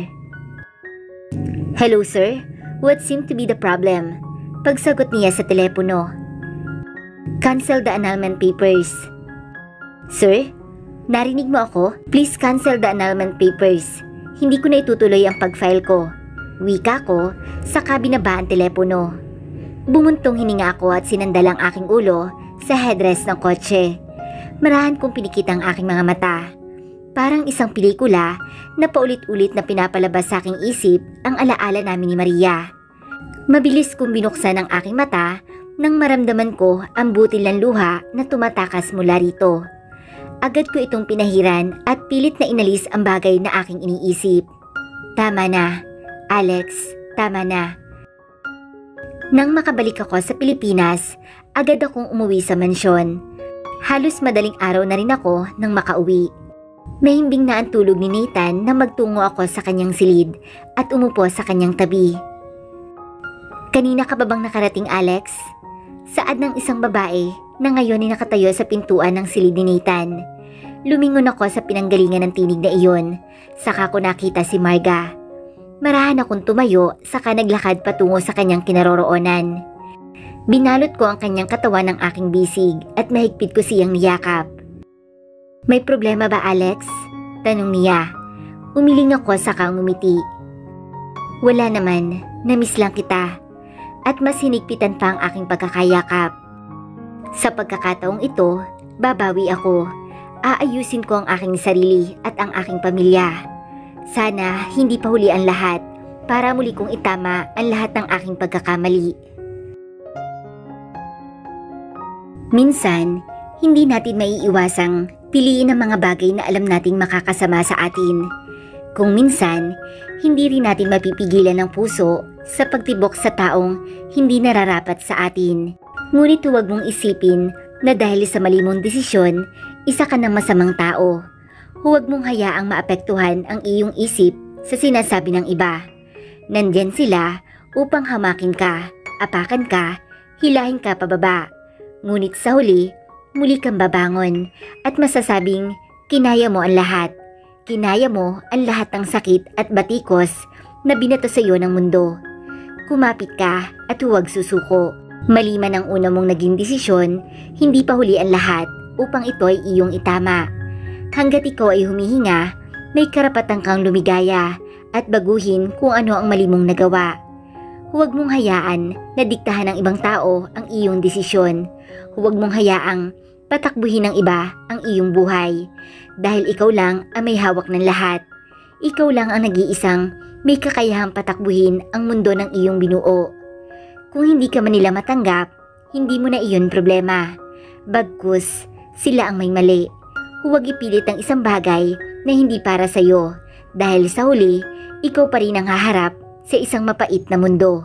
Hello sir, what seemed to be the problem? Pagsagot niya sa telepono. Cancel the annulment papers. Sir, narinig mo ako? Please cancel the annulment papers. Hindi ko na itutuloy ang pag-file ko. Wika ko, saka binaba ang telepono. Bumuntong hininga ako at sinandal ang aking ulo sa headrest ng kotse. Marahan kong pinikit ang aking mga mata. Parang isang pelikula na paulit-ulit na pinapalabas sa aking isip ang alaala namin ni Maria. Mabilis kong binuksan ang aking mata nang maramdaman ko ang butil ng luha na tumatakas mula rito. Agad ko itong pinahiran at pilit na inalis ang bagay na aking iniisip. Tama na, Alex, tama na. Nang makabalik ako sa Pilipinas, agad akong umuwi sa mansyon. Halos madaling araw na rin ako nang makauwi. Mahimbing na ang tulog ni Nathan nang magtungo ako sa kanyang silid at umupo sa kanyang tabi. Kanina ka ba bang nakarating, Alex? Saad ng isang babae na ngayon ay nakatayo sa pintuan ng silid ni Nathan. Lumingon ako sa pinanggalingan ng tinig na iyon, saka ko nakita si Marga. Marahan akong tumayo, saka naglakad patungo sa kanyang kinaroroonan. Binalot ko ang kanyang katawan ng aking bisig at mahigpit ko siyang niyakap. May problema ba, Alex? Tanong niya. Umiling ako saka ngumiti. Wala naman, namiss lang kita. At mas hinigpitan pa ang aking pagkakayakap. Sa pagkakataong ito, babawi ako. Aayusin ko ang aking sarili at ang aking pamilya. Sana hindi pa huli ang lahat para muli kong itama ang lahat ng aking pagkakamali. Minsan, hindi natin maiiwasang piliin ang mga bagay na alam nating makakasama sa atin. Kung minsan, hindi rin natin mapipigilan ng puso sa pagtibok sa taong hindi nararapat sa atin. Ngunit huwag mong isipin na dahil sa mali mong desisyon, isa ka ng masamang tao. Huwag mong hayaang maapektuhan ang iyong isip sa sinasabi ng iba. Nandyan sila upang hamakin ka, apakan ka, hilahin ka pababa. Ngunit sa huli, muli kang babangon at masasabing kinaya mo ang lahat. Kinaya mo ang lahat ng sakit at batikos na binato sa iyo ng mundo. Kumapit ka at huwag susuko. Mali man ang una mong naging desisyon, hindi pa huli ang lahat upang ito ay iyong itama. Hanggat ikaw ay humihinga, may karapatan kang lumigaya at baguhin kung ano ang mali mong nagawa. Huwag mong hayaan na diktahan ng ibang tao ang iyong desisyon. Huwag mong hayaang patakbuhin ng iba ang iyong buhay. Dahil ikaw lang ang may hawak ng lahat. Ikaw lang ang nag-iisang may kakayahang patakbuhin ang mundo ng iyong binuo. Kung hindi ka man nila matanggap, hindi mo na iyon problema. Bagkus, sila ang may mali. Huwag ipilit ang isang bagay na hindi para sa iyo. Dahil sa huli, ikaw pa rin ang haharap sa isang mapait na mundo.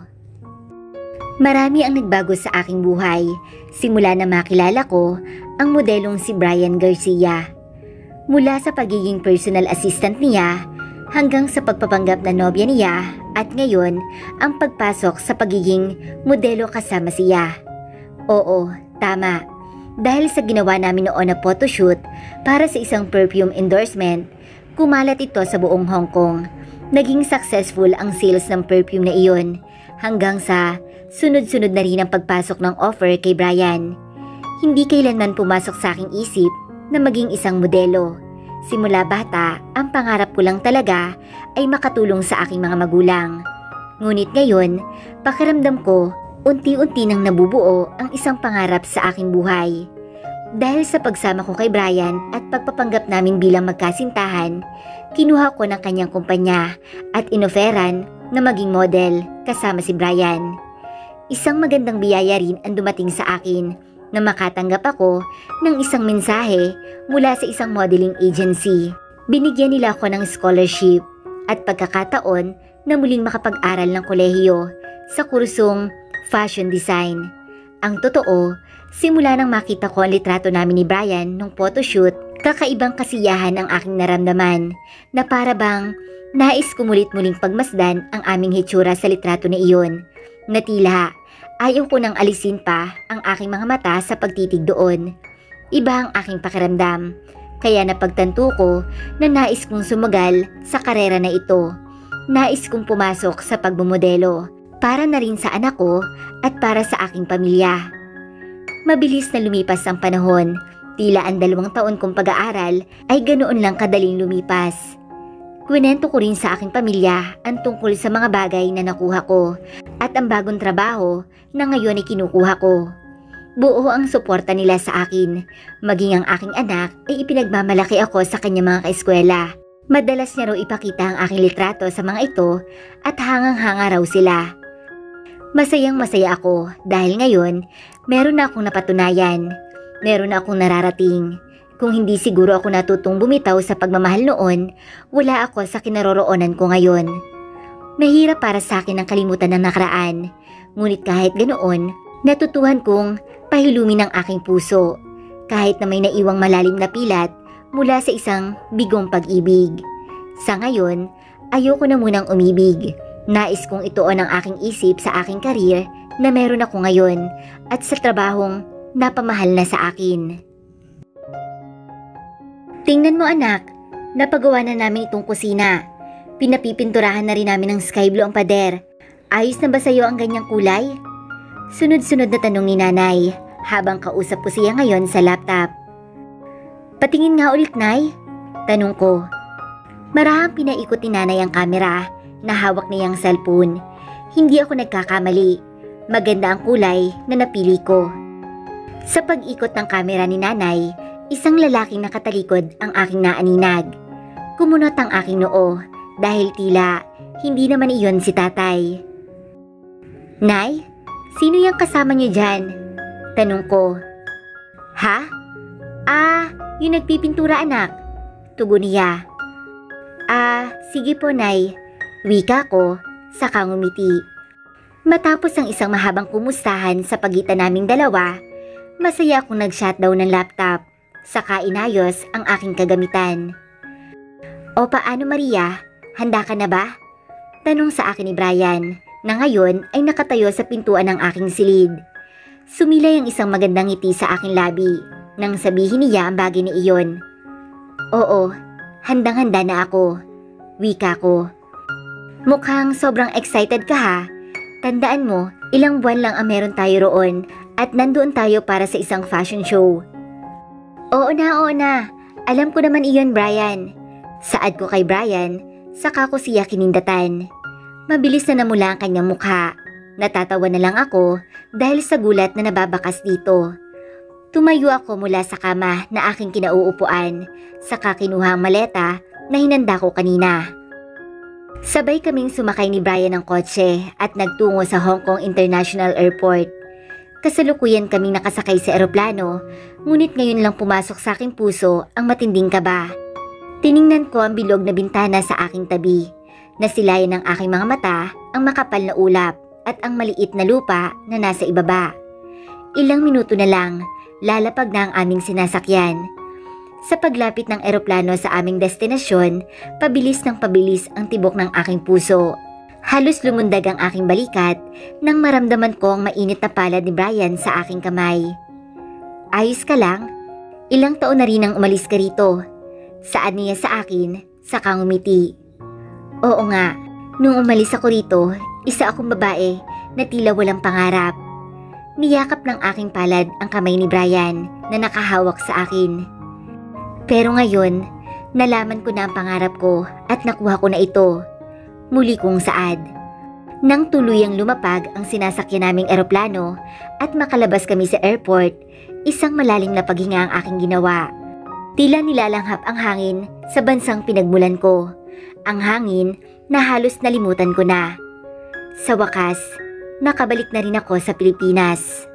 Marami ang nagbago sa aking buhay simula na makilala ko ang modelong si Brian Garcia. Mula sa pagiging personal assistant niya hanggang sa pagpapanggap na nobya niya at ngayon ang pagpasok sa pagiging modelo kasama siya. Oo, tama. Dahil sa ginawa namin noon na photoshoot para sa isang perfume endorsement, kumalat ito sa buong Hong Kong. Naging successful ang sales ng perfume na iyon hanggang sa sunod-sunod na rin ang pagpasok ng offer kay Brian. Hindi kailanman pumasok sa aking isip na maging isang modelo. Simula bata, ang pangarap ko lang talaga ay makatulong sa aking mga magulang. Ngunit ngayon, pakiramdam ko Unti-unti nang nabubuo ang isang pangarap sa aking buhay. Dahil sa pagsama ko kay Brian at pagpapanggap namin bilang magkasintahan, kinuha ko ng kanyang kumpanya at inoferan na maging model kasama si Brian. Isang magandang biyaya rin ang dumating sa akin na makatanggap ako ng isang mensahe mula sa isang modeling agency. Binigyan nila ako ng scholarship at pagkakataon na muling makapag-aral ng kolehiyo sa kursong fashion design. Ang totoo, simula nang makita ko ang litrato namin ni Brian nung photoshoot, kakaibang kasiyahan ang aking naramdaman na para bang nais ko mulit-muling pagmasdan ang aming hitsura sa litrato na iyon. Na tila ayaw ko nang alisin pa ang aking mga mata sa pagtitig doon. Iba ang aking pakiramdam, kaya napagtanto ko na nais kong sumagal sa karera na ito. Nais kong pumasok sa pagbumodelo para na rin sa anak ko at para sa aking pamilya. Mabilis na lumipas ang panahon, tila ang dalawang taon kong pag-aaral ay ganoon lang kadaling lumipas. Kwento ko rin sa aking pamilya ang tungkol sa mga bagay na nakuha ko at ang bagong trabaho na ngayon ay kinukuha ko. Buo ang suporta nila sa akin, maging ang aking anak ay ipinagmamalaki ako sa kanyang mga kaeskwela. Madalas niya raw ipakita ang aking litrato sa mga ito at hangang-hanga raw sila. Masayang masaya ako dahil ngayon meron na akong napatunayan, meron na akong nararating. Kung hindi siguro ako natutong bumitaw sa pagmamahal noon, wala ako sa kinaroroonan ko ngayon. Mahirap para sa akin ang kalimutan ng nakaraan, ngunit kahit ganoon, natutuhan kong pahilumin ang aking puso, kahit na may naiwang malalim na pilat mula sa isang bigong pag-ibig. Sa ngayon, ayoko na munang umibig. Nais kong ituon ang aking isip sa aking karir na meron ako ngayon at sa trabahong napamahal na sa akin. Tingnan mo anak, napagawa na namin itong kusina. Pinapipinturahan na rin namin ng sky blue ang pader. Ayos na ba sa'yo ang ganyang kulay? Sunod-sunod na tanong ni nanay habang kausap ko siya ngayon sa laptop. Patingin nga ulit, Nay? Tanong ko. Marahang pinaikot ni nanay ang kamera na hawak niyang cellphone. Hindi ako nagkakamali. Maganda ang kulay na napili ko. Sa pag-ikot ng kamera ni nanay, isang lalaking nakatalikod ang aking naaninag. Kumunot ang aking noo dahil tila hindi naman iyon si tatay. Nay, sino yung kasama niyo dyan? Tanong ko. Ha? Ah, yung nagpipintura anak. Tugon niya. Ah, sige po Nay. Wika ko, saka ngumiti. Matapos ang isang mahabang kumustahan sa pagitan naming dalawa, masaya akong nag-shutdown ng laptop. Saka inayos ang aking kagamitan. O paano Maria? Handa ka na ba? Tanong sa akin ni Brian na ngayon ay nakatayo sa pintuan ng aking silid. Sumilay ang isang magandang ngiti sa aking labi nang sabihin niya ang bagay na iyon. Oo, handang-handa na ako. Wika ko. Mukhang sobrang excited ka ha. Tandaan mo, ilang buwan lang ang meron tayo roon at nandoon tayo para sa isang fashion show. Oo na, oo na. Alam ko naman iyon, Brian. Saad ko kay Brian, saka ko siya kinindatan. Mabilis na namula ang kanyang mukha. Natatawa na lang ako dahil sa gulat na nababakas dito. Tumayo ako mula sa kama na aking kinauupuan, saka kinuha ang maleta na hinanda ko kanina. Sabay kaming sumakay ni Brian ng kotse at nagtungo sa Hong Kong International Airport. Kasalukuyan kaming nakasakay sa eroplano, ngunit ngayon lang pumasok sa aking puso ang matinding kaba. Tiningnan ko ang bilog na bintana sa aking tabi. Nasilayan ng aking mga mata ang makapal na ulap at ang maliit na lupa na nasa ibaba. Ilang minuto na lang, lalapag na ang aming sinasakyan. Sa paglapit ng eroplano sa aming destinasyon, pabilis ng pabilis ang tibok ng aking puso. Halos lumundag ang aking balikat nang maramdaman ko ang mainit na palad ni Brian sa aking kamay. Ayos ka lang? Ilang taon na rin nang umalis ka rito. Saad niya sa akin, saka ngumiti. Oo nga, nung umalis ako rito, isa akong babae na tila walang pangarap. Niyakap ng aking palad ang kamay ni Brian na nakahawak sa akin. Pero ngayon, nalaman ko na ang pangarap ko at nakuha ko na ito. Muli kong saad. Nang tuluyang lumapag ang sinasakyan naming eroplano at makalabas kami sa airport, isang malalim na paghinga ang aking ginawa. Tila nilalanghap ang hangin sa bansang pinagmulan ko. Ang hangin na halos nalimutan ko na. Sa wakas, nakabalik na rin ako sa Pilipinas.